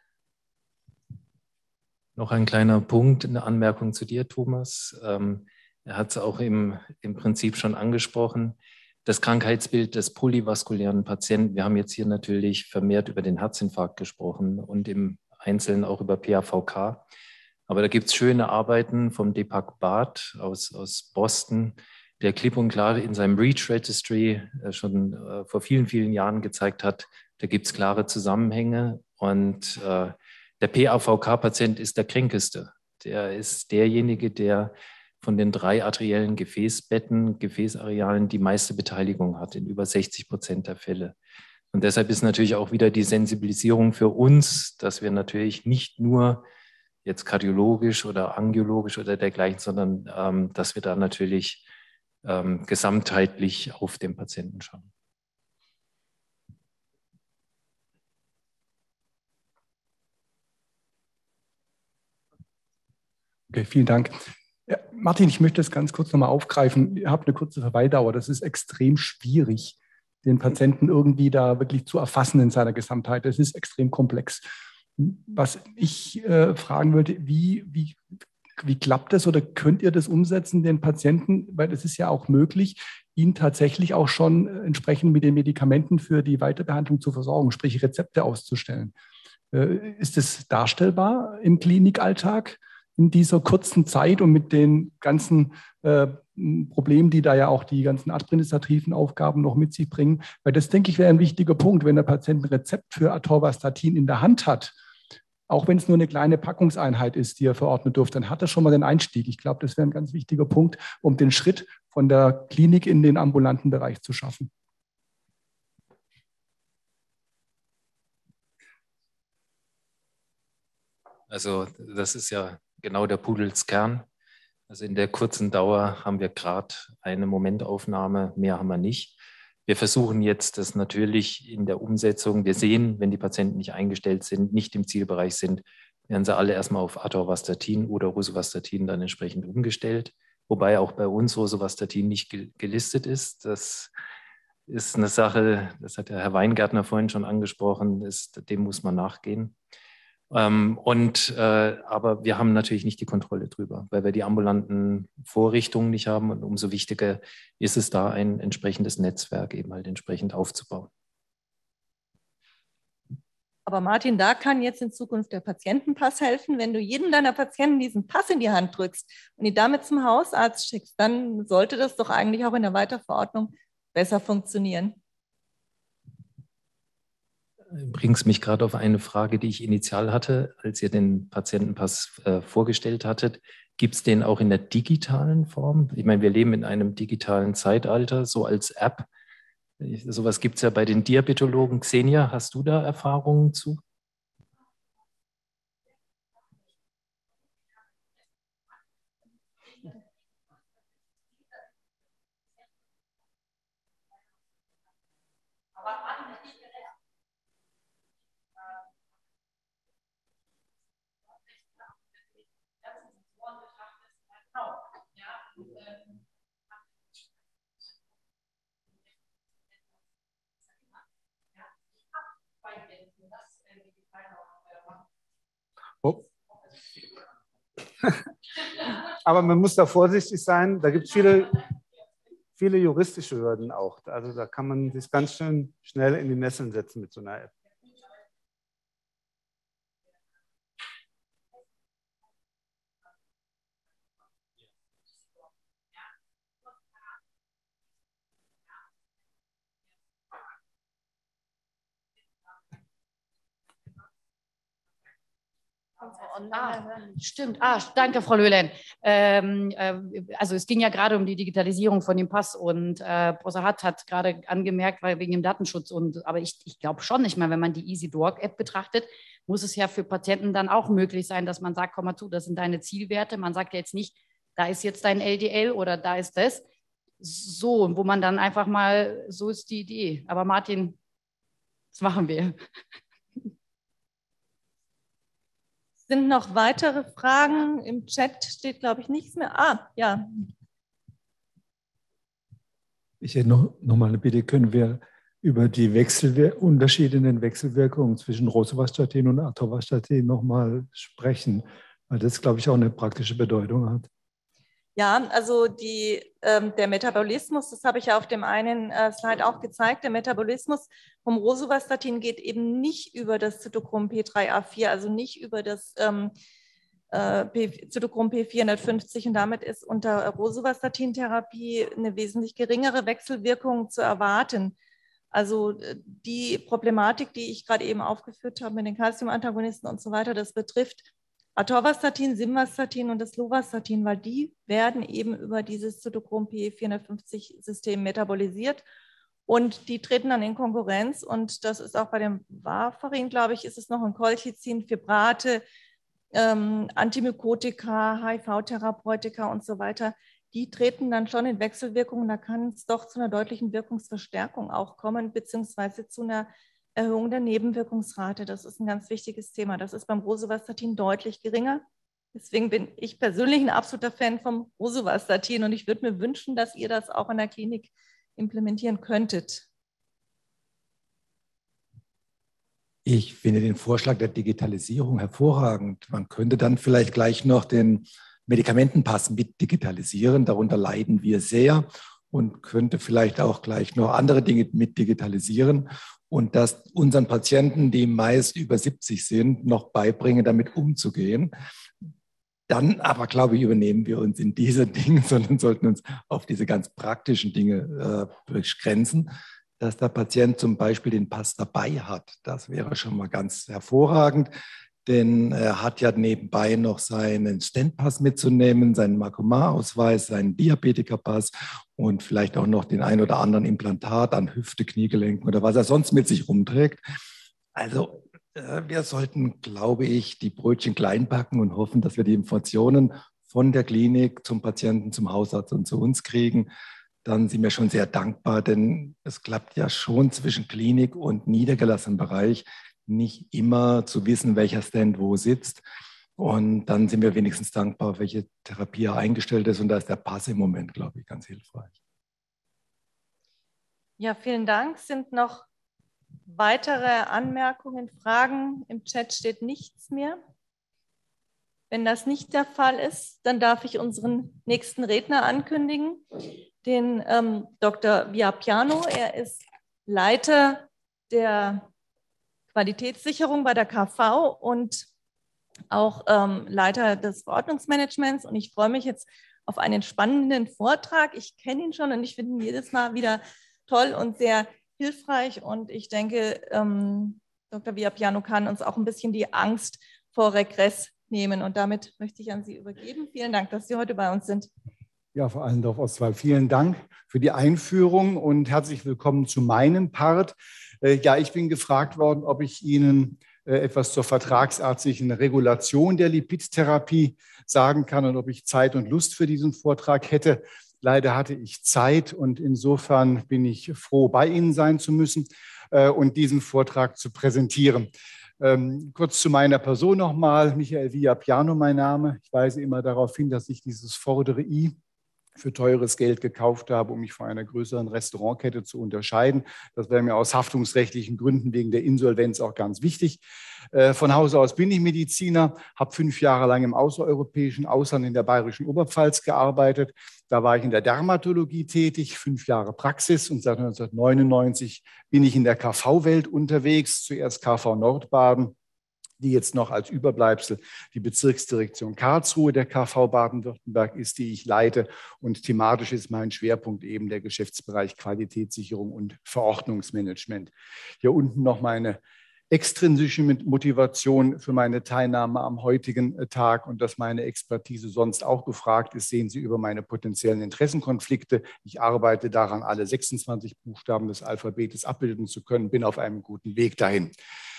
Noch ein kleiner Punkt, eine Anmerkung zu dir, Thomas. Ähm, er hat es auch im, im Prinzip schon angesprochen. Das Krankheitsbild des polyvaskulären Patienten. Wir haben jetzt hier natürlich vermehrt über den Herzinfarkt gesprochen und im Einzelnen auch über P A V K. Aber da gibt es schöne Arbeiten vom Deepak Bhatt aus, aus Boston, der klipp und klar in seinem REACH Registry äh, schon äh, vor vielen, vielen Jahren gezeigt hat, da gibt es klare Zusammenhänge. Und äh, der P A V K-Patient ist der kränkeste. Der ist derjenige, der von den drei arteriellen Gefäßbetten, Gefäßarealen die meiste Beteiligung hat, in über sechzig Prozent der Fälle. Und deshalb ist natürlich auch wieder die Sensibilisierung für uns, dass wir natürlich nicht nur jetzt kardiologisch oder angiologisch oder dergleichen, sondern ähm, dass wir da natürlich ähm, gesamtheitlich auf den Patienten schauen. Okay, vielen Dank. Ja, Martin, ich möchte das ganz kurz nochmal aufgreifen. Ihr habt eine kurze Verweildauer. Das ist extrem schwierig, den Patienten irgendwie da wirklich zu erfassen in seiner Gesamtheit. Das ist extrem komplex. Was ich äh, fragen wollte, wie, wie, wie klappt das oder könnt ihr das umsetzen, den Patienten? Weil es ist ja auch möglich, ihn tatsächlich auch schon entsprechend mit den Medikamenten für die Weiterbehandlung zu versorgen, sprich Rezepte auszustellen. Äh, ist es darstellbar im Klinikalltag in dieser kurzen Zeit und mit den ganzen äh, Problemen, die da ja auch die ganzen administrativen Aufgaben noch mit sich bringen? Weil das, denke ich, wäre ein wichtiger Punkt, wenn der Patient ein Rezept für Atorvastatin in der Hand hat, auch wenn es nur eine kleine Packungseinheit ist, die er verordnen dürfte, dann hat er schon mal den Einstieg. Ich glaube, das wäre ein ganz wichtiger Punkt, um den Schritt von der Klinik in den ambulanten Bereich zu schaffen. Also das ist ja genau der Pudelskern. Also in der kurzen Dauer haben wir gerade eine Momentaufnahme, mehr haben wir nicht. Wir versuchen jetzt das natürlich in der Umsetzung. Wir sehen, wenn die Patienten nicht eingestellt sind, nicht im Zielbereich sind, werden sie alle erstmal auf Atorvastatin oder Rosuvastatin dann entsprechend umgestellt. Wobei auch bei uns Rosuvastatin nicht gelistet ist. Das ist eine Sache, das hat der Herr Weingärtner vorhin schon angesprochen, ist, dem muss man nachgehen. Ähm, und, äh, aber wir haben natürlich nicht die Kontrolle drüber, weil wir die ambulanten Vorrichtungen nicht haben. Und umso wichtiger ist es da, ein entsprechendes Netzwerk eben halt entsprechend aufzubauen. Aber Martin, da kann jetzt in Zukunft der Patientenpass helfen. Wenn du jedem deiner Patienten diesen Pass in die Hand drückst und ihn damit zum Hausarzt schickst, dann sollte das doch eigentlich auch in der Weiterverordnung besser funktionieren. Bringst mich gerade auf eine Frage, die ich initial hatte, als ihr den Patientenpass äh, vorgestellt hattet. Gibt es den auch in der digitalen Form? Ich meine, wir leben in einem digitalen Zeitalter, so als App. Sowas gibt es ja bei den Diabetologen. Xenia, hast du da Erfahrungen zu? Oh. Aber man muss da vorsichtig sein, da gibt es viele, viele juristische Hürden auch. Also da kann man sich ganz schön schnell in die Nesseln setzen mit so einer App. Ah, stimmt. Ah, danke, Frau Löhlein. Ähm, äh, also es ging ja gerade um die Digitalisierung von dem Pass und äh, Professor Hart hat gerade angemerkt, weil wegen dem Datenschutz. Und, aber ich, ich glaube schon nicht mal, wenn man die EasyDoc-App betrachtet, muss es ja für Patienten dann auch möglich sein, dass man sagt, komm mal zu, das sind deine Zielwerte. Man sagt ja jetzt nicht, da ist jetzt dein L D L oder da ist das. So, wo man dann einfach mal, so ist die Idee. Aber Martin, das machen wir. Sind noch weitere Fragen? Im Chat steht, glaube ich, nichts mehr. Ah, ja. Ich hätte noch, noch mal eine Bitte, können wir über die Wechselwir- Unterschiede in den Wechselwirkungen zwischen Rosuvastatin und Atorvastatin noch mal sprechen, weil das, glaube ich, auch eine praktische Bedeutung hat. Ja, also die, ähm, der Metabolismus, das habe ich ja auf dem einen äh, Slide auch gezeigt, der Metabolismus vom Rosuvastatin geht eben nicht über das Zytochrom P drei A vier, also nicht über das ähm, äh, Zytochrom P vierhundertfünfzig und damit ist unter Rosuvastatin-Therapie eine wesentlich geringere Wechselwirkung zu erwarten. Also die Problematik, die ich gerade eben aufgeführt habe mit den Calcium-Antagonisten und so weiter, das betrifft Atorvastatin, Simvastatin und das Lovastatin, weil die werden eben über dieses Zytochrom P vierhundertfünfzig-System metabolisiert und die treten dann in Konkurrenz und das ist auch bei dem Warfarin, glaube ich, ist es noch ein Colchicin, Fibrate, ähm, Antimykotika, H I V-Therapeutika und so weiter. Die treten dann schon in Wechselwirkungen, da kann es doch zu einer deutlichen Wirkungsverstärkung auch kommen, beziehungsweise zu einer Erhöhung der Nebenwirkungsrate. Das ist ein ganz wichtiges Thema. Das ist beim Rosuvastatin deutlich geringer. Deswegen bin ich persönlich ein absoluter Fan vom Rosuvastatin und ich würde mir wünschen, dass ihr das auch in der Klinik implementieren könntet. Ich finde den Vorschlag der Digitalisierung hervorragend. Man könnte dann vielleicht gleich noch den Medikamentenpass mit digitalisieren. Darunter leiden wir sehr und könnte vielleicht auch gleich noch andere Dinge mit digitalisieren und das unseren Patienten, die meist über siebzig sind, noch beibringen, damit umzugehen. Dann aber, glaube ich, übernehmen wir uns in diese Dinge, sondern sollten uns auf diese ganz praktischen Dinge äh, begrenzen, dass der Patient zum Beispiel den Pass dabei hat. Das wäre schon mal ganz hervorragend, denn er hat ja nebenbei noch seinen Stentpass mitzunehmen, seinen Markomar-Ausweis, seinen Diabetikerpass und vielleicht auch noch den ein oder anderen Implantat an Hüfte, Kniegelenken oder was er sonst mit sich rumträgt. Also äh, wir sollten, glaube ich, die Brötchen klein backen und hoffen, dass wir die Informationen von der Klinik zum Patienten, zum Hausarzt und zu uns kriegen, dann sind wir schon sehr dankbar, denn es klappt ja schon zwischen Klinik und niedergelassenem Bereich nicht immer zu wissen, welcher Stand wo sitzt. Und dann sind wir wenigstens dankbar, welche Therapie eingestellt ist. Und da ist der Pass im Moment, glaube ich, ganz hilfreich. Ja, vielen Dank. Sind noch weitere Anmerkungen, Fragen? Im Chat steht nichts mehr. Wenn das nicht der Fall ist, dann darf ich unseren nächsten Redner ankündigen, den ähm, Doktor Viapiano. Er ist Leiter der Qualitätssicherung bei der K V und auch ähm, Leiter des Verordnungsmanagements. Und ich freue mich jetzt auf einen spannenden Vortrag. Ich kenne ihn schon und ich finde ihn jedes Mal wieder toll und sehr hilfreich. Und ich denke, ähm, Doktor Viapiano kann uns auch ein bisschen die Angst vor Regress nehmen. Und damit möchte ich an Sie übergeben. Vielen Dank, dass Sie heute bei uns sind. Ja, Frau Allendorf-Ostwald, vielen Dank für die Einführung und herzlich willkommen zu meinem Part. Ja, ich bin gefragt worden, ob ich Ihnen etwas zur vertragsärztlichen Regulation der Lipidtherapie sagen kann und ob ich Zeit und Lust für diesen Vortrag hätte. Leider hatte ich Zeit und insofern bin ich froh, bei Ihnen sein zu müssen und diesen Vortrag zu präsentieren. Ähm, kurz zu meiner Person nochmal. Michael Viapiano mein Name. Ich weise immer darauf hin, dass ich dieses vordere I für teures Geld gekauft habe, um mich von einer größeren Restaurantkette zu unterscheiden. Das wäre mir aus haftungsrechtlichen Gründen wegen der Insolvenz auch ganz wichtig. Äh, von Hause aus bin ich Mediziner, habe fünf Jahre lang im außereuropäischen Ausland in der Bayerischen Oberpfalz gearbeitet. Da war ich in der Dermatologie tätig, fünf Jahre Praxis und seit neunzehnhundertneunundneunzig bin ich in der K V-Welt unterwegs, zuerst K V Nordbaden, die jetzt noch als Überbleibsel die Bezirksdirektion Karlsruhe der K V Baden-Württemberg ist, die ich leite. Und thematisch ist mein Schwerpunkt eben der Geschäftsbereich Qualitätssicherung und Verordnungsmanagement. Hier unten noch meine extrinsische Motivation für meine Teilnahme am heutigen Tag und dass meine Expertise sonst auch gefragt ist, sehen Sie über meine potenziellen Interessenkonflikte. Ich arbeite daran, alle sechsundzwanzig Buchstaben des Alphabetes abbilden zu können, bin auf einem guten Weg dahin.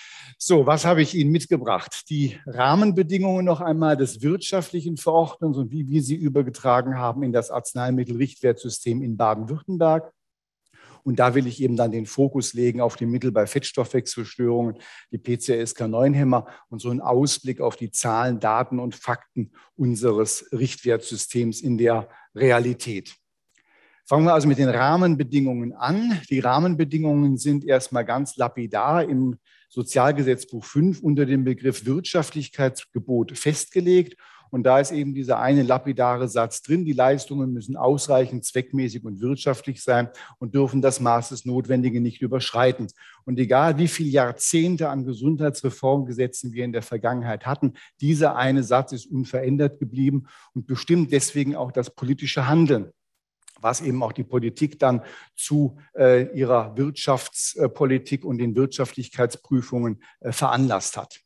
So, was habe ich Ihnen mitgebracht? Die Rahmenbedingungen noch einmal des wirtschaftlichen Verordnungs und wie wir sie übergetragen haben in das Arzneimittelrichtwertsystem in Baden-Württemberg. Und da will ich eben dann den Fokus legen auf die Mittel bei Fettstoffwechselstörungen, die P C S K neun Hämmer und so einen Ausblick auf die Zahlen, Daten und Fakten unseres Richtwertsystems in der Realität. Fangen wir also mit den Rahmenbedingungen an. Die Rahmenbedingungen sind erstmal ganz lapidar im Sozialgesetzbuch fünf unter dem Begriff Wirtschaftlichkeitsgebot festgelegt. Und da ist eben dieser eine lapidare Satz drin, die Leistungen müssen ausreichend, zweckmäßig und wirtschaftlich sein und dürfen das Maß des Notwendigen nicht überschreiten. Und egal, wie viele Jahrzehnte an Gesundheitsreformgesetzen wir in der Vergangenheit hatten, dieser eine Satz ist unverändert geblieben und bestimmt deswegen auch das politische Handeln, was eben auch die Politik dann zu äh, ihrer Wirtschaftspolitik und den Wirtschaftlichkeitsprüfungen äh, veranlasst hat.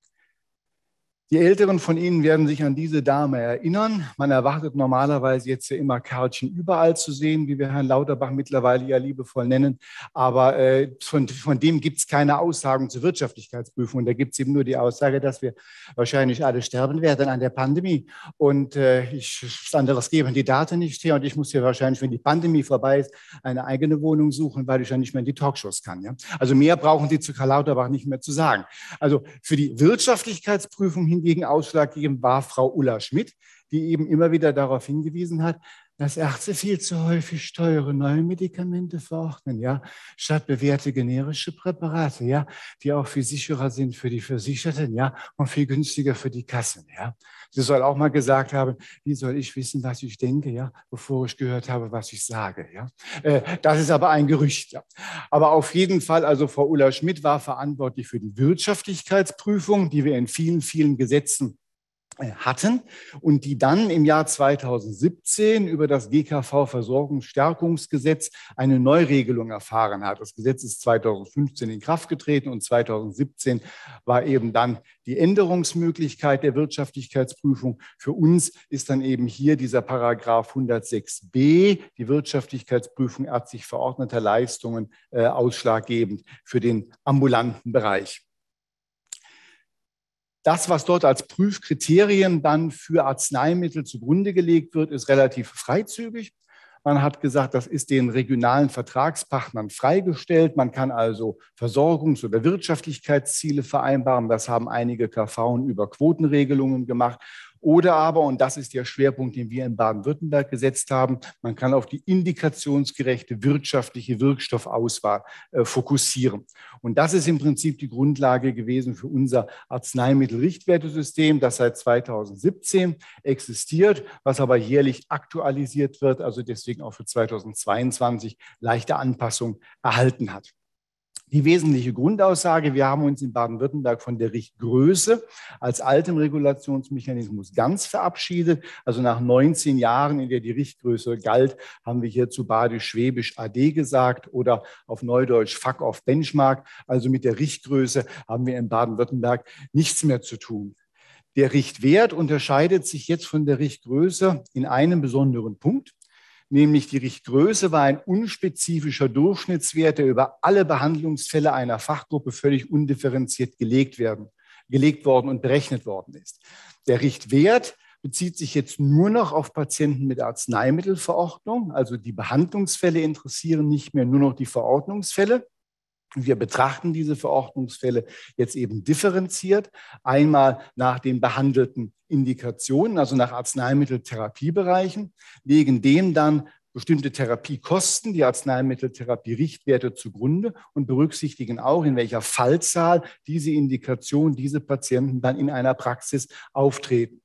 Die Älteren von Ihnen werden sich an diese Dame erinnern. Man erwartet normalerweise jetzt ja immer Karlchen überall zu sehen, wie wir Herrn Lauterbach mittlerweile ja liebevoll nennen. Aber äh, von, von dem gibt es keine Aussagen zur Wirtschaftlichkeitsprüfung. Da gibt es eben nur die Aussage, dass wir wahrscheinlich alle sterben werden an der Pandemie. Und äh, ich, was anderes geben die Daten nicht her. Und ich muss hier wahrscheinlich, wenn die Pandemie vorbei ist, eine eigene Wohnung suchen, weil ich ja nicht mehr in die Talkshows kann. Ja? Also mehr brauchen Sie zu Karl Lauterbach nicht mehr zu sagen. Also für die Wirtschaftlichkeitsprüfung hin Hingegen ausschlaggebend war Frau Ulla Schmidt, die eben immer wieder darauf hingewiesen hat, dass Ärzte viel zu häufig teure neue Medikamente verordnen, ja, statt bewährte generische Präparate, ja, die auch viel sicherer sind für die Versicherten, ja, und viel günstiger für die Kassen, ja. Sie soll auch mal gesagt haben, wie soll ich wissen, was ich denke, ja, bevor ich gehört habe, was ich sage, ja. Äh, das ist aber ein Gerücht, ja. Aber auf jeden Fall, also Frau Ulla Schmidt war verantwortlich für die Wirtschaftlichkeitsprüfung, die wir in vielen, vielen Gesetzen hatten und die dann im Jahr zweitausendsiebzehn über das G K V-Versorgungsstärkungsgesetz eine Neuregelung erfahren hat. Das Gesetz ist zweitausendfünfzehn in Kraft getreten und zweitausendsiebzehn war eben dann die Änderungsmöglichkeit der Wirtschaftlichkeitsprüfung. Für uns ist dann eben hier dieser Paragraph hundertsechs b, die Wirtschaftlichkeitsprüfung ärztlich verordneter Leistungen, äh, ausschlaggebend für den ambulanten Bereich. Das, was dort als Prüfkriterien dann für Arzneimittel zugrunde gelegt wird, ist relativ freizügig. Man hat gesagt, das ist den regionalen Vertragspartnern freigestellt. Man kann also Versorgungs- oder Wirtschaftlichkeitsziele vereinbaren. Das haben einige K V über Quotenregelungen gemacht. Oder aber, und das ist der Schwerpunkt, den wir in Baden-Württemberg gesetzt haben, man kann auf die indikationsgerechte wirtschaftliche Wirkstoffauswahl äh, fokussieren. Und das ist im Prinzip die Grundlage gewesen für unser Arzneimittelrichtwertesystem, das seit zweitausendsiebzehn existiert, was aber jährlich aktualisiert wird, also deswegen auch für zweitausendzweiundzwanzig leichte Anpassung erhalten hat. Die wesentliche Grundaussage, wir haben uns in Baden-Württemberg von der Richtgröße als altem Regulationsmechanismus ganz verabschiedet. Also nach neunzehn Jahren, in der die Richtgröße galt, haben wir hier zu Badisch-Schwäbisch A D gesagt oder auf Neudeutsch Fuck-off Benchmark. Also mit der Richtgröße haben wir in Baden-Württemberg nichts mehr zu tun. Der Richtwert unterscheidet sich jetzt von der Richtgröße in einem besonderen Punkt. Nämlich die Richtgröße war ein unspezifischer Durchschnittswert, der über alle Behandlungsfälle einer Fachgruppe völlig undifferenziert gelegt werden, gelegt worden und berechnet worden ist. Der Richtwert bezieht sich jetzt nur noch auf Patienten mit Arzneimittelverordnung. Also die Behandlungsfälle interessieren nicht mehr, nur noch die Verordnungsfälle. Wir betrachten diese Verordnungsfälle jetzt eben differenziert. Einmal nach den behandelten Indikationen, also nach Arzneimitteltherapiebereichen, legen dem dann bestimmte Therapiekosten, die Arzneimitteltherapie-Richtwerte zugrunde und berücksichtigen auch, in welcher Fallzahl diese Indikation, diese Patienten dann in einer Praxis auftreten.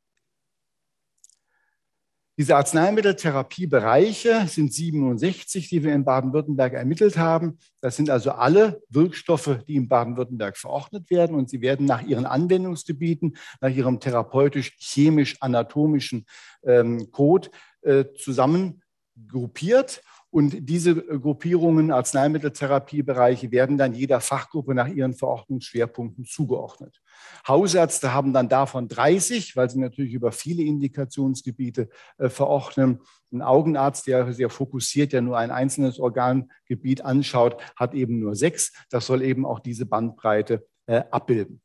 Diese Arzneimitteltherapiebereiche sind siebenundsechzig, die wir in Baden-Württemberg ermittelt haben. Das sind also alle Wirkstoffe, die in Baden-Württemberg verordnet werden. Und sie werden nach ihren Anwendungsgebieten, nach ihrem therapeutisch-chemisch-anatomischen ähm, Code äh, zusammengruppiert. Und diese Gruppierungen, Arzneimitteltherapiebereiche, werden dann jeder Fachgruppe nach ihren Verordnungsschwerpunkten zugeordnet. Hausärzte haben dann davon dreißig, weil sie natürlich über viele Indikationsgebiete äh, verordnen. Ein Augenarzt, der sehr fokussiert, der nur ein einzelnes Organgebiet anschaut, hat eben nur sechs. Das soll eben auch diese Bandbreite äh, abbilden.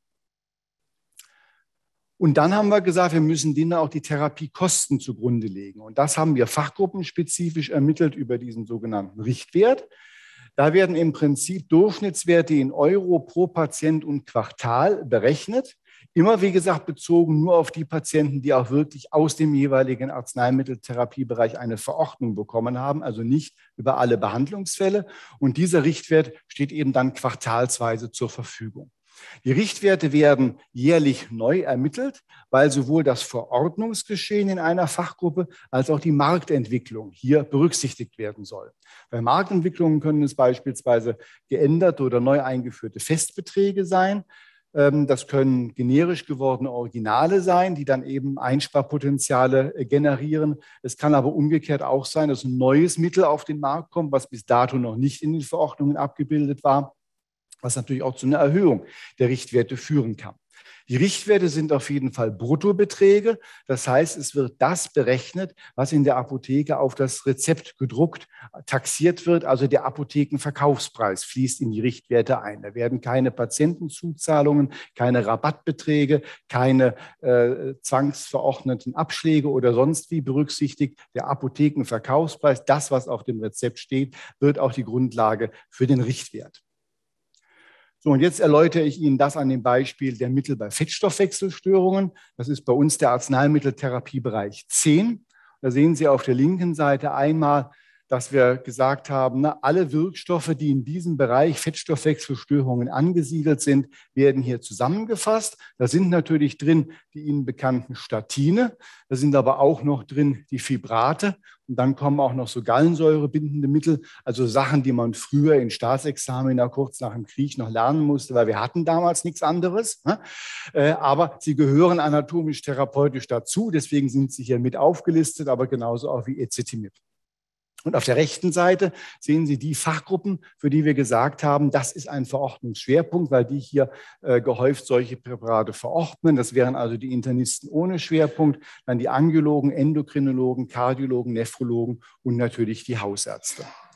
Und dann haben wir gesagt, wir müssen denen auch die Therapiekosten zugrunde legen. Und das haben wir fachgruppenspezifisch ermittelt über diesen sogenannten Richtwert. Da werden im Prinzip Durchschnittswerte in Euro pro Patient und Quartal berechnet. Immer, wie gesagt, bezogen nur auf die Patienten, die auch wirklich aus dem jeweiligen Arzneimitteltherapiebereich eine Verordnung bekommen haben, also nicht über alle Behandlungsfälle. Und dieser Richtwert steht eben dann quartalsweise zur Verfügung. Die Richtwerte werden jährlich neu ermittelt, weil sowohl das Verordnungsgeschehen in einer Fachgruppe als auch die Marktentwicklung hier berücksichtigt werden soll. Bei Marktentwicklungen können es beispielsweise geänderte oder neu eingeführte Festbeträge sein. Das können generisch gewordene Originale sein, die dann eben Einsparpotenziale generieren. Es kann aber umgekehrt auch sein, dass ein neues Mittel auf den Markt kommt, was bis dato noch nicht in den Verordnungen abgebildet war, was natürlich auch zu einer Erhöhung der Richtwerte führen kann. Die Richtwerte sind auf jeden Fall Bruttobeträge. Das heißt, es wird das berechnet, was in der Apotheke auf das Rezept gedruckt, taxiert wird. Also der Apothekenverkaufspreis fließt in die Richtwerte ein. Da werden keine Patientenzuzahlungen, keine Rabattbeträge, keine äh, zwangsverordneten Abschläge oder sonst wie berücksichtigt. Der Apothekenverkaufspreis, das, was auf dem Rezept steht, wird auch die Grundlage für den Richtwert. So, und jetzt erläutere ich Ihnen das an dem Beispiel der Mittel bei Fettstoffwechselstörungen. Das ist bei uns der Arzneimitteltherapiebereich zehn. Da sehen Sie auf der linken Seite einmal, dass wir gesagt haben, ne, alle Wirkstoffe, die in diesem Bereich Fettstoffwechselstörungen angesiedelt sind, werden hier zusammengefasst. Da sind natürlich drin die Ihnen bekannten Statine, da sind aber auch noch drin die Fibrate und dann kommen auch noch so gallensäurebindende Mittel, also Sachen, die man früher in Staatsexamina kurz nach dem Krieg noch lernen musste, weil wir hatten damals nichts anderes. Ne? Aber sie gehören anatomisch-therapeutisch dazu, deswegen sind sie hier mit aufgelistet, aber genauso auch wie Ezetimibe. Und auf der rechten Seite sehen Sie die Fachgruppen, für die wir gesagt haben, das ist ein Verordnungsschwerpunkt, weil die hier äh, gehäuft solche Präparate verordnen. Das wären also die Internisten ohne Schwerpunkt, dann die Angiologen, Endokrinologen, Kardiologen, Nephrologen und natürlich die Hausärzte.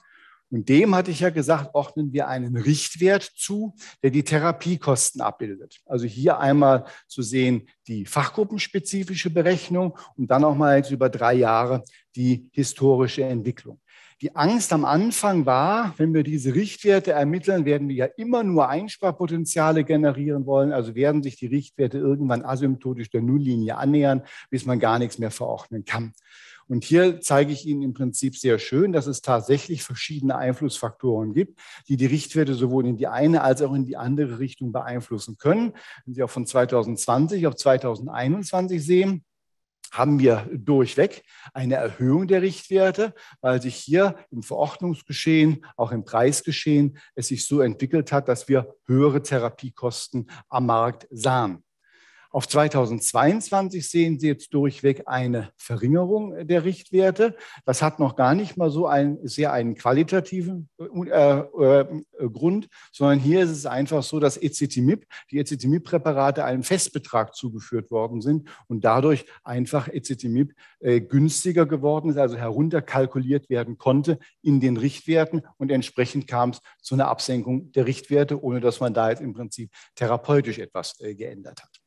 Und dem, hatte ich ja gesagt, ordnen wir einen Richtwert zu, der die Therapiekosten abbildet. Also hier einmal zu sehen die fachgruppenspezifische Berechnung und dann auch mal jetzt über drei Jahre die historische Entwicklung. Die Angst am Anfang war, wenn wir diese Richtwerte ermitteln, werden wir ja immer nur Einsparpotenziale generieren wollen. Also werden sich die Richtwerte irgendwann asymptotisch der Nulllinie annähern, bis man gar nichts mehr verordnen kann. Und hier zeige ich Ihnen im Prinzip sehr schön, dass es tatsächlich verschiedene Einflussfaktoren gibt, die die Richtwerte sowohl in die eine als auch in die andere Richtung beeinflussen können. Wenn Sie auch von zweitausendzwanzig auf zweitausendeinundzwanzig sehen, haben wir durchweg eine Erhöhung der Richtwerte, weil sich hier im Verordnungsgeschehen, auch im Preisgeschehen, es sich so entwickelt hat, dass wir höhere Therapiekosten am Markt sahen. Auf zweitausendzweiundzwanzig sehen Sie jetzt durchweg eine Verringerung der Richtwerte. Das hat noch gar nicht mal so einen sehr einen qualitativen äh, äh, Grund, sondern hier ist es einfach so, dass Ezetimibe, die Ezetimibe-Präparate einem Festbetrag zugeführt worden sind und dadurch einfach Ezetimibe äh, günstiger geworden ist, also herunterkalkuliert werden konnte in den Richtwerten und entsprechend kam es zu einer Absenkung der Richtwerte, ohne dass man da jetzt im Prinzip therapeutisch etwas äh, geändert hat.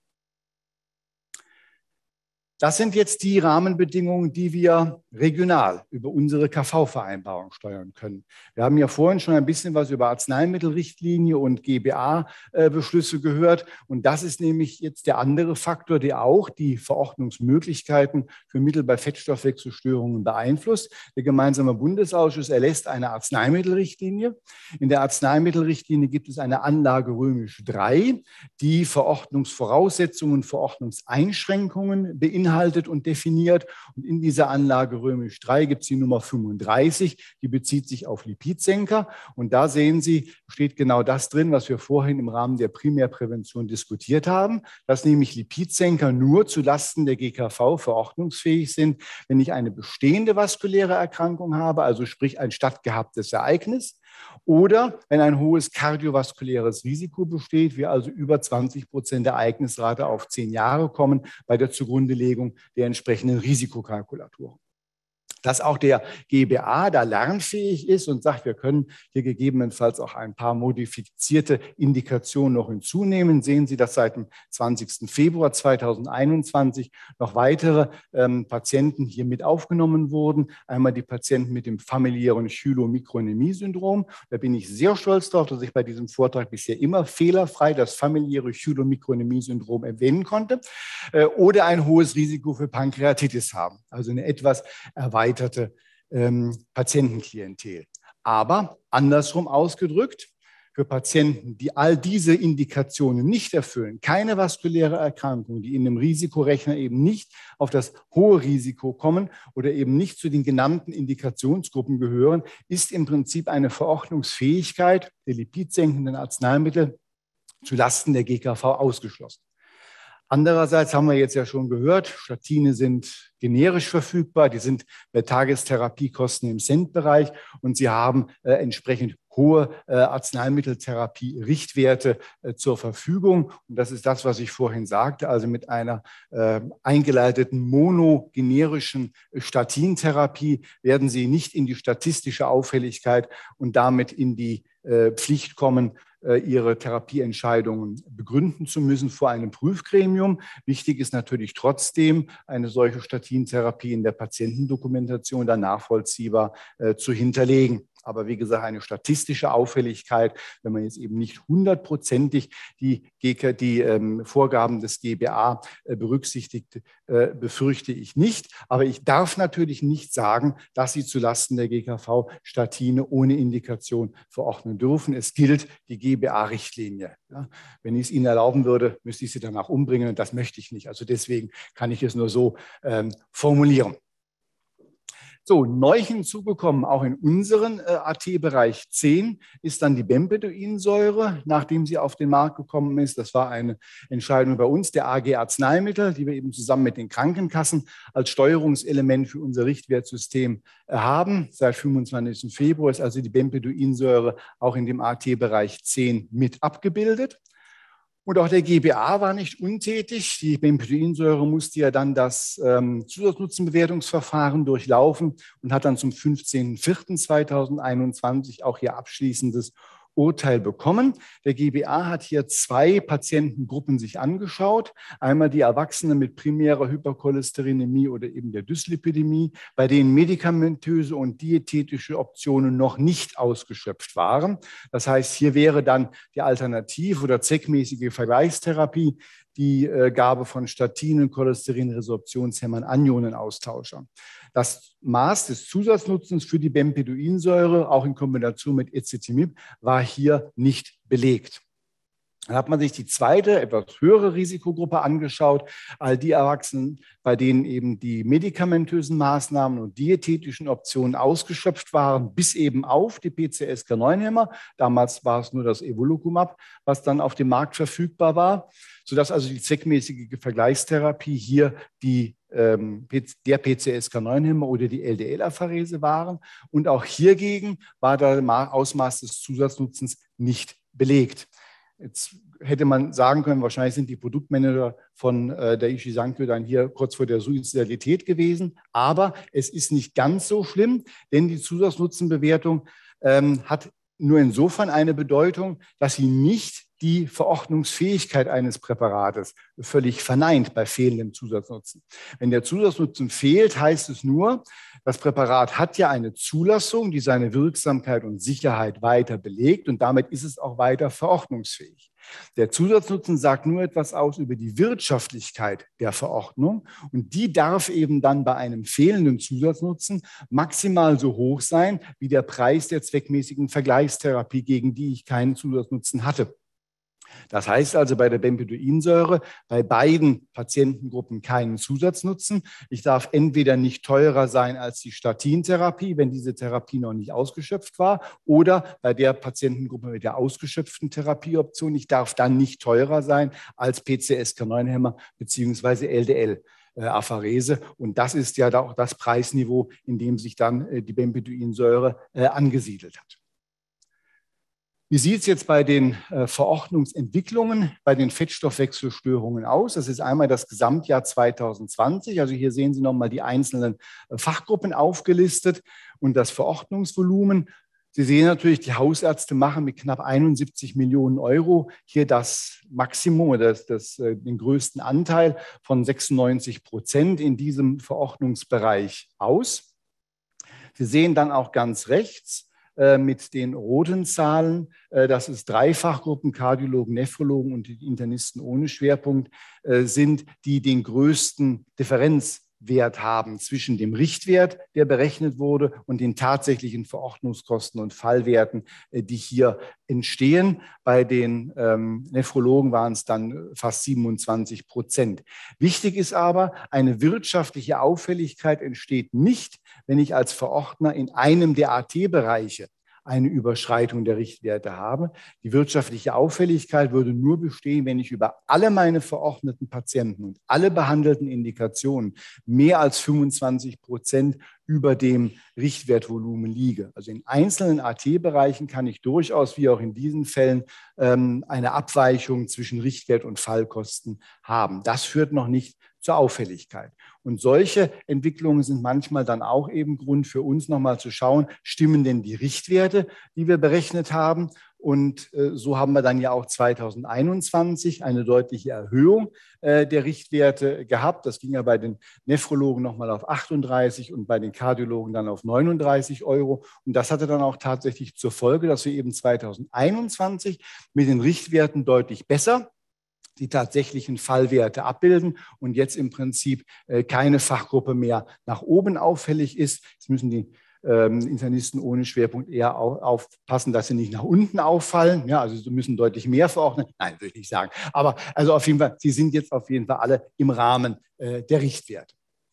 Das sind jetzt die Rahmenbedingungen, die wir regional über unsere K V-Vereinbarung steuern können. Wir haben ja vorhin schon ein bisschen was über Arzneimittelrichtlinie und G B A-Beschlüsse gehört. Und das ist nämlich jetzt der andere Faktor, der auch die Verordnungsmöglichkeiten für Mittel bei Fettstoffwechselstörungen beeinflusst. Der gemeinsame Bundesausschuss erlässt eine Arzneimittelrichtlinie. In der Arzneimittelrichtlinie gibt es eine Anlage römisch drei, die Verordnungsvoraussetzungen, Verordnungseinschränkungen beinhaltet. Beinhaltet und definiert. Und in dieser Anlage römisch drei gibt es die Nummer fünfunddreißig, die bezieht sich auf Lipidsenker. Und da sehen Sie, steht genau das drin, was wir vorhin im Rahmen der Primärprävention diskutiert haben, dass nämlich Lipidsenker nur zulasten der G K V verordnungsfähig sind, wenn ich eine bestehende vaskuläre Erkrankung habe, also sprich ein stattgehabtes Ereignis, oder wenn ein hohes kardiovaskuläres Risiko besteht, wir also über zwanzig Prozent Ereignisrate auf zehn Jahre kommen bei der Zugrundelegung der entsprechenden Risikokalkulatoren. Dass auch der G B A da lernfähig ist und sagt, wir können hier gegebenenfalls auch ein paar modifizierte Indikationen noch hinzunehmen. Sehen Sie, dass seit dem zwanzigsten Februar zweitausendeinundzwanzig noch weitere ähm, Patienten hier mit aufgenommen wurden. Einmal die Patienten mit dem familiären Chylomikronemie-Syndrom. Da bin ich sehr stolz darauf, dass ich bei diesem Vortrag bisher immer fehlerfrei das familiäre Chylomikronemie-Syndrom erwähnen konnte. Äh, oder ein hohes Risiko für Pankreatitis haben. Also eine etwas erweiterte erweiterte ähm, Patientenklientel. Aber andersrum ausgedrückt, für Patienten, die all diese Indikationen nicht erfüllen, keine vaskuläre Erkrankung, die in dem Risikorechner eben nicht auf das hohe Risiko kommen oder eben nicht zu den genannten Indikationsgruppen gehören, ist im Prinzip eine Verordnungsfähigkeit der lipidsenkenden Arzneimittel zulasten der G K V ausgeschlossen. Andererseits haben wir jetzt ja schon gehört, Statine sind generisch verfügbar, die sind bei Tagestherapiekosten im Cent-Bereich und sie haben äh, entsprechend hohe äh, Arzneimitteltherapie-Richtwerte äh, zur Verfügung. Und das ist das, was ich vorhin sagte, also mit einer äh, eingeleiteten monogenerischen Statintherapie werden Sie nicht in die statistische Auffälligkeit und damit in die äh, Pflicht kommen, ihre Therapieentscheidungen begründen zu müssen vor einem Prüfgremium. Wichtig ist natürlich trotzdem, eine solche Statintherapie in der Patientendokumentation dann nachvollziehbar äh, zu hinterlegen. Aber wie gesagt, eine statistische Auffälligkeit, wenn man jetzt eben nicht hundertprozentig die, die ähm, Vorgaben des G B A äh, berücksichtigt, äh, befürchte ich nicht. Aber ich darf natürlich nicht sagen, dass Sie zulasten der G K V Statine ohne Indikation verordnen dürfen. Es gilt die G B A-Richtlinie. Ja, wenn ich es Ihnen erlauben würde, müsste ich Sie danach umbringen und das möchte ich nicht. Also deswegen kann ich es nur so ähm, formulieren. So, neu hinzugekommen, auch in unseren äh, A T-Bereich zehn, ist dann die Bempedoinsäure, nachdem sie auf den Markt gekommen ist. Das war eine Entscheidung bei uns, der A G Arzneimittel, die wir eben zusammen mit den Krankenkassen als Steuerungselement für unser Richtwertsystem äh, haben. Seit fünfundzwanzigsten Februar ist also die Bempedoinsäure auch in dem A T-Bereich zehn mit abgebildet. Und auch der G B A war nicht untätig. Die Bempedoinsäure musste ja dann das ähm, Zusatznutzenbewertungsverfahren durchlaufen und hat dann zum fünfzehnten vierten zweitausendeinundzwanzig auch ihr abschließendes Urteil bekommen. Der G B A hat hier zwei Patientengruppen sich angeschaut. Einmal die Erwachsenen mit primärer Hypercholesterinämie oder eben der Dyslipidämie, bei denen medikamentöse und diätetische Optionen noch nicht ausgeschöpft waren. Das heißt, hier wäre dann die Alternativ- oder zweckmäßige Vergleichstherapie die äh, Gabe von Statinen, Cholesterinresorptionshemmern, Anionenaustauscher. Das Maß des Zusatznutzens für die Bempedoinsäure, auch in Kombination mit Ezetimibe, war hier nicht belegt. Dann hat man sich die zweite, etwas höhere Risikogruppe angeschaut, all die Erwachsenen, bei denen eben die medikamentösen Maßnahmen und diätetischen Optionen ausgeschöpft waren, bis eben auf die P C S K neun Hämmer. Damals war es nur das Evolocumab, was dann auf dem Markt verfügbar war, sodass also die zweckmäßige Vergleichstherapie hier die ähm, der P C S K neun Hämmer oder die L D L-Apherese waren. Und auch hiergegen war das Ausmaß des Zusatznutzens nicht belegt. Jetzt hätte man sagen können, wahrscheinlich sind die Produktmanager von äh, der Daiichi Sankyo dann hier kurz vor der Suizidalität gewesen. Aber es ist nicht ganz so schlimm, denn die Zusatznutzenbewertung ähm, hat nur insofern eine Bedeutung, dass sie nicht die Verordnungsfähigkeit eines Präparates völlig verneint bei fehlendem Zusatznutzen. Wenn der Zusatznutzen fehlt, heißt es nur, das Präparat hat ja eine Zulassung, die seine Wirksamkeit und Sicherheit weiter belegt und damit ist es auch weiter verordnungsfähig. Der Zusatznutzen sagt nur etwas aus über die Wirtschaftlichkeit der Verordnung und die darf eben dann bei einem fehlenden Zusatznutzen maximal so hoch sein wie der Preis der zweckmäßigen Vergleichstherapie, gegen die ich keinen Zusatznutzen hatte. Das heißt also bei der Bempedoinsäure bei beiden Patientengruppen keinen Zusatznutzen. Ich darf entweder nicht teurer sein als die Statintherapie, wenn diese Therapie noch nicht ausgeschöpft war, oder bei der Patientengruppe mit der ausgeschöpften Therapieoption, ich darf dann nicht teurer sein als P C S K neun Hämmer bzw. L D L. Apherese. Und das ist ja auch das Preisniveau, in dem sich dann die Bempedoinsäure angesiedelt hat. Wie sieht es jetzt bei den äh, Verordnungsentwicklungen, bei den Fettstoffwechselstörungen aus? Das ist einmal das Gesamtjahr zweitausendzwanzig. Also hier sehen Sie nochmal die einzelnen äh, Fachgruppen aufgelistet und das Verordnungsvolumen. Sie sehen natürlich, die Hausärzte machen mit knapp einundsiebzig Millionen Euro hier das Maximum oder das, das, äh, den größten Anteil von sechsundneunzig Prozent in diesem Verordnungsbereich aus. Sie sehen dann auch ganz rechts, mit den roten Zahlen, dass es drei Fachgruppen, Kardiologen, Nephrologen und die Internisten ohne Schwerpunkt sind, die den größten Differenzwert haben zwischen dem Richtwert, der berechnet wurde, und den tatsächlichen Verordnungskosten und Fallwerten, die hier entstehen. Bei den ähm, Nephrologen waren es dann fast siebenundzwanzig Prozent. Wichtig ist aber, eine wirtschaftliche Auffälligkeit entsteht nicht, wenn ich als Verordner in einem der A T-Bereiche eine Überschreitung der Richtwerte habe. Die wirtschaftliche Auffälligkeit würde nur bestehen, wenn ich über alle meine verordneten Patienten und alle behandelten Indikationen mehr als fünfundzwanzig Prozent über dem Richtwertvolumen liege. Also in einzelnen A T-Bereichen kann ich durchaus, wie auch in diesen Fällen, eine Abweichung zwischen Richtwert und Fallkosten haben. Das führt noch nicht zur Auffälligkeit. Und solche Entwicklungen sind manchmal dann auch eben Grund für uns, nochmal zu schauen, stimmen denn die Richtwerte, die wir berechnet haben? Und äh, so haben wir dann ja auch zweitausendeinundzwanzig eine deutliche Erhöhung äh, der Richtwerte gehabt. Das ging ja bei den Nephrologen nochmal auf achtunddreißig und bei den Kardiologen dann auf neununddreißig Euro. Und das hatte dann auch tatsächlich zur Folge, dass wir eben zweitausendeinundzwanzig mit den Richtwerten deutlich besser die tatsächlichen Fallwerte abbilden und jetzt im Prinzip äh, keine Fachgruppe mehr nach oben auffällig ist. Jetzt müssen die ähm, Internisten ohne Schwerpunkt eher auf, aufpassen, dass sie nicht nach unten auffallen. Ja, also sie müssen deutlich mehr verordnen. Nein, würde ich nicht sagen. Aber also auf jeden Fall, sie sind jetzt auf jeden Fall alle im Rahmen äh, der Richtwerte.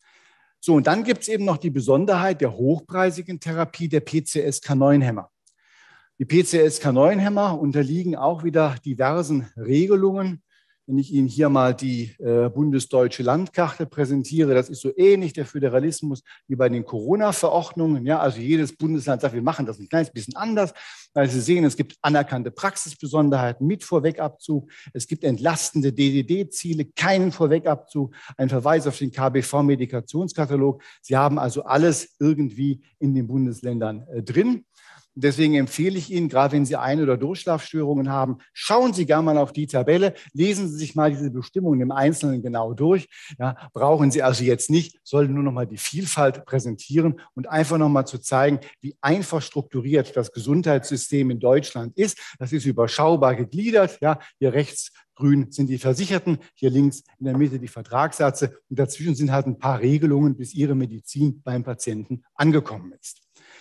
So, und dann gibt es eben noch die Besonderheit der hochpreisigen Therapie der P C S K neun Hämmer. Die P C S K neun Hämmer unterliegen auch wieder diversen Regelungen. Wenn ich Ihnen hier mal die äh, bundesdeutsche Landkarte präsentiere, das ist so ähnlich der Föderalismus wie bei den Corona-Verordnungen. Ja, also jedes Bundesland sagt, wir machen das ein kleines bisschen anders. Weil Sie sehen, es gibt anerkannte Praxisbesonderheiten mit Vorwegabzug. Es gibt entlastende D D D-Ziele, keinen Vorwegabzug, ein Verweis auf den K B V-Medikationskatalog. Sie haben also alles irgendwie in den Bundesländern äh, drin. Deswegen empfehle ich Ihnen, gerade wenn Sie Ein- oder Durchschlafstörungen haben, schauen Sie gerne mal auf die Tabelle, lesen Sie sich mal diese Bestimmungen im Einzelnen genau durch. Ja, brauchen Sie also jetzt nicht, sollten nur noch mal die Vielfalt präsentieren und einfach noch mal zu zeigen, wie einfach strukturiert das Gesundheitssystem in Deutschland ist. Das ist überschaubar gegliedert. Ja, hier rechts grün sind die Versicherten, hier links in der Mitte die Vertragssätze und dazwischen sind halt ein paar Regelungen, bis Ihre Medizin beim Patienten angekommen ist.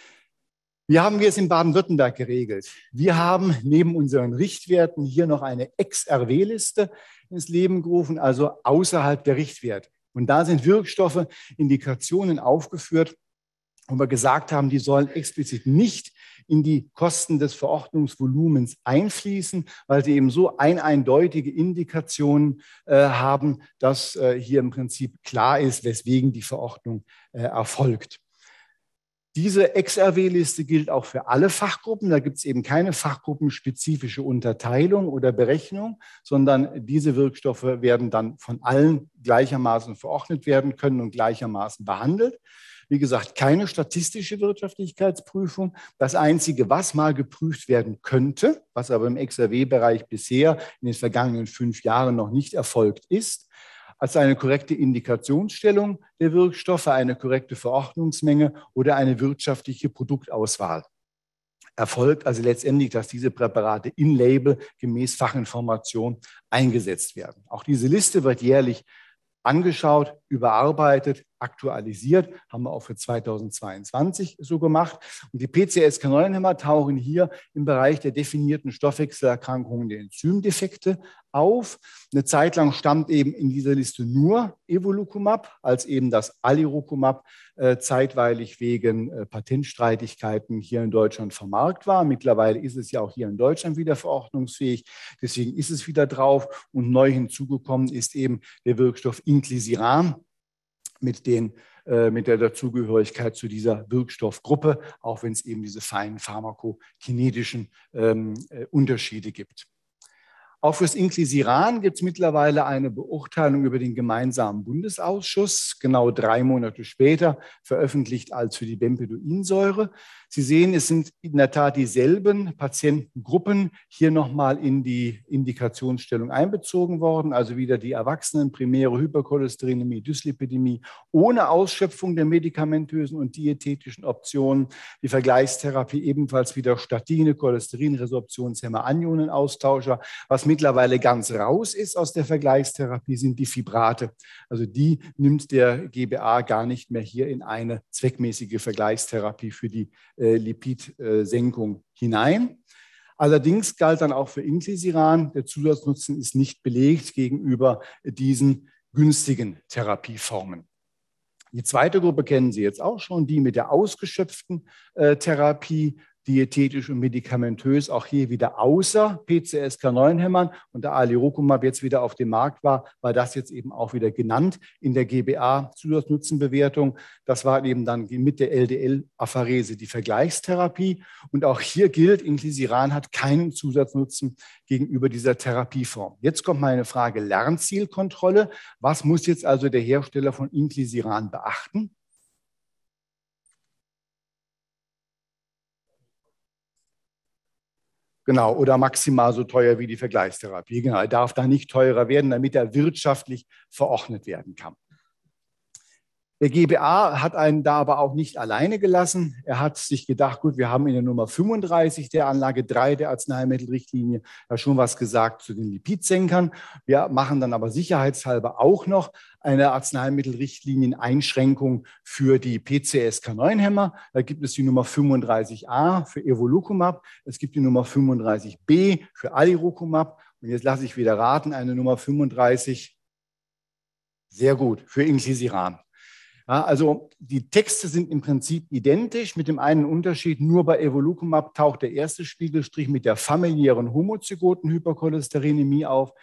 Wie haben wir es in Baden-Württemberg geregelt? Wir haben neben unseren Richtwerten hier noch eine Ex R W-Liste ins Leben gerufen, also außerhalb der Richtwerte. Und da sind Wirkstoffe, Indikationen aufgeführt, wo wir gesagt haben, die sollen explizit nicht in die Kosten des Verordnungsvolumens einfließen, weil sie eben so ein eindeutige Indikationen äh, haben, dass äh, hier im Prinzip klar ist, weswegen die Verordnung äh, erfolgt. Diese Ex R W-Liste gilt auch für alle Fachgruppen. Da gibt es eben keine fachgruppenspezifische Unterteilung oder Berechnung, sondern diese Wirkstoffe werden dann von allen gleichermaßen verordnet werden können und gleichermaßen behandelt. Wie gesagt, keine statistische Wirtschaftlichkeitsprüfung. Das Einzige, was mal geprüft werden könnte, was aber im Ex R W-Bereich bisher in den vergangenen fünf Jahren noch nicht erfolgt ist, als eine korrekte Indikationsstellung der Wirkstoffe, eine korrekte Verordnungsmenge oder eine wirtschaftliche Produktauswahl. Erfolgt also letztendlich, dass diese Präparate in Label gemäß Fachinformation eingesetzt werden. Auch diese Liste wird jährlich angeschaut, überarbeitet, aktualisiert, haben wir auch für zweitausendzweiundzwanzig so gemacht. Und die P C S K neun Hämmer tauchen hier im Bereich der definierten Stoffwechselerkrankungen der Enzymdefekte auf. Eine Zeit lang stand eben in dieser Liste nur Evolucumab, als eben das Alirocumab äh, zeitweilig wegen äh, Patentstreitigkeiten hier in Deutschland vom Markt war. Mittlerweile ist es ja auch hier in Deutschland wieder verordnungsfähig. Deswegen ist es wieder drauf. Und neu hinzugekommen ist eben der Wirkstoff Inclisiran mit, den, äh, mit der Dazugehörigkeit zu dieser Wirkstoffgruppe, auch wenn es eben diese feinen pharmakokinetischen ähm, äh, Unterschiede gibt. Auch für das Inclisiran gibt es mittlerweile eine Beurteilung über den gemeinsamen Bundesausschuss, genau drei Monate später veröffentlicht als für die Bempedoinsäure. Sie sehen, es sind in der Tat dieselben Patientengruppen hier nochmal in die Indikationsstellung einbezogen worden, also wieder die Erwachsenen, primäre Hypercholesterinämie, Dyslipidämie, ohne Ausschöpfung der medikamentösen und diätetischen Optionen. Die Vergleichstherapie ebenfalls wieder Statine, Cholesterinresorptionshemmer, Anionenaustauscher. Was mittlerweile ganz raus ist aus der Vergleichstherapie, sind die Fibrate. Also die nimmt der G B A gar nicht mehr hier in eine zweckmäßige Vergleichstherapie für die äh, Lipidsenkung hinein. Allerdings galt dann auch für Inclisiran, der Zusatznutzen ist nicht belegt gegenüber diesen günstigen Therapieformen. Die zweite Gruppe kennen Sie jetzt auch schon, die mit der ausgeschöpften äh, Therapie, diätetisch und medikamentös, auch hier wieder außer P C S K neun Hämmern und da Alirocumab jetzt wieder auf dem Markt war, war das jetzt eben auch wieder genannt in der G B A-Zusatznutzenbewertung. Das war eben dann mit der L D L-Apharese die Vergleichstherapie. Und auch hier gilt, Inclisiran hat keinen Zusatznutzen gegenüber dieser Therapieform. Jetzt kommt meine Frage Lernzielkontrolle. Was muss jetzt also der Hersteller von Inclisiran beachten? Genau, oder maximal so teuer wie die Vergleichstherapie. Genau, er darf da nicht teurer werden, damit er wirtschaftlich verordnet werden kann. Der G B A hat einen da aber auch nicht alleine gelassen. Er hat sich gedacht, gut, wir haben in der Nummer fünfunddreißig der Anlage drei der Arzneimittelrichtlinie ja schon was gesagt zu den Lipidsenkern. Wir machen dann aber sicherheitshalber auch noch eine Arzneimittelrichtlinien-Einschränkung für die P C S K neun Hämmer. Da gibt es die Nummer fünfunddreißig a für Evolucumab. Es gibt die Nummer fünfunddreißig b für Alirocumab. Und jetzt lasse ich wieder raten, eine Nummer fünfunddreißig, sehr gut, für Inclisiran. Ja, also die Texte sind im Prinzip identisch, mit dem einen Unterschied, nur bei Evolucumab taucht der erste Spiegelstrich mit der familiären homozygoten Hypercholesterinämie auf.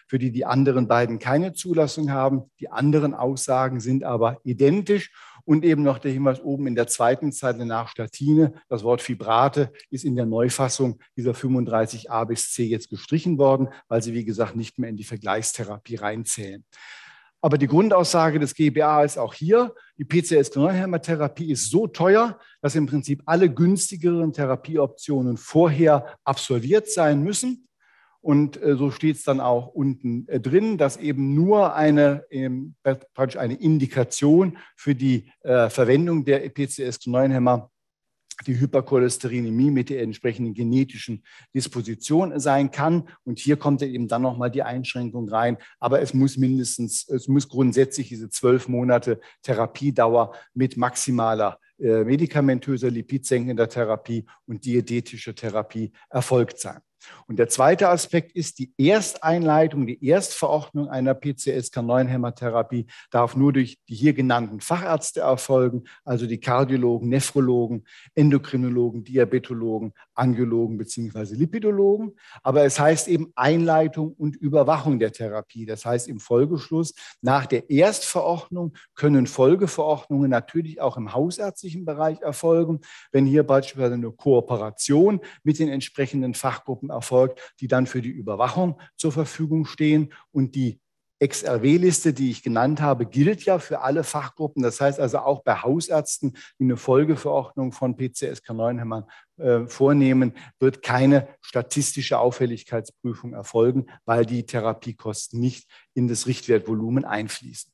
für die die anderen beiden keine Zulassung haben. Die anderen Aussagen sind aber identisch. Und eben noch der Hinweis oben in der zweiten Zeile nach Statine. Das Wort Fibrate ist in der Neufassung dieser fünfunddreißig a bis c jetzt gestrichen worden, weil sie, wie gesagt, nicht mehr in die Vergleichstherapie reinzählen. Aber die Grundaussage des G B A ist auch hier, die P C S K neun Hämmer-Therapie ist so teuer, dass im Prinzip alle günstigeren Therapieoptionen vorher absolviert sein müssen. Und äh, so steht es dann auch unten äh, drin, dass eben nur eine, ähm, praktisch eine Indikation für die äh, Verwendung der P C S K neun Hämmer die Hypercholesterinämie mit der entsprechenden genetischen Disposition sein kann. Und hier kommt eben dann nochmal die Einschränkung rein. Aber es muss mindestens, es muss grundsätzlich diese zwölf Monate Therapiedauer mit maximaler äh, medikamentöser lipidsenkender Therapie und diätetischer Therapie erfolgt sein. Und der zweite Aspekt ist die Ersteinleitung, die Erstverordnung einer P C S K neun Hämmer-Therapie darf nur durch die hier genannten Fachärzte erfolgen, also die Kardiologen, Nephrologen, Endokrinologen, Diabetologen, Angiologen bzw. Lipidologen. Aber es heißt eben Einleitung und Überwachung der Therapie. Das heißt im Folgeschluss, nach der Erstverordnung können Folgeverordnungen natürlich auch im hausärztlichen Bereich erfolgen, wenn hier beispielsweise eine Kooperation mit den entsprechenden Fachgruppen erfolgt, die dann für die Überwachung zur Verfügung stehen. Und die X R W-Liste, die ich genannt habe, gilt ja für alle Fachgruppen. Das heißt also auch bei Hausärzten, die eine Folgeverordnung von P C S K neun Hämmern äh, vornehmen, wird keine statistische Auffälligkeitsprüfung erfolgen, weil die Therapiekosten nicht in das Richtwertvolumen einfließen.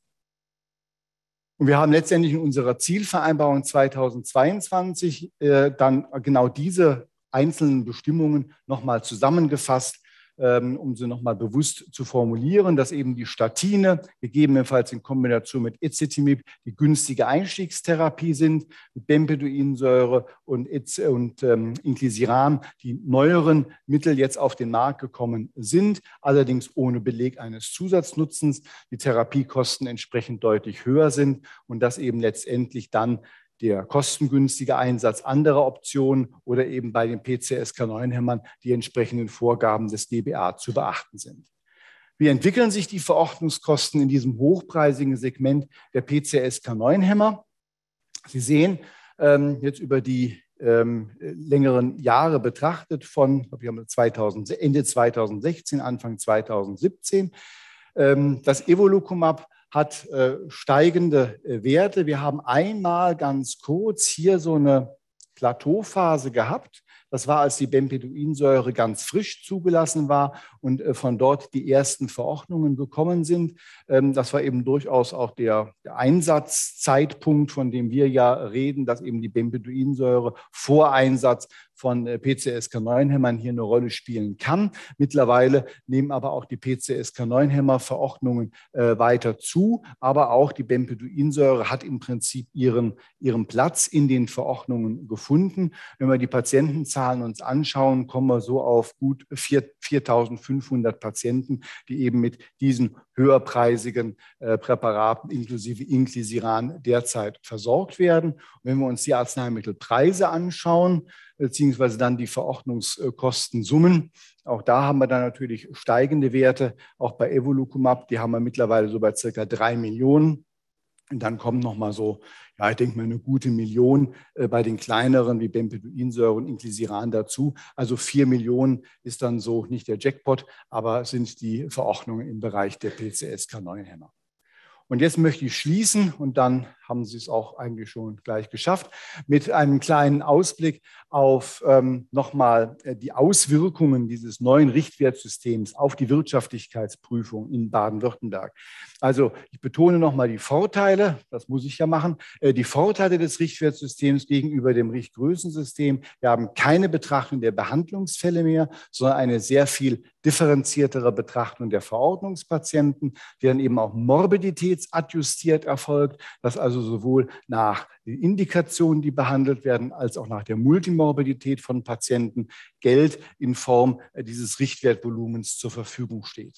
Und wir haben letztendlich in unserer Zielvereinbarung zweitausendzweiundzwanzig äh, dann genau diese einzelnen Bestimmungen nochmal zusammengefasst, ähm, um sie nochmal bewusst zu formulieren, dass eben die Statine, gegebenenfalls in Kombination mit Ezetimibe, die günstige Einstiegstherapie sind, mit Bempeduinsäure und, und ähm, Inclisiran, die neueren Mittel jetzt auf den Markt gekommen sind, allerdings ohne Beleg eines Zusatznutzens, die Therapiekosten entsprechend deutlich höher sind und das eben letztendlich dann der kostengünstige Einsatz anderer Optionen oder eben bei den P C S K neun Hämmern die entsprechenden Vorgaben des G B A zu beachten sind. Wie entwickeln sich die Verordnungskosten in diesem hochpreisigen Segment der P C S K neun Hämmer? Sie sehen ähm, jetzt über die ähm, längeren Jahre betrachtet von wir haben zweitausend, Ende zweitausendsechzehn, Anfang zweitausendsiebzehn, ähm, das Evolucumab hat äh, steigende äh, Werte. Wir haben einmal ganz kurz hier so eine Plateauphase gehabt. Das war, als die Bempeduinsäure ganz frisch zugelassen war und äh, von dort die ersten Verordnungen gekommen sind. Ähm, das war eben durchaus auch der, der Einsatzzeitpunkt, von dem wir ja reden, dass eben die Bempeduinsäure vor Einsatz von P C S K neun Hämmern hier eine Rolle spielen kann. Mittlerweile nehmen aber auch die P C S K neun Hämmer Verordnungen äh, weiter zu, aber auch die Bempeduinsäure hat im Prinzip ihren, ihren Platz in den Verordnungen gefunden. Wenn wir die Patientenzahlen uns anschauen, kommen wir so auf gut viertausendfünfhundert Patienten, die eben mit diesen höherpreisigen äh, Präparaten inklusive Inclisiran derzeit versorgt werden. Und wenn wir uns die Arzneimittelpreise anschauen, beziehungsweise dann die Verordnungskostensummen. Auch da haben wir dann natürlich steigende Werte, auch bei Evolucumab, die haben wir mittlerweile so bei circa drei Millionen. Und dann kommt nochmal so, ja, ich denke mal eine gute Million äh, bei den kleineren wie Bempeduinsäure und Inclisiran dazu. Also vier Millionen ist dann so nicht der Jackpot, aber sind die Verordnungen im Bereich der P C S K neun Hämmer. Und jetzt möchte ich schließen, und dann haben Sie es auch eigentlich schon gleich geschafft, mit einem kleinen Ausblick auf ähm, nochmal die Auswirkungen dieses neuen Richtwertsystems auf die Wirtschaftlichkeitsprüfung in Baden-Württemberg. Also ich betone nochmal die Vorteile, das muss ich ja machen, äh, die Vorteile des Richtwertsystems gegenüber dem Richtgrößensystem. Wir haben keine Betrachtung der Behandlungsfälle mehr, sondern eine sehr viel differenziertere Betrachtung der Verordnungspatienten, die dann eben auch morbiditätsadjustiert erfolgt, dass also sowohl nach den Indikationen, die behandelt werden, als auch nach der Multimorbidität von Patienten Geld in Form dieses Richtwertvolumens zur Verfügung steht.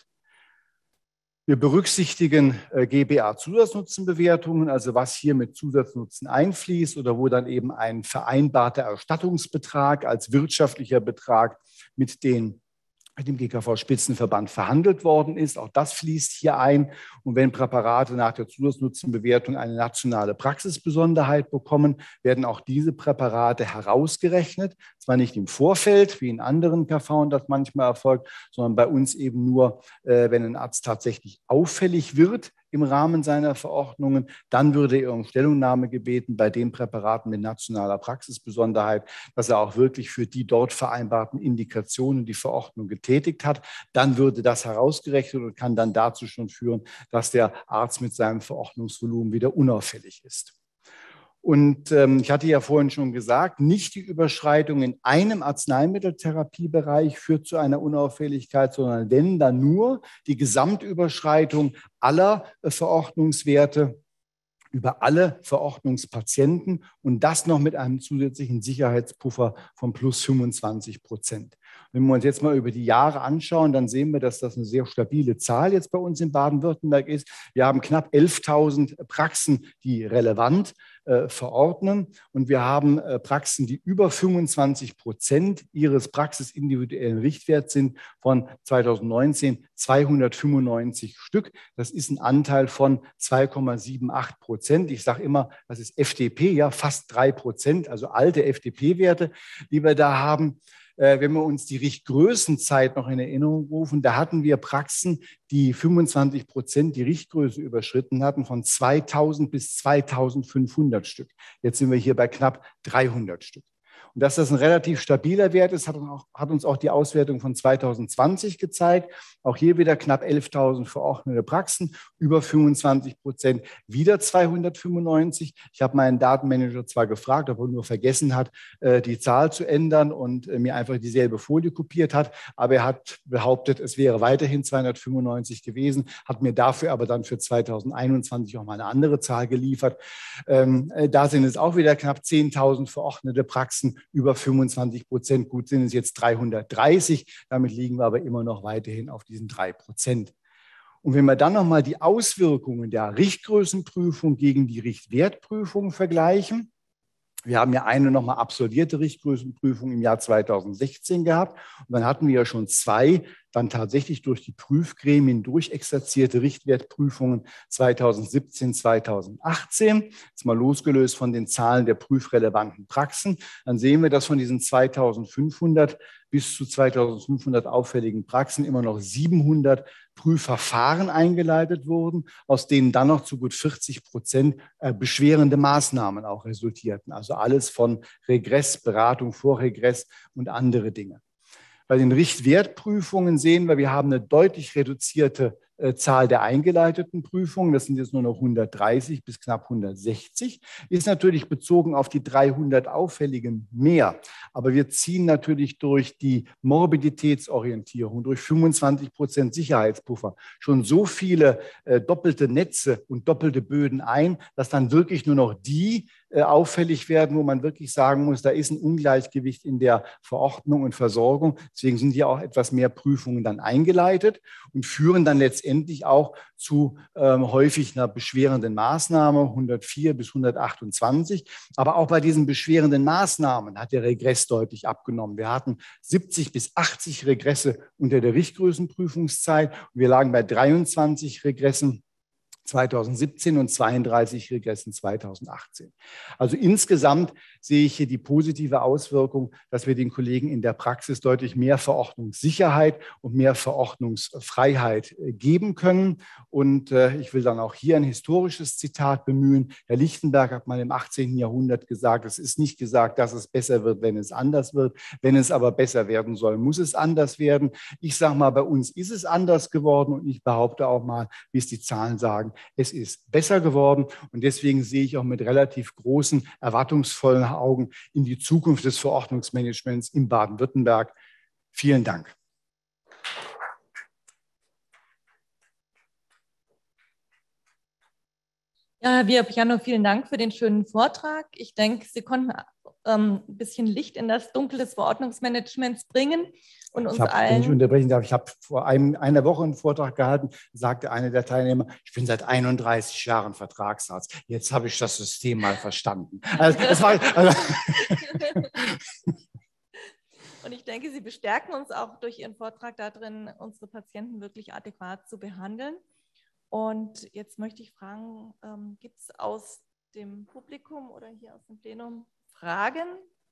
Wir berücksichtigen G B A-Zusatznutzenbewertungen, also was hier mit Zusatznutzen einfließt oder wo dann eben ein vereinbarter Erstattungsbetrag als wirtschaftlicher Betrag mit den mit dem G K V-Spitzenverband verhandelt worden ist. Auch das fließt hier ein. Und wenn Präparate nach der Zusatznutzenbewertung eine nationale Praxisbesonderheit bekommen, werden auch diese Präparate herausgerechnet. Zwar nicht im Vorfeld, wie in anderen K V das manchmal erfolgt, sondern bei uns eben nur, äh, wenn ein Arzt tatsächlich auffällig wird im Rahmen seiner Verordnungen, dann würde er um Stellungnahme gebeten bei den Präparaten mit nationaler Praxisbesonderheit, dass er auch wirklich für die dort vereinbarten Indikationen die Verordnung getätigt hat. Dann würde das herausgerechnet und kann dann dazu schon führen, dass der Arzt mit seinem Verordnungsvolumen wieder unauffällig ist. Und ähm, ich hatte ja vorhin schon gesagt, nicht die Überschreitung in einem Arzneimitteltherapiebereich führt zu einer Unauffälligkeit, sondern wenn, dann nur die Gesamtüberschreitung aller äh, Verordnungswerte über alle Verordnungspatienten und das noch mit einem zusätzlichen Sicherheitspuffer von plus fünfundzwanzig Prozent. Wenn wir uns jetzt mal über die Jahre anschauen, dann sehen wir, dass das eine sehr stabile Zahl jetzt bei uns in Baden-Württemberg ist. Wir haben knapp elftausend Praxen, die relevant äh, verordnen und wir haben äh, Praxen, die über fünfundzwanzig Prozent ihres praxisindividuellen Richtwerts sind, von zweitausendneunzehn zweihundertfünfundneunzig Stück. Das ist ein Anteil von zwei Komma achtundsiebzig Prozent. Ich sage immer, das ist F D P, ja fast drei Prozent, also alte F D P-Werte, die wir da haben. Wenn wir uns die Richtgrößenzeit noch in Erinnerung rufen, da hatten wir Praxen, die fünfundzwanzig Prozent die Richtgröße überschritten hatten, von zweitausend bis zweitausendfünfhundert Stück. Jetzt sind wir hier bei knapp dreihundert Stück. Und dass das ein relativ stabiler Wert ist, hat uns auch, hat uns auch die Auswertung von zweitausendzwanzig gezeigt. Auch hier wieder knapp elftausend verordnete Praxen, über fünfundzwanzig Prozent, wieder zweihundertfünfundneunzig. Ich habe meinen Datenmanager zwar gefragt, ob er nur vergessen hat, die Zahl zu ändern und mir einfach dieselbe Folie kopiert hat, aber er hat behauptet, es wäre weiterhin zweihundertfünfundneunzig gewesen, hat mir dafür aber dann für zweitausendeinundzwanzig auch mal eine andere Zahl geliefert. Da sind es auch wieder knapp zehntausend verordnete Praxen, über fünfundzwanzig Prozent. Gut, sind es jetzt dreihundertdreißig. Damit liegen wir aber immer noch weiterhin auf diesen drei Prozent. Und wenn wir dann nochmal die Auswirkungen der Richtgrößenprüfung gegen die Richtwertprüfung vergleichen, wir haben ja eine nochmal absolvierte Richtgrößenprüfung im Jahr zweitausendsechzehn gehabt. Und dann hatten wir ja schon zwei dann tatsächlich durch die Prüfgremien durchexerzierte Richtwertprüfungen zweitausendsiebzehn, zweitausendachtzehn. Jetzt mal losgelöst von den Zahlen der prüfrelevanten Praxen. Dann sehen wir, dass von diesen zweitausendfünfhundert bis zu zweitausendfünfhundert auffälligen Praxen immer noch siebenhundert Prüfverfahren eingeleitet wurden, aus denen dann noch zu gut vierzig Prozent beschwerende Maßnahmen auch resultierten. Also alles von Regress, Beratung vor Regress und andere Dinge. Bei den Richtwertprüfungen sehen wir, wir haben eine deutlich reduzierte äh, Zahl der eingeleiteten Prüfungen. Das sind jetzt nur noch hundertdreißig bis knapp hundertsechzig. Ist natürlich bezogen auf die dreihundert auffälligen mehr. Aber wir ziehen natürlich durch die Morbiditätsorientierung, durch fünfundzwanzig Prozent Sicherheitspuffer schon so viele äh, doppelte Netze und doppelte Böden ein, dass dann wirklich nur noch die äh, auffällig werden, wo man wirklich sagen muss, da ist ein Ungleichgewicht in der Verordnung und Versorgung. Deswegen sind hier auch etwas mehr Prüfungen dann eingeleitet und führen dann letztendlich auch zu ähm, häufig einer beschwerenden Maßnahme, hundertvier bis hundertachtundzwanzig. Aber auch bei diesen beschwerenden Maßnahmen hat der Regress deutlich abgenommen. Wir hatten siebzig bis achtzig Regresse unter der Richtgrößenprüfungszeit. Und wir lagen bei dreiundzwanzig Regressen zweitausendsiebzehn und zweiunddreißig Regressen zweitausendachtzehn. Also insgesamt sehe ich hier die positive Auswirkung, dass wir den Kollegen in der Praxis deutlich mehr Verordnungssicherheit und mehr Verordnungsfreiheit geben können. Und äh, ich will dann auch hier ein historisches Zitat bemühen. Herr Lichtenberg hat mal im achtzehnten Jahrhundert gesagt, es ist nicht gesagt, dass es besser wird, wenn es anders wird. Wenn es aber besser werden soll, muss es anders werden. Ich sage mal, bei uns ist es anders geworden und ich behaupte auch mal, wie es die Zahlen sagen, es ist besser geworden und deswegen sehe ich auch mit relativ großen, erwartungsvollen Augen in die Zukunft des Verordnungsmanagements in Baden-Württemberg. Vielen Dank. Ja, Herr Vier-Piano, vielen Dank für den schönen Vortrag. Ich denke, Sie konnten ähm, ein bisschen Licht in das Dunkel des Verordnungsmanagements bringen. Und uns ich habe, allen, wenn ich unterbrechen darf, ich habe vor einem, einer Woche einen Vortrag gehalten, sagte einer der Teilnehmer, ich bin seit einunddreißig Jahren Vertragsarzt. Jetzt habe ich das System mal verstanden. Also, das war, also Und ich denke, Sie bestärken uns auch durch Ihren Vortrag darin, unsere Patienten wirklich adäquat zu behandeln. Und jetzt möchte ich fragen, ähm, gibt es aus dem Publikum oder hier aus dem Plenum Fragen?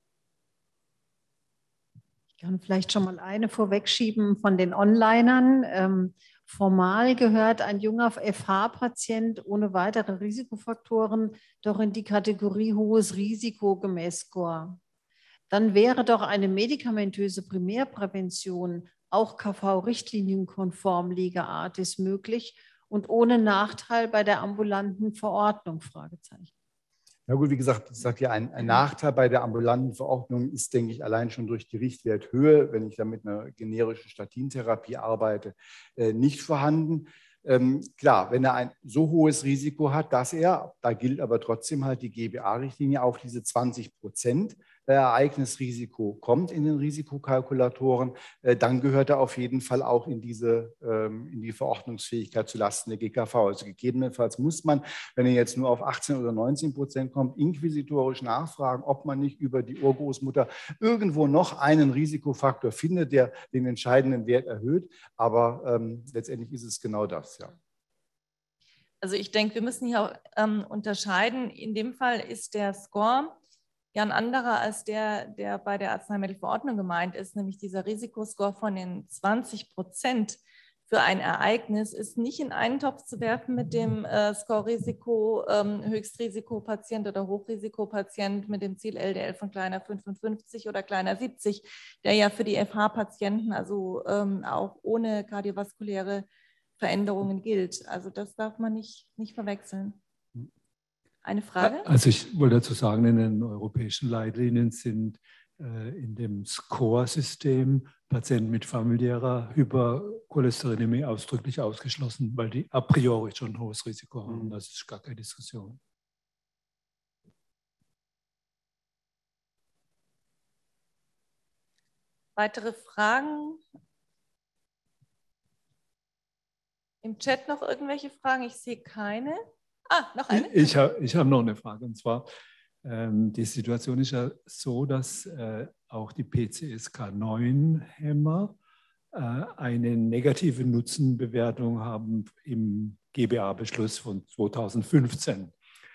Ich kann vielleicht schon mal eine vorwegschieben von den Onlinern. Ähm, formal gehört ein junger F H-Patient ohne weitere Risikofaktoren doch in die Kategorie hohes Risiko gemäß Score. Dann wäre doch eine medikamentöse Primärprävention auch K V-richtlinienkonform Lega Artis möglich und ohne Nachteil bei der ambulanten Verordnung? Fragezeichen. Na gut, wie gesagt, ich sage ja, ein, ein Nachteil bei der ambulanten Verordnung ist, denke ich, allein schon durch die Richtwerthöhe, wenn ich da mit einer generischen Statintherapie arbeite, äh, nicht vorhanden. Ähm, klar, wenn er ein so hohes Risiko hat, dass er, da gilt aber trotzdem halt die G B A-Richtlinie, auf diese zwanzig Prozent Ereignisrisiko kommt in den Risikokalkulatoren, äh, dann gehört er auf jeden Fall auch in diese ähm, in die Verordnungsfähigkeit zulasten der G K V. Also gegebenenfalls muss man, wenn er jetzt nur auf achtzehn oder neunzehn Prozent kommt, inquisitorisch nachfragen, ob man nicht über die Urgroßmutter irgendwo noch einen Risikofaktor findet, der den entscheidenden Wert erhöht. Aber ähm, letztendlich ist es genau das, ja. Also ich denke, wir müssen hier ähm, unterscheiden. In dem Fall ist der Score ja ein anderer als der, der bei der Arzneimittelverordnung gemeint ist, nämlich dieser Risikoscore von den zwanzig Prozent für ein Ereignis ist nicht in einen Topf zu werfen mit dem äh, Score-Risiko, ähm, Höchstrisikopatient oder Hochrisikopatient mit dem Ziel L D L von kleiner fünfundfünfzig oder kleiner siebzig, der ja für die F H-Patienten also ähm, auch ohne kardiovaskuläre Veränderungen gilt. Also das darf man nicht, nicht verwechseln. Eine Frage? Also ich wollte dazu sagen, in den europäischen Leitlinien sind äh, in dem Score-System Patienten mit familiärer Hypercholesterinämie ausdrücklich ausgeschlossen, weil die a priori schon ein hohes Risiko haben. Das ist gar keine Diskussion. Weitere Fragen? Im Chat noch irgendwelche Fragen? Ich sehe keine. Ah, noch eine? Ich, ich habe ich hab noch eine Frage, und zwar, ähm, die Situation ist ja so, dass äh, auch die P C S K neun Hämmer äh, eine negative Nutzenbewertung haben im G B A-Beschluss von zweitausendfünfzehn.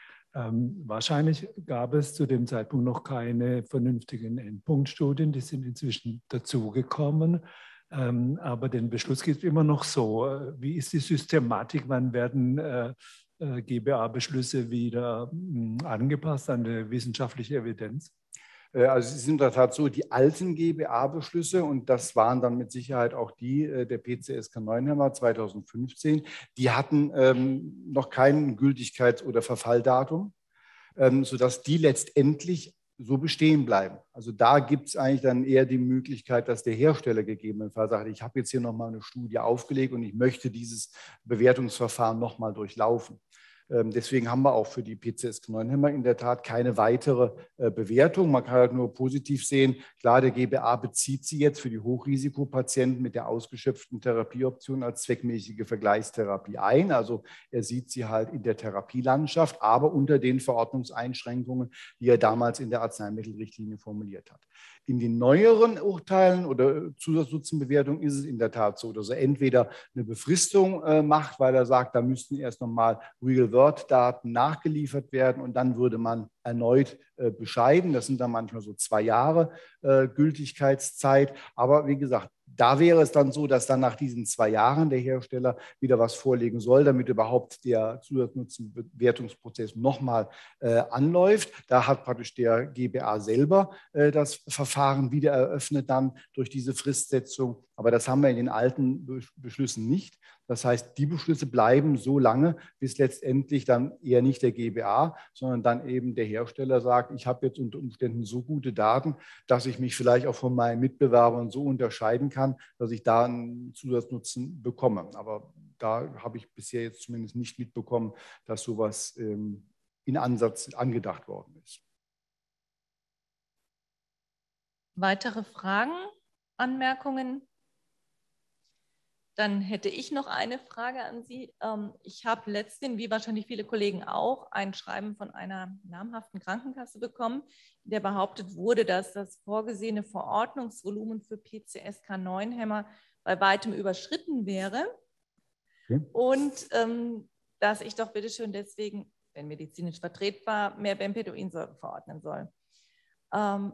Ähm, wahrscheinlich gab es zu dem Zeitpunkt noch keine vernünftigen Endpunktstudien, die sind inzwischen dazugekommen. Ähm, aber den Beschluss gibt es immer noch so. Wie ist die Systematik? Wann werden äh, äh, G B A-Beschlüsse wieder mh, angepasst an die wissenschaftliche Evidenz? Also es ist in der Tat so, die alten G B A-Beschlüsse, und das waren dann mit Sicherheit auch die der P C S K neun Hämmer zweitausendfünfzehn, die hatten ähm, noch kein Gültigkeits- oder Verfalldatum, ähm, sodass die letztendlich so bestehen bleiben. Also da gibt es eigentlich dann eher die Möglichkeit, dass der Hersteller gegebenenfalls sagt, ich habe jetzt hier nochmal eine Studie aufgelegt und ich möchte dieses Bewertungsverfahren nochmal durchlaufen. Deswegen haben wir auch für die P C S K neun Hämmer in der Tat keine weitere Bewertung. Man kann halt nur positiv sehen, klar, der G B A bezieht sie jetzt für die Hochrisikopatienten mit der ausgeschöpften Therapieoption als zweckmäßige Vergleichstherapie ein. Also er sieht sie halt in der Therapielandschaft, aber unter den Verordnungseinschränkungen, die er damals in der Arzneimittelrichtlinie formuliert hat. In den neueren Urteilen oder Zusatznutzenbewertungen ist es in der Tat so, dass er entweder eine Befristung äh, macht, weil er sagt, da müssten erst nochmal Real-World-Daten nachgeliefert werden und dann würde man erneut äh, bescheiden. Das sind dann manchmal so zwei Jahre äh, Gültigkeitszeit. Aber wie gesagt, da wäre es dann so, dass dann nach diesen zwei Jahren der Hersteller wieder was vorlegen soll, damit überhaupt der Zusatznutzenbewertungsprozess nochmal äh, anläuft. Da hat praktisch der G B A selber äh, das Verfahren wieder eröffnet dann durch diese Fristsetzung. Aber das haben wir in den alten Beschlüssen nicht. Das heißt, die Beschlüsse bleiben so lange, bis letztendlich dann eher nicht der G B A, sondern dann eben der Hersteller sagt, ich habe jetzt unter Umständen so gute Daten, dass ich mich vielleicht auch von meinen Mitbewerbern so unterscheiden kann, dass ich da einen Zusatznutzen bekomme. Aber da habe ich bisher jetzt zumindest nicht mitbekommen, dass sowas ähm, in Ansatz angedacht worden ist. Weitere Fragen, Anmerkungen? Dann hätte ich noch eine Frage an Sie. Ich habe letztens, wie wahrscheinlich viele Kollegen auch, ein Schreiben von einer namhaften Krankenkasse bekommen, in der behauptet wurde, dass das vorgesehene Verordnungsvolumen für P C S K neun Hämmer bei weitem überschritten wäre. Okay. Und ähm, dass ich doch bitteschön deswegen, wenn medizinisch vertretbar, mehr Bempedoinsäure verordnen soll. Ähm,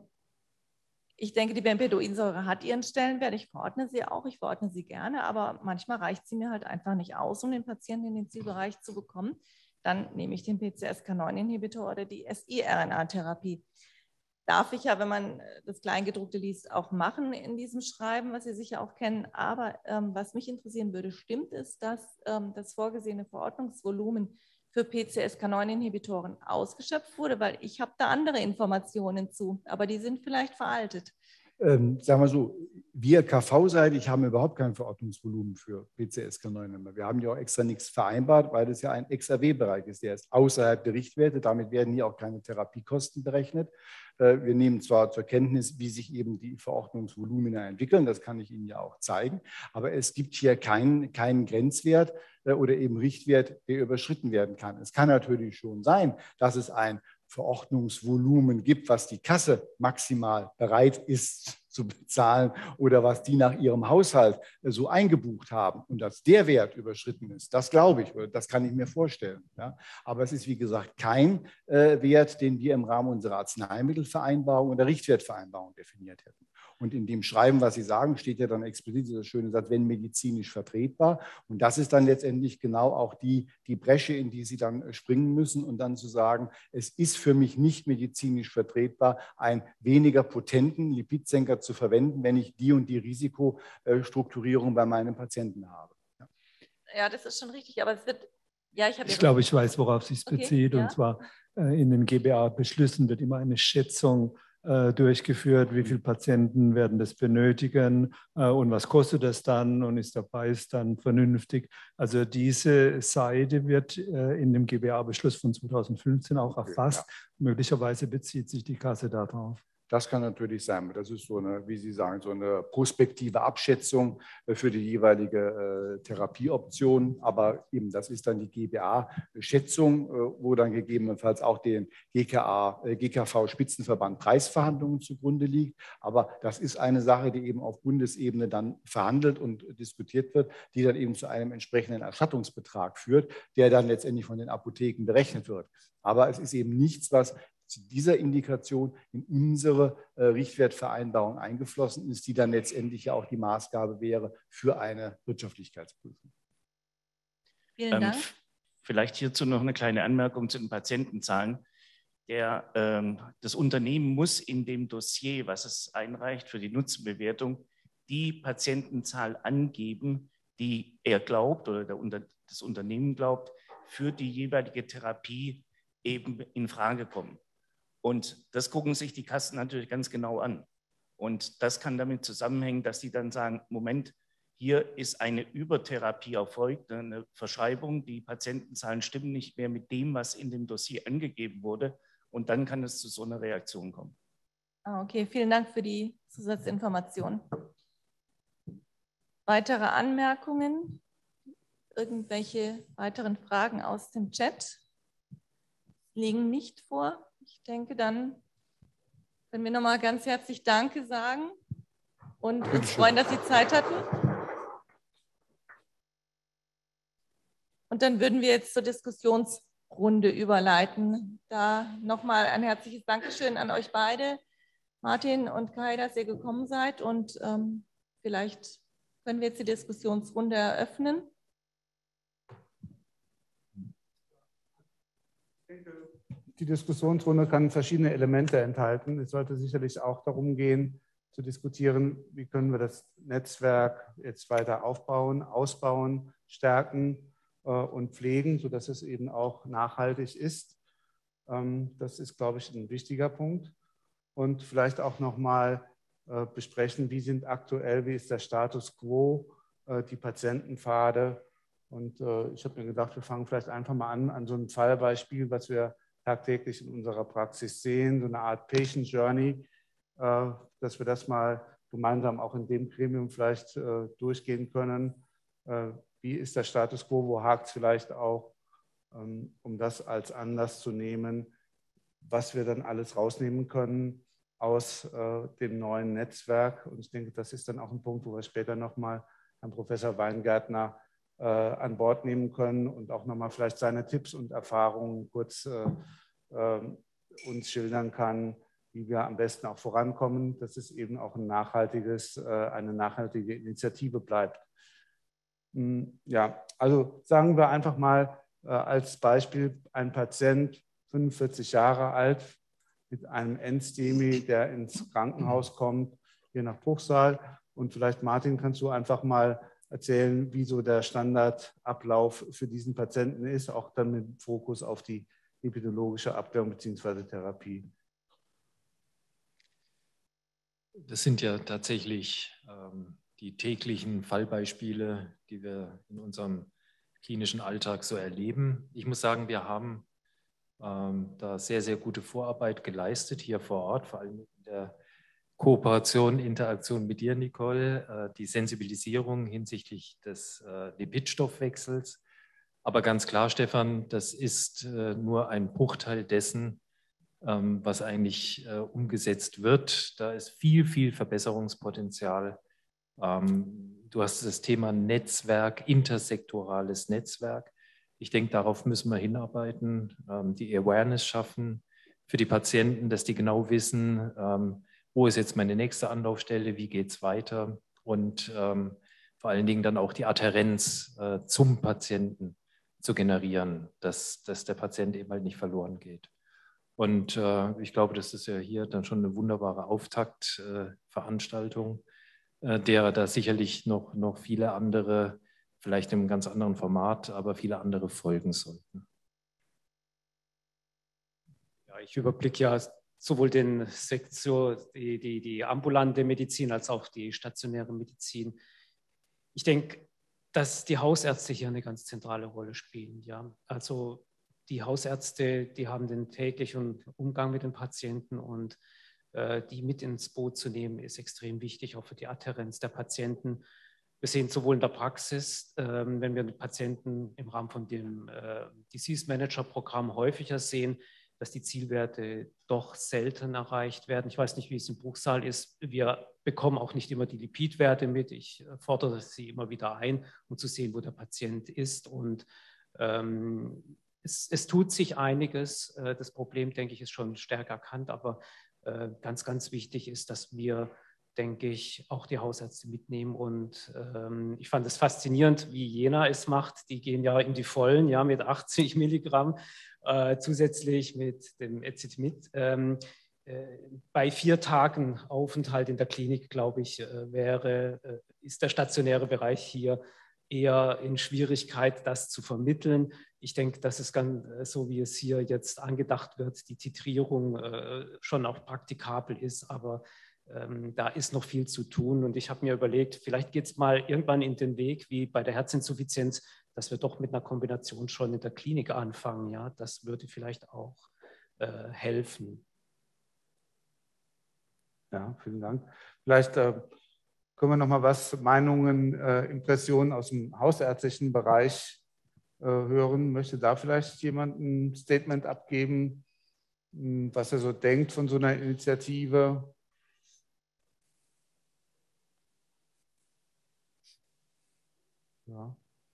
Ich denke, die Bempedoinsäure hat ihren Stellenwert. Ich verordne sie auch, ich verordne sie gerne, aber manchmal reicht sie mir halt einfach nicht aus, um den Patienten in den Zielbereich zu bekommen. Dann nehme ich den P C S K neun Inhibitor oder die S I R N A-Therapie. Darf ich ja, wenn man das Kleingedruckte liest, auch machen in diesem Schreiben, was Sie sicher auch kennen. Aber ähm, was mich interessieren würde, stimmt es, dass ähm, das vorgesehene Verordnungsvolumen für P C S K neun Inhibitoren ausgeschöpft wurde, weil ich habe da andere Informationen zu, aber die sind vielleicht veraltet. Ähm, sagen wir so, wir K V-seitig haben überhaupt kein Verordnungsvolumen für P C S K neun Hämmer. Wir haben ja auch extra nichts vereinbart, weil das ja ein X R W-Bereich ist. Der ist außerhalb der Richtwerte. Damit werden hier auch keine Therapiekosten berechnet. Äh, wir nehmen zwar zur Kenntnis, wie sich eben die Verordnungsvolumina entwickeln. Das kann ich Ihnen ja auch zeigen. Aber es gibt hier keinen, keinen Grenzwert äh, oder eben Richtwert, der überschritten werden kann. Es kann natürlich schon sein, dass es ein Verordnungsvolumen gibt, was die Kasse maximal bereit ist zu bezahlen oder was die nach ihrem Haushalt so eingebucht haben und dass der Wert überschritten ist, das glaube ich, oder das kann ich mir vorstellen. Ja. Aber es ist, wie gesagt, kein äh, Wert, den wir im Rahmen unserer Arzneimittelvereinbarung oder Richtwertvereinbarung definiert hätten. Und in dem Schreiben, was Sie sagen, steht ja dann explizit dieser schöne Satz, wenn medizinisch vertretbar. Und das ist dann letztendlich genau auch die, die Bresche, in die Sie dann springen müssen und dann zu sagen, es ist für mich nicht medizinisch vertretbar, einen weniger potenten Lipidsenker zu verwenden, wenn ich die und die Risikostrukturierung bei meinen Patienten habe. Ja, ja, das ist schon richtig, aber es wird... Ja, ich ich glaube, ich weiß, worauf es sich okay, bezieht. ja. Und zwar äh, in den G B A-Beschlüssen wird immer eine Schätzung äh, durchgeführt, wie viele Patienten werden das benötigen äh, und was kostet das dann und ist der Preis dann vernünftig. Also diese Seite wird äh, in dem G B A-Beschluss von zweitausendfünfzehn auch erfasst. Ja. Möglicherweise bezieht sich die Kasse darauf. Das kann natürlich sein. Das ist so eine, wie Sie sagen, so eine prospektive Abschätzung für die jeweilige äh, Therapieoption. Aber eben, das ist dann die G B A-Schätzung, äh, wo dann gegebenenfalls auch den G K A, äh, G K V-Spitzenverband Preisverhandlungen zugrunde liegt. Aber das ist eine Sache, die eben auf Bundesebene dann verhandelt und diskutiert wird, die dann eben zu einem entsprechenden Erstattungsbetrag führt, der dann letztendlich von den Apotheken berechnet wird. Aber es ist eben nichts, was zu dieser Indikation in unsere äh, Richtwertvereinbarung eingeflossen ist, die dann letztendlich ja auch die Maßgabe wäre für eine Wirtschaftlichkeitsprüfung. Vielen Dank. Ähm, vielleicht hierzu noch eine kleine Anmerkung zu den Patientenzahlen. Der, ähm, das Unternehmen muss in dem Dossier, was es einreicht für die Nutzenbewertung, die Patientenzahl angeben, die er glaubt oder der Unter das Unternehmen glaubt, für die jeweilige Therapie eben in Frage kommen. Und das gucken sich die Kassen natürlich ganz genau an. Und das kann damit zusammenhängen, dass sie dann sagen, Moment, hier ist eine Übertherapie erfolgt, eine Verschreibung, die Patientenzahlen stimmen nicht mehr mit dem, was in dem Dossier angegeben wurde. Und dann kann es zu so einer Reaktion kommen. Ah, okay, vielen Dank für die Zusatzinformation. Weitere Anmerkungen? Irgendwelche weiteren Fragen aus dem Chat liegen nicht vor? Ich denke, dann können wir nochmal ganz herzlich Danke sagen und uns freuen, dass Sie Zeit hatten. Und dann würden wir jetzt zur Diskussionsrunde überleiten. Da nochmal ein herzliches Dankeschön an euch beide, Martin und Kai, dass ihr gekommen seid. Und ähm, vielleicht können wir jetzt die Diskussionsrunde eröffnen. Die Diskussionsrunde kann verschiedene Elemente enthalten. Es sollte sicherlich auch darum gehen, zu diskutieren, wie können wir das Netzwerk jetzt weiter aufbauen, ausbauen, stärken äh, und pflegen, sodass es eben auch nachhaltig ist. Ähm, das ist, glaube ich, ein wichtiger Punkt. Und vielleicht auch nochmal äh, besprechen, wie sind aktuell, wie ist der Status quo, äh, die Patientenpfade. Und äh, ich habe mir gedacht, wir fangen vielleicht einfach mal an, an so einem Fallbeispiel, was wir tagtäglich in unserer Praxis sehen, so eine Art Patient Journey, äh, dass wir das mal gemeinsam auch in dem Gremium vielleicht äh, durchgehen können. äh, wie ist der Status quo, wo hakt es vielleicht auch, ähm, um das als Anlass zu nehmen, was wir dann alles rausnehmen können aus äh, dem neuen Netzwerk. Und ich denke, das ist dann auch ein Punkt, wo wir später nochmal Herrn Professor Weingärtner äh, an Bord nehmen können und auch nochmal vielleicht seine Tipps und Erfahrungen kurz äh, äh, uns schildern kann, wie wir am besten auch vorankommen, dass es eben auch ein nachhaltiges, äh, eine nachhaltige Initiative bleibt. Hm, ja, also sagen wir einfach mal äh, als Beispiel ein Patient, fünfundvierzig Jahre alt, mit einem Endstemi, der ins Krankenhaus kommt, hier nach Bruchsal. Und vielleicht, Martin, kannst du einfach mal erzählen, wie so der Standardablauf für diesen Patienten ist, auch dann mit Fokus auf die epidemiologische Abklärung bzw. Therapie. Das sind ja tatsächlich ähm, die täglichen Fallbeispiele, die wir in unserem klinischen Alltag so erleben. Ich muss sagen, wir haben ähm, da sehr, sehr gute Vorarbeit geleistet hier vor Ort, vor allem in der Kooperation, Interaktion mit dir, Nicole, äh, die Sensibilisierung hinsichtlich des äh, Lipidstoffwechsels. Aber ganz klar, Stefan, das ist äh, nur ein Bruchteil dessen, ähm, was eigentlich äh, umgesetzt wird. Da ist viel, viel Verbesserungspotenzial. Ähm, du hast das Thema Netzwerk, intersektorales Netzwerk. Ich denke, darauf müssen wir hinarbeiten, ähm, die Awareness schaffen für die Patienten, dass die genau wissen, ähm, wo ist jetzt meine nächste Anlaufstelle, wie geht es weiter und ähm, vor allen Dingen dann auch die Adhärenz äh, zum Patienten zu generieren, dass, dass der Patient eben halt nicht verloren geht. Und äh, ich glaube, das ist ja hier dann schon eine wunderbare Auftaktveranstaltung, äh, derer da sicherlich noch, noch viele andere, vielleicht in einem ganz anderen Format, aber viele andere folgen sollten. Ja, ich überblicke ja sowohl den Sektor, die, die, die ambulante Medizin als auch die stationäre Medizin. Ich denke, dass die Hausärzte hier eine ganz zentrale Rolle spielen. Ja. Also die Hausärzte, die haben den täglichen Umgang mit den Patienten und äh, die mit ins Boot zu nehmen, ist extrem wichtig, auch für die Adhärenz der Patienten. Wir sehen sowohl in der Praxis, äh, wenn wir mit Patienten im Rahmen von dem äh, Disease Manager Programm häufiger sehen, dass die Zielwerte doch selten erreicht werden. Ich weiß nicht, wie es im Bruchsal ist. Wir bekommen auch nicht immer die Lipidwerte mit. Ich fordere sie immer wieder ein, um zu sehen, wo der Patient ist. Und ähm, es, es tut sich einiges. Das Problem, denke ich, ist schon stärker erkannt. Aber äh, ganz, ganz wichtig ist, dass wir, denke ich, auch die Hausärzte mitnehmen. Und ähm, ich fand es faszinierend, wie Jena es macht. Die gehen ja in die Vollen, ja, mit achtzig Milligramm. Äh, zusätzlich mit dem Ezetimib. Ähm, äh, bei vier Tagen Aufenthalt in der Klinik, glaube ich, äh, wäre, äh, ist der stationäre Bereich hier eher in Schwierigkeit, das zu vermitteln. Ich denke, dass es ganz, äh, so wie es hier jetzt angedacht wird, die Titrierung äh, schon auch praktikabel ist, aber ähm, da ist noch viel zu tun. Und ich habe mir überlegt, vielleicht geht es mal irgendwann in den Weg, wie bei der Herzinsuffizienz, dass wir doch mit einer Kombination schon in der Klinik anfangen. Ja, das würde vielleicht auch äh, helfen. Ja, vielen Dank. Vielleicht äh, können wir noch mal was, Meinungen, äh, Impressionen aus dem hausärztlichen Bereich äh, hören. Möchte da vielleicht jemand ein Statement abgeben, mh, was er so denkt von so einer Initiative? Ja.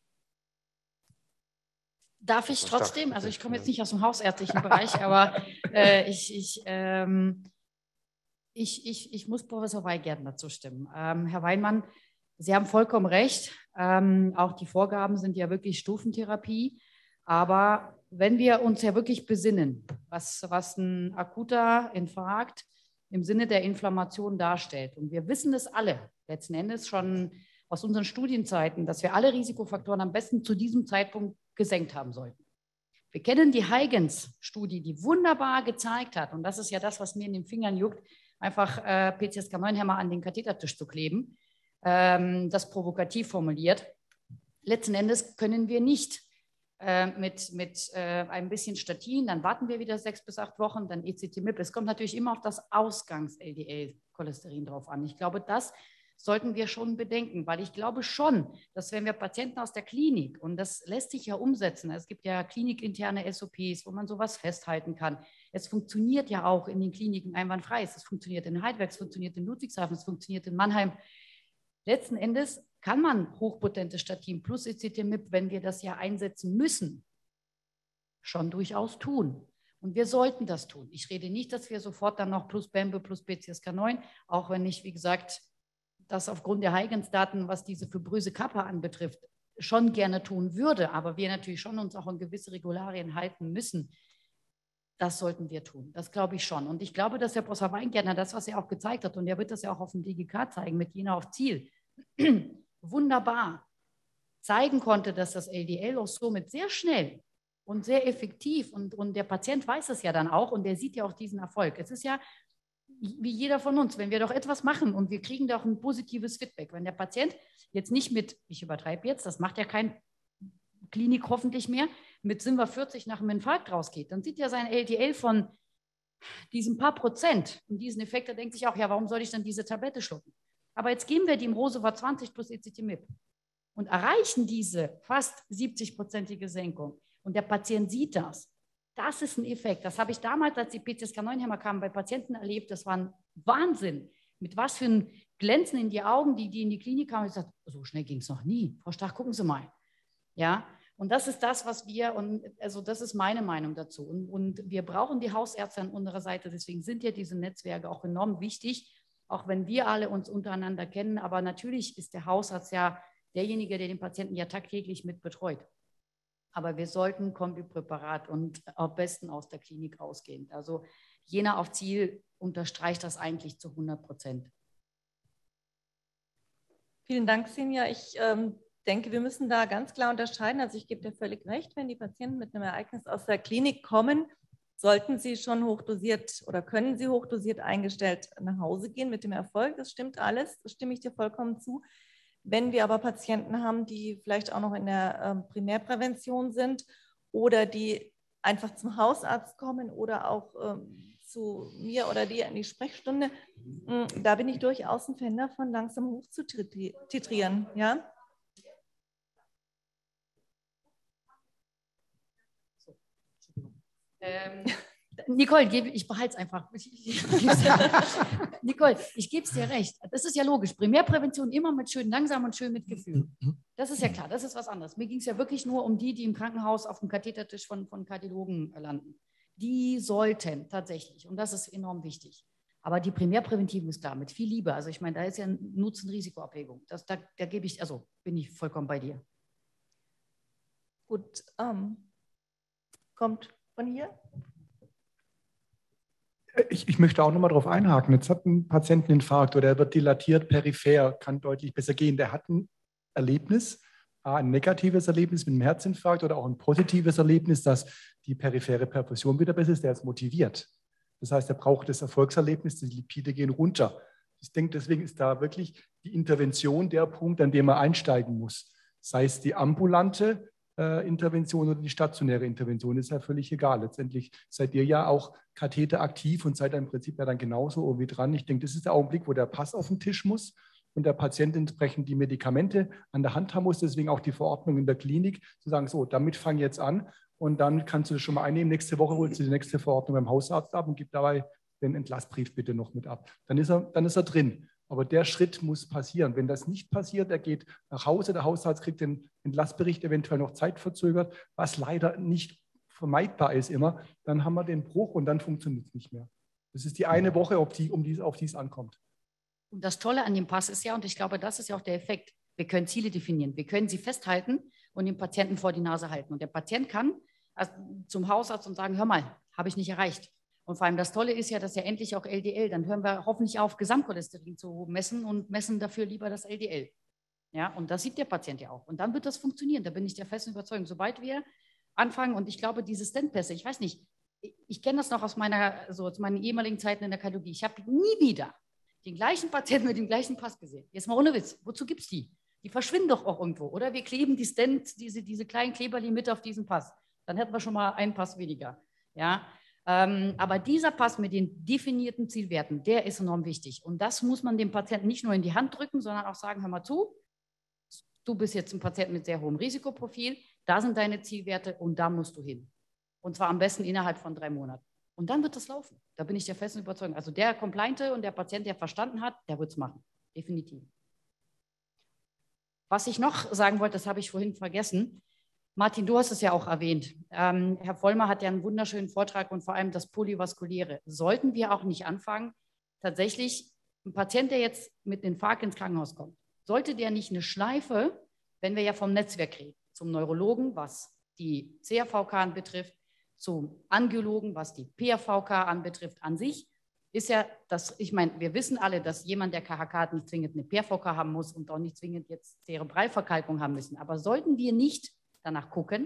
Darf ich trotzdem, also ich komme jetzt nicht aus dem hausärztlichen Bereich, aber äh, ich, ich, ähm, ich, ich, ich muss Professor Weingärtner zustimmen. Ähm, Herr Weinmann, Sie haben vollkommen recht. Ähm, auch die Vorgaben sind ja wirklich Stufentherapie. Aber wenn wir uns ja wirklich besinnen, was, was ein akuter Infarkt im Sinne der Inflammation darstellt, und wir wissen es alle, letzten Endes schon aus unseren Studienzeiten, dass wir alle Risikofaktoren am besten zu diesem Zeitpunkt gesenkt haben sollten. Wir kennen die Huygens-Studie, die wunderbar gezeigt hat, und das ist ja das, was mir in den Fingern juckt, einfach äh, P C S K neun Hämmer an den Kathetertisch zu kleben, ähm, das provokativ formuliert. Letzten Endes können wir nicht äh, mit, mit äh, ein bisschen Statin, dann warten wir wieder sechs bis acht Wochen, dann Ezetimib. Es kommt natürlich immer auf das Ausgangs-L D L-Cholesterin drauf an. Ich glaube, das sollten wir schon bedenken, weil ich glaube schon, dass wenn wir Patienten aus der Klinik, und das lässt sich ja umsetzen, es gibt ja klinikinterne S O Ps, wo man sowas festhalten kann. Es funktioniert ja auch in den Kliniken einwandfrei. Es funktioniert in Heidelberg, es funktioniert in Ludwigshafen, es funktioniert in Mannheim. Letzten Endes kann man hochpotentes Statin plus Ezetimibe, wenn wir das ja einsetzen müssen, schon durchaus tun. Und wir sollten das tun. Ich rede nicht, dass wir sofort dann noch plus Bembe plus B C S K neun, auch wenn ich, wie gesagt, das aufgrund der Huygens-Daten, was diese fibröse Kappa anbetrifft, schon gerne tun würde, aber wir natürlich schon uns auch an gewisse Regularien halten müssen. Das sollten wir tun. Das glaube ich schon. Und ich glaube, dass Herr Professor Weingärtner das, was er auch gezeigt hat, und er wird das ja auch auf dem D G K zeigen, mit Jena auf Ziel, wunderbar zeigen konnte, dass das L D L auch somit sehr schnell und sehr effektiv und, und der Patient weiß es ja dann auch und der sieht ja auch diesen Erfolg. Es ist ja wie jeder von uns, wenn wir doch etwas machen und wir kriegen doch ein positives Feedback. Wenn der Patient jetzt nicht mit, ich übertreibe jetzt, das macht ja kein Klinik hoffentlich mehr, mit sind wir vierzig nach dem Infarkt rausgeht, dann sieht ja sein L D L von diesem paar Prozent und diesen Effekt, da denkt sich auch, ja, warum soll ich dann diese Tablette schlucken? Aber jetzt geben wir die im Rosuva zwanzig plus Ezetimibe und erreichen diese fast siebzig-prozentige Senkung. Und der Patient sieht das. Das ist ein Effekt. Das habe ich damals, als die P C S K neun Hämmer kamen, bei Patienten erlebt. Das war ein Wahnsinn. Mit was für ein Glänzen in die Augen, die, die in die Klinik kamen. Ich sagte, so schnell ging es noch nie. Frau Stach, gucken Sie mal. Ja, und das ist das, was wir, und also das ist meine Meinung dazu. Und, und wir brauchen die Hausärzte an unserer Seite. Deswegen sind ja diese Netzwerke auch enorm wichtig, auch wenn wir alle uns untereinander kennen. Aber natürlich ist der Hausarzt ja derjenige, der den Patienten ja tagtäglich mit betreut. Aber wir sollten Kombipräparat und am besten aus der Klinik ausgehend. Also Jena auf Ziel unterstreicht das eigentlich zu hundert Prozent. Vielen Dank, Sinja. Ich ähm, denke, wir müssen da ganz klar unterscheiden. Also ich gebe dir völlig recht, wenn die Patienten mit einem Ereignis aus der Klinik kommen, sollten sie schon hochdosiert oder können sie hochdosiert eingestellt nach Hause gehen mit dem Erfolg. Das stimmt alles, das stimme ich dir vollkommen zu. Wenn wir aber Patienten haben, die vielleicht auch noch in der ähm, Primärprävention sind oder die einfach zum Hausarzt kommen oder auch ähm, zu mir oder dir in die Sprechstunde, mh, da bin ich durchaus ein Fan davon, langsam hoch zu titrieren. Ja? Ähm, Nicole, ich behalte es einfach. Ich, ich, ich Nicole, ich gebe es dir recht. Das ist ja logisch. Primärprävention immer mit schön langsam und schön mit Gefühl. Das ist ja klar, das ist was anderes. Mir ging es ja wirklich nur um die, die im Krankenhaus auf dem Kathetertisch von, von Kardiologen landen. Die sollten tatsächlich, und das ist enorm wichtig. Aber die Primärpräventive ist klar, mit viel Liebe. Also ich meine, da ist ja eine Nutzen-Risiko-Abwägung. Das, da, da gebe ich, also bin ich vollkommen bei dir. Gut, ähm, kommt von hier. Ich, ich möchte auch nochmal darauf einhaken. Jetzt hat ein Patient einen Infarkt oder er wird dilatiert peripher, kann deutlich besser gehen. Der hat ein Erlebnis, ein negatives Erlebnis mit einem Herzinfarkt oder auch ein positives Erlebnis, dass die periphere Perfusion wieder besser ist. Der ist motiviert. Das heißt, er braucht das Erfolgserlebnis, die Lipide gehen runter. Ich denke, deswegen ist da wirklich die Intervention der Punkt, an dem er einsteigen muss. Sei es die ambulante Äh, Intervention oder die stationäre Intervention, ist ja völlig egal. Letztendlich seid ihr ja auch Katheter aktiv und seid im Prinzip ja dann genauso irgendwie dran. Ich denke, das ist der Augenblick, wo der Pass auf den Tisch muss und der Patient entsprechend die Medikamente an der Hand haben muss. Deswegen auch die Verordnung in der Klinik, zu sagen, so, damit fang jetzt an und dann kannst du das schon mal einnehmen. Nächste Woche holst du die nächste Verordnung beim Hausarzt ab und gib dabei den Entlassbrief bitte noch mit ab. Dann ist er, dann ist er drin. Aber der Schritt muss passieren. Wenn das nicht passiert, er geht nach Hause, der Hausarzt kriegt den Entlassbericht eventuell noch zeitverzögert, was leider nicht vermeidbar ist immer, dann haben wir den Bruch und dann funktioniert es nicht mehr. Das ist die eine Woche, auf die, um die, auf die es ankommt. Und das Tolle an dem Pass ist ja, und ich glaube, das ist ja auch der Effekt, wir können Ziele definieren, wir können sie festhalten und den Patienten vor die Nase halten. Und der Patient kann also zum Hausarzt und sagen, hör mal, habe ich nicht erreicht. Und vor allem das Tolle ist ja, dass ja endlich auch L D L, dann hören wir hoffentlich auf, Gesamtcholesterin zu messen und messen dafür lieber das L D L. Ja, und das sieht der Patient ja auch. Und dann wird das funktionieren, da bin ich der festen Überzeugung. Sobald wir anfangen, und ich glaube, diese Stentpässe, ich weiß nicht, ich, ich kenne das noch aus meiner, also aus meinen ehemaligen Zeiten in der Kardiologie. Ich habe nie wieder den gleichen Patienten mit dem gleichen Pass gesehen. Jetzt mal ohne Witz, wozu gibt es die? Die verschwinden doch auch irgendwo, oder? Wir kleben die Stent, diese, diese kleinen Kleberli mit auf diesen Pass. Dann hätten wir schon mal einen Pass weniger. Ja. Ähm, aber dieser Pass mit den definierten Zielwerten, der ist enorm wichtig. Und das muss man dem Patienten nicht nur in die Hand drücken, sondern auch sagen, hör mal zu, du bist jetzt ein Patient mit sehr hohem Risikoprofil, da sind deine Zielwerte und da musst du hin. Und zwar am besten innerhalb von drei Monaten. Und dann wird das laufen. Da bin ich der festen Überzeugung. Also der Compliante und der Patient, der verstanden hat, der wird es machen. Definitiv. Was ich noch sagen wollte, das habe ich vorhin vergessen. Martin, du hast es ja auch erwähnt. Ähm, Herr Vollmer hat ja einen wunderschönen Vortrag und vor allem das Polyvaskuläre. Sollten wir auch nicht anfangen, tatsächlich ein Patient, der jetzt mit Infarkt ins Krankenhaus kommt, sollte der nicht eine Schleife, wenn wir ja vom Netzwerk reden, zum Neurologen, was die C R V K anbetrifft, zum Angiologen, was die P R V K anbetrifft, an sich, ist ja, dass, ich meine, wir wissen alle, dass jemand, der K H K hat, nicht zwingend eine P R V K haben muss und auch nicht zwingend jetzt Zerebralverkalkung haben müssen. Aber sollten wir nicht danach gucken?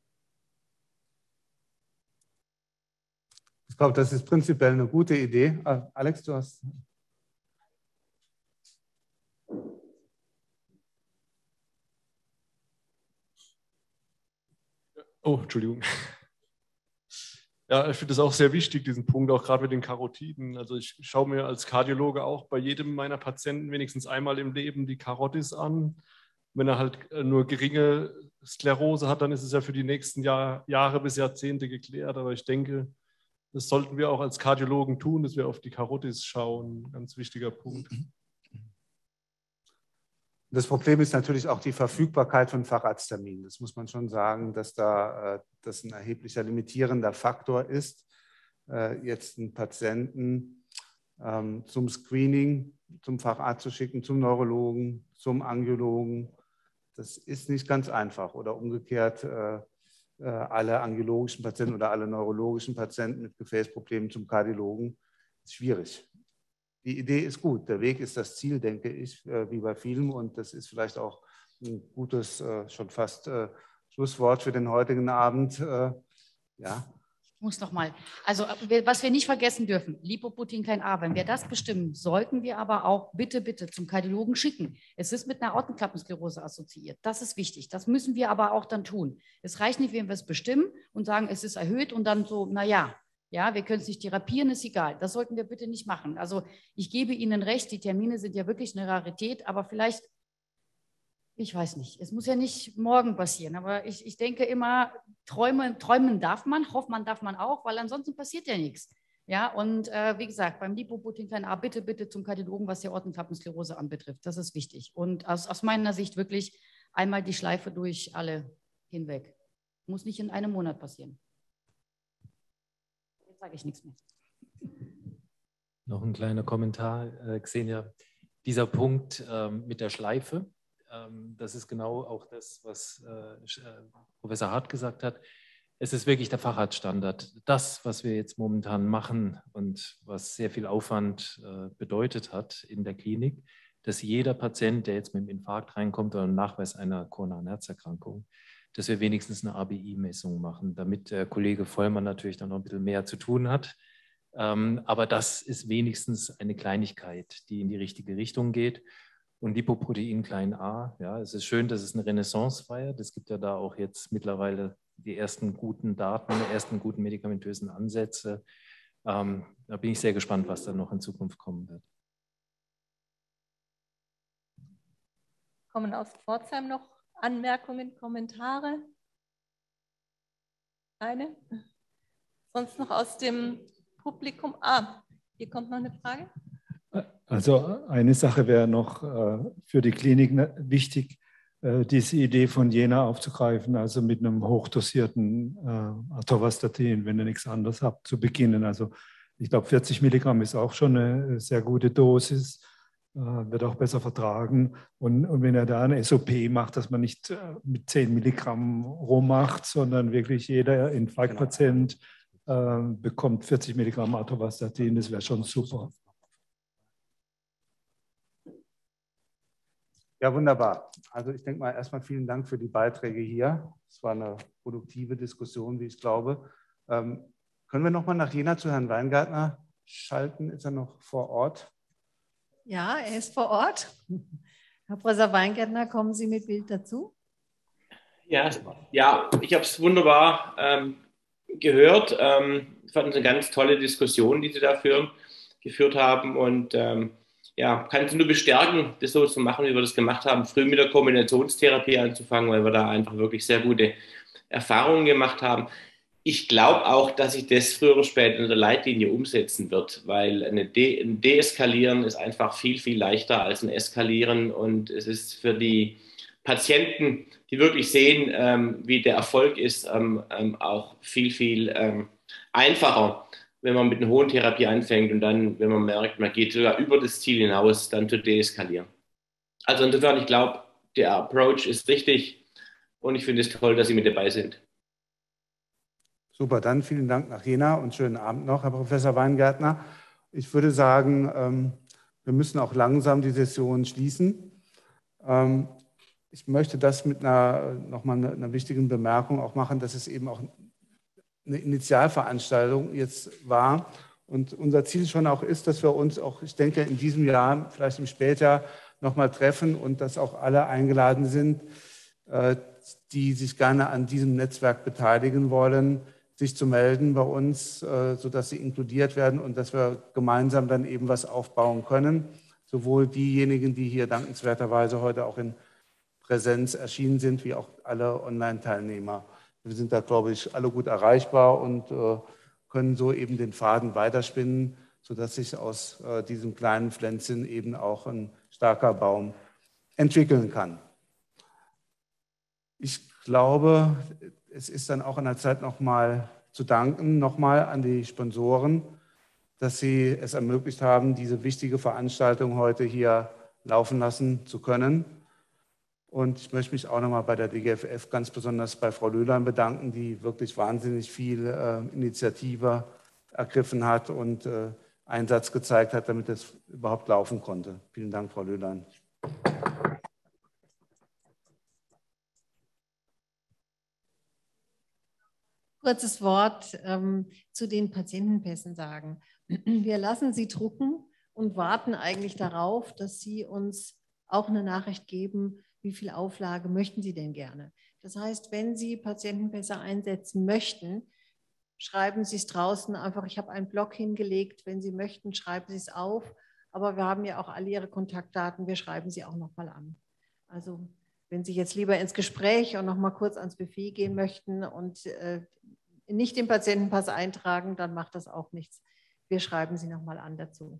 Ich glaube, das ist prinzipiell eine gute Idee. Alex, du hast... Oh, Entschuldigung. Ja, ich finde das auch sehr wichtig, diesen Punkt, auch gerade mit den Karotiden. Also ich schaue mir als Kardiologe auch bei jedem meiner Patienten wenigstens einmal im Leben die Karotis an. Wenn er halt nur geringe Sklerose hat, dann ist es ja für die nächsten Jahr, Jahre bis Jahrzehnte geklärt. Aber ich denke, das sollten wir auch als Kardiologen tun, dass wir auf die Karotis schauen. Ganz wichtiger Punkt. Das Problem ist natürlich auch die Verfügbarkeit von Facharztterminen. Das muss man schon sagen, dass da äh, das ein erheblicher limitierender Faktor ist, äh, jetzt einen Patienten ähm, zum Screening, zum Facharzt zu schicken, zum Neurologen, zum Angiologen. Das ist nicht ganz einfach. Oder umgekehrt, äh, äh, alle angiologischen Patienten oder alle neurologischen Patienten mit Gefäßproblemen zum Kardiologen. Das ist schwierig. Die Idee ist gut, der Weg ist das Ziel, denke ich, wie bei vielen. Und das ist vielleicht auch ein gutes, schon fast Schlusswort für den heutigen Abend. Ja. Ich muss noch mal, also was wir nicht vergessen dürfen, Lipoprotein klein a, wenn wir das bestimmen, sollten wir aber auch bitte, bitte zum Kardiologen schicken. Es ist mit einer Aortenklappensklerose assoziiert. Das ist wichtig. Das müssen wir aber auch dann tun. Es reicht nicht, wenn wir es bestimmen und sagen, es ist erhöht und dann so, naja, ja, wir können es nicht therapieren, ist egal. Das sollten wir bitte nicht machen. Also ich gebe Ihnen recht, die Termine sind ja wirklich eine Rarität, aber vielleicht, ich weiß nicht, es muss ja nicht morgen passieren, aber ich, ich denke immer, träumen, träumen darf man, hoffen darf man auch, weil ansonsten passiert ja nichts. Ja, und äh, wie gesagt, beim Lipoprotein klein a, bitte, bitte zum Kardiologen, was die Aortenklappensklerose anbetrifft. Das ist wichtig. Und aus, aus meiner Sicht wirklich einmal die Schleife durch alle hinweg. Muss nicht in einem Monat passieren. Sage ich nichts mehr. Noch ein kleiner Kommentar, äh, Xenia. Dieser Punkt ähm, mit der Schleife, ähm, das ist genau auch das, was äh, Professor Hart gesagt hat. Es ist wirklich der Facharztstandard. Das, was wir jetzt momentan machen und was sehr viel Aufwand äh, bedeutet hat in der Klinik, dass jeder Patient, der jetzt mit dem Infarkt reinkommt oder einen Nachweis einer koronaren Herzerkrankung, dass wir wenigstens eine A B I-Messung machen, damit der Kollege Vollmann natürlich dann noch ein bisschen mehr zu tun hat. Ähm, aber das ist wenigstens eine Kleinigkeit, die in die richtige Richtung geht. Und Lipoprotein klein a, ja, es ist schön, dass es eine Renaissance feiert. Es gibt ja da auch jetzt mittlerweile die ersten guten Daten, die ersten guten medikamentösen Ansätze. Ähm, da bin ich sehr gespannt, was da noch in Zukunft kommen wird. Kommen aus Pforzheim noch Anmerkungen, Kommentare? Keine? Sonst noch aus dem Publikum? Ah, hier kommt noch eine Frage. Also eine Sache wäre noch äh, für die Klinik wichtig, äh, diese Idee von Jena aufzugreifen, also mit einem hochdosierten äh, Atorvastatin, wenn ihr nichts anderes habt, zu beginnen. Also ich glaube, vierzig Milligramm ist auch schon eine sehr gute Dosis. Wird auch besser vertragen. Und, und wenn er da eine S O P macht, dass man nicht mit zehn Milligramm roh macht, sondern wirklich jeder Infarktpatient äh, bekommt vierzig Milligramm Atorvastatin, das wäre schon super. Ja, wunderbar. Also ich denke mal erstmal vielen Dank für die Beiträge hier. Es war eine produktive Diskussion, wie ich glaube. Ähm, können wir noch mal nach Jena zu Herrn Weingärtner schalten? Ist er noch vor Ort? Ja, er ist vor Ort. Herr Professor Weingärtner, kommen Sie mit Bild dazu? Ja, ja, ich habe es wunderbar ähm, gehört. Ähm, ich fand es eine ganz tolle Diskussion, die Sie da führen, geführt haben. Und ähm, ja, kann es nur bestärken, das so zu machen, wie wir das gemacht haben, früh mit der Kombinationstherapie anzufangen, weil wir da einfach wirklich sehr gute Erfahrungen gemacht haben. Ich glaube auch, dass sich das früher oder später in der Leitlinie umsetzen wird, weil eine De ein Deeskalieren ist einfach viel, viel leichter als ein Eskalieren. Und es ist für die Patienten, die wirklich sehen, ähm, wie der Erfolg ist, ähm, ähm, auch viel, viel ähm, einfacher, wenn man mit einer hohen Therapie anfängt und dann, wenn man merkt, man geht sogar über das Ziel hinaus, dann zu deeskalieren. Also insofern, ich glaube, der Approach ist richtig und ich finde es toll, dass Sie mit dabei sind. Super, dann vielen Dank nach Jena und schönen Abend noch, Herr Professor Weingärtner. Ich würde sagen, ähm, wir müssen auch langsam die Session schließen. Ähm, ich möchte das mit einer nochmal einer, einer wichtigen Bemerkung auch machen, dass es eben auch eine Initialveranstaltung jetzt war und unser Ziel schon auch ist, dass wir uns auch, ich denke, in diesem Jahr, vielleicht im Spätjahr nochmal treffen und dass auch alle eingeladen sind, äh, die sich gerne an diesem Netzwerk beteiligen wollen, sich zu melden bei uns, sodass sie inkludiert werden und dass wir gemeinsam dann eben was aufbauen können. Sowohl diejenigen, die hier dankenswerterweise heute auch in Präsenz erschienen sind, wie auch alle Online-Teilnehmer. Wir sind da, glaube ich, alle gut erreichbar und können so eben den Faden weiterspinnen, sodass sich aus diesem kleinen Pflänzchen eben auch ein starker Baum entwickeln kann. Ich glaube, es ist dann auch an der Zeit, nochmal zu danken, nochmal an die Sponsoren, dass sie es ermöglicht haben, diese wichtige Veranstaltung heute hier laufen lassen zu können. Und ich möchte mich auch nochmal bei der D G F F ganz besonders bei Frau Löhlein bedanken, die wirklich wahnsinnig viel äh, Initiative ergriffen hat und äh, Einsatz gezeigt hat, damit es überhaupt laufen konnte. Vielen Dank, Frau Löhlein. Kurzes Wort ähm, zu den Patientenpässen sagen. Wir lassen sie drucken und warten eigentlich darauf, dass Sie uns auch eine Nachricht geben, wie viel Auflage möchten Sie denn gerne. Das heißt, wenn Sie Patientenpässe einsetzen möchten, schreiben Sie es draußen einfach, ich habe einen Blog hingelegt, wenn Sie möchten, schreiben Sie es auf, aber wir haben ja auch alle Ihre Kontaktdaten, wir schreiben Sie auch nochmal an. Also wenn Sie jetzt lieber ins Gespräch und noch mal kurz ans Buffet gehen möchten und äh, nicht den Patientenpass eintragen, dann macht das auch nichts. Wir schreiben Sie noch mal an dazu.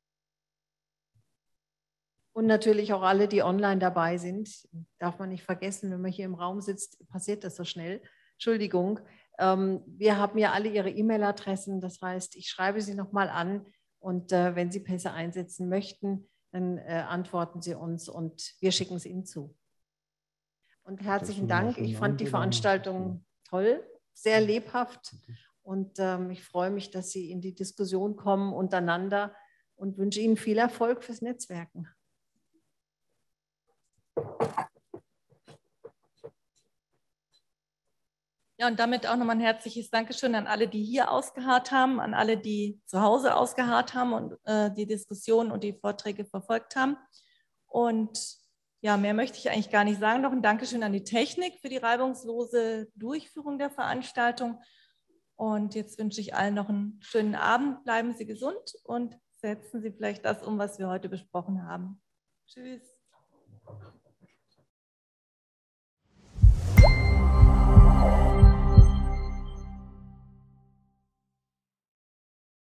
Und natürlich auch alle, die online dabei sind, darf man nicht vergessen, wenn man hier im Raum sitzt, passiert das so schnell. Entschuldigung. Ähm, wir haben ja alle Ihre E-Mail-Adressen, das heißt, ich schreibe Sie noch mal an und äh, wenn Sie Pässe einsetzen möchten, dann äh, antworten Sie uns und wir schicken es Ihnen zu. Und herzlichen Dank. Ich fand die Veranstaltung toll, sehr lebhaft und ähm, ich freue mich, dass Sie in die Diskussion kommen untereinander und wünsche Ihnen viel Erfolg fürs Netzwerken. Ja, und damit auch nochmal ein herzliches Dankeschön an alle, die hier ausgeharrt haben, an alle, die zu Hause ausgeharrt haben und äh, die Diskussion und die Vorträge verfolgt haben. Und ja, mehr möchte ich eigentlich gar nicht sagen. Noch ein Dankeschön an die Technik für die reibungslose Durchführung der Veranstaltung. Und jetzt wünsche ich allen noch einen schönen Abend. Bleiben Sie gesund und setzen Sie vielleicht das um, was wir heute besprochen haben. Tschüss.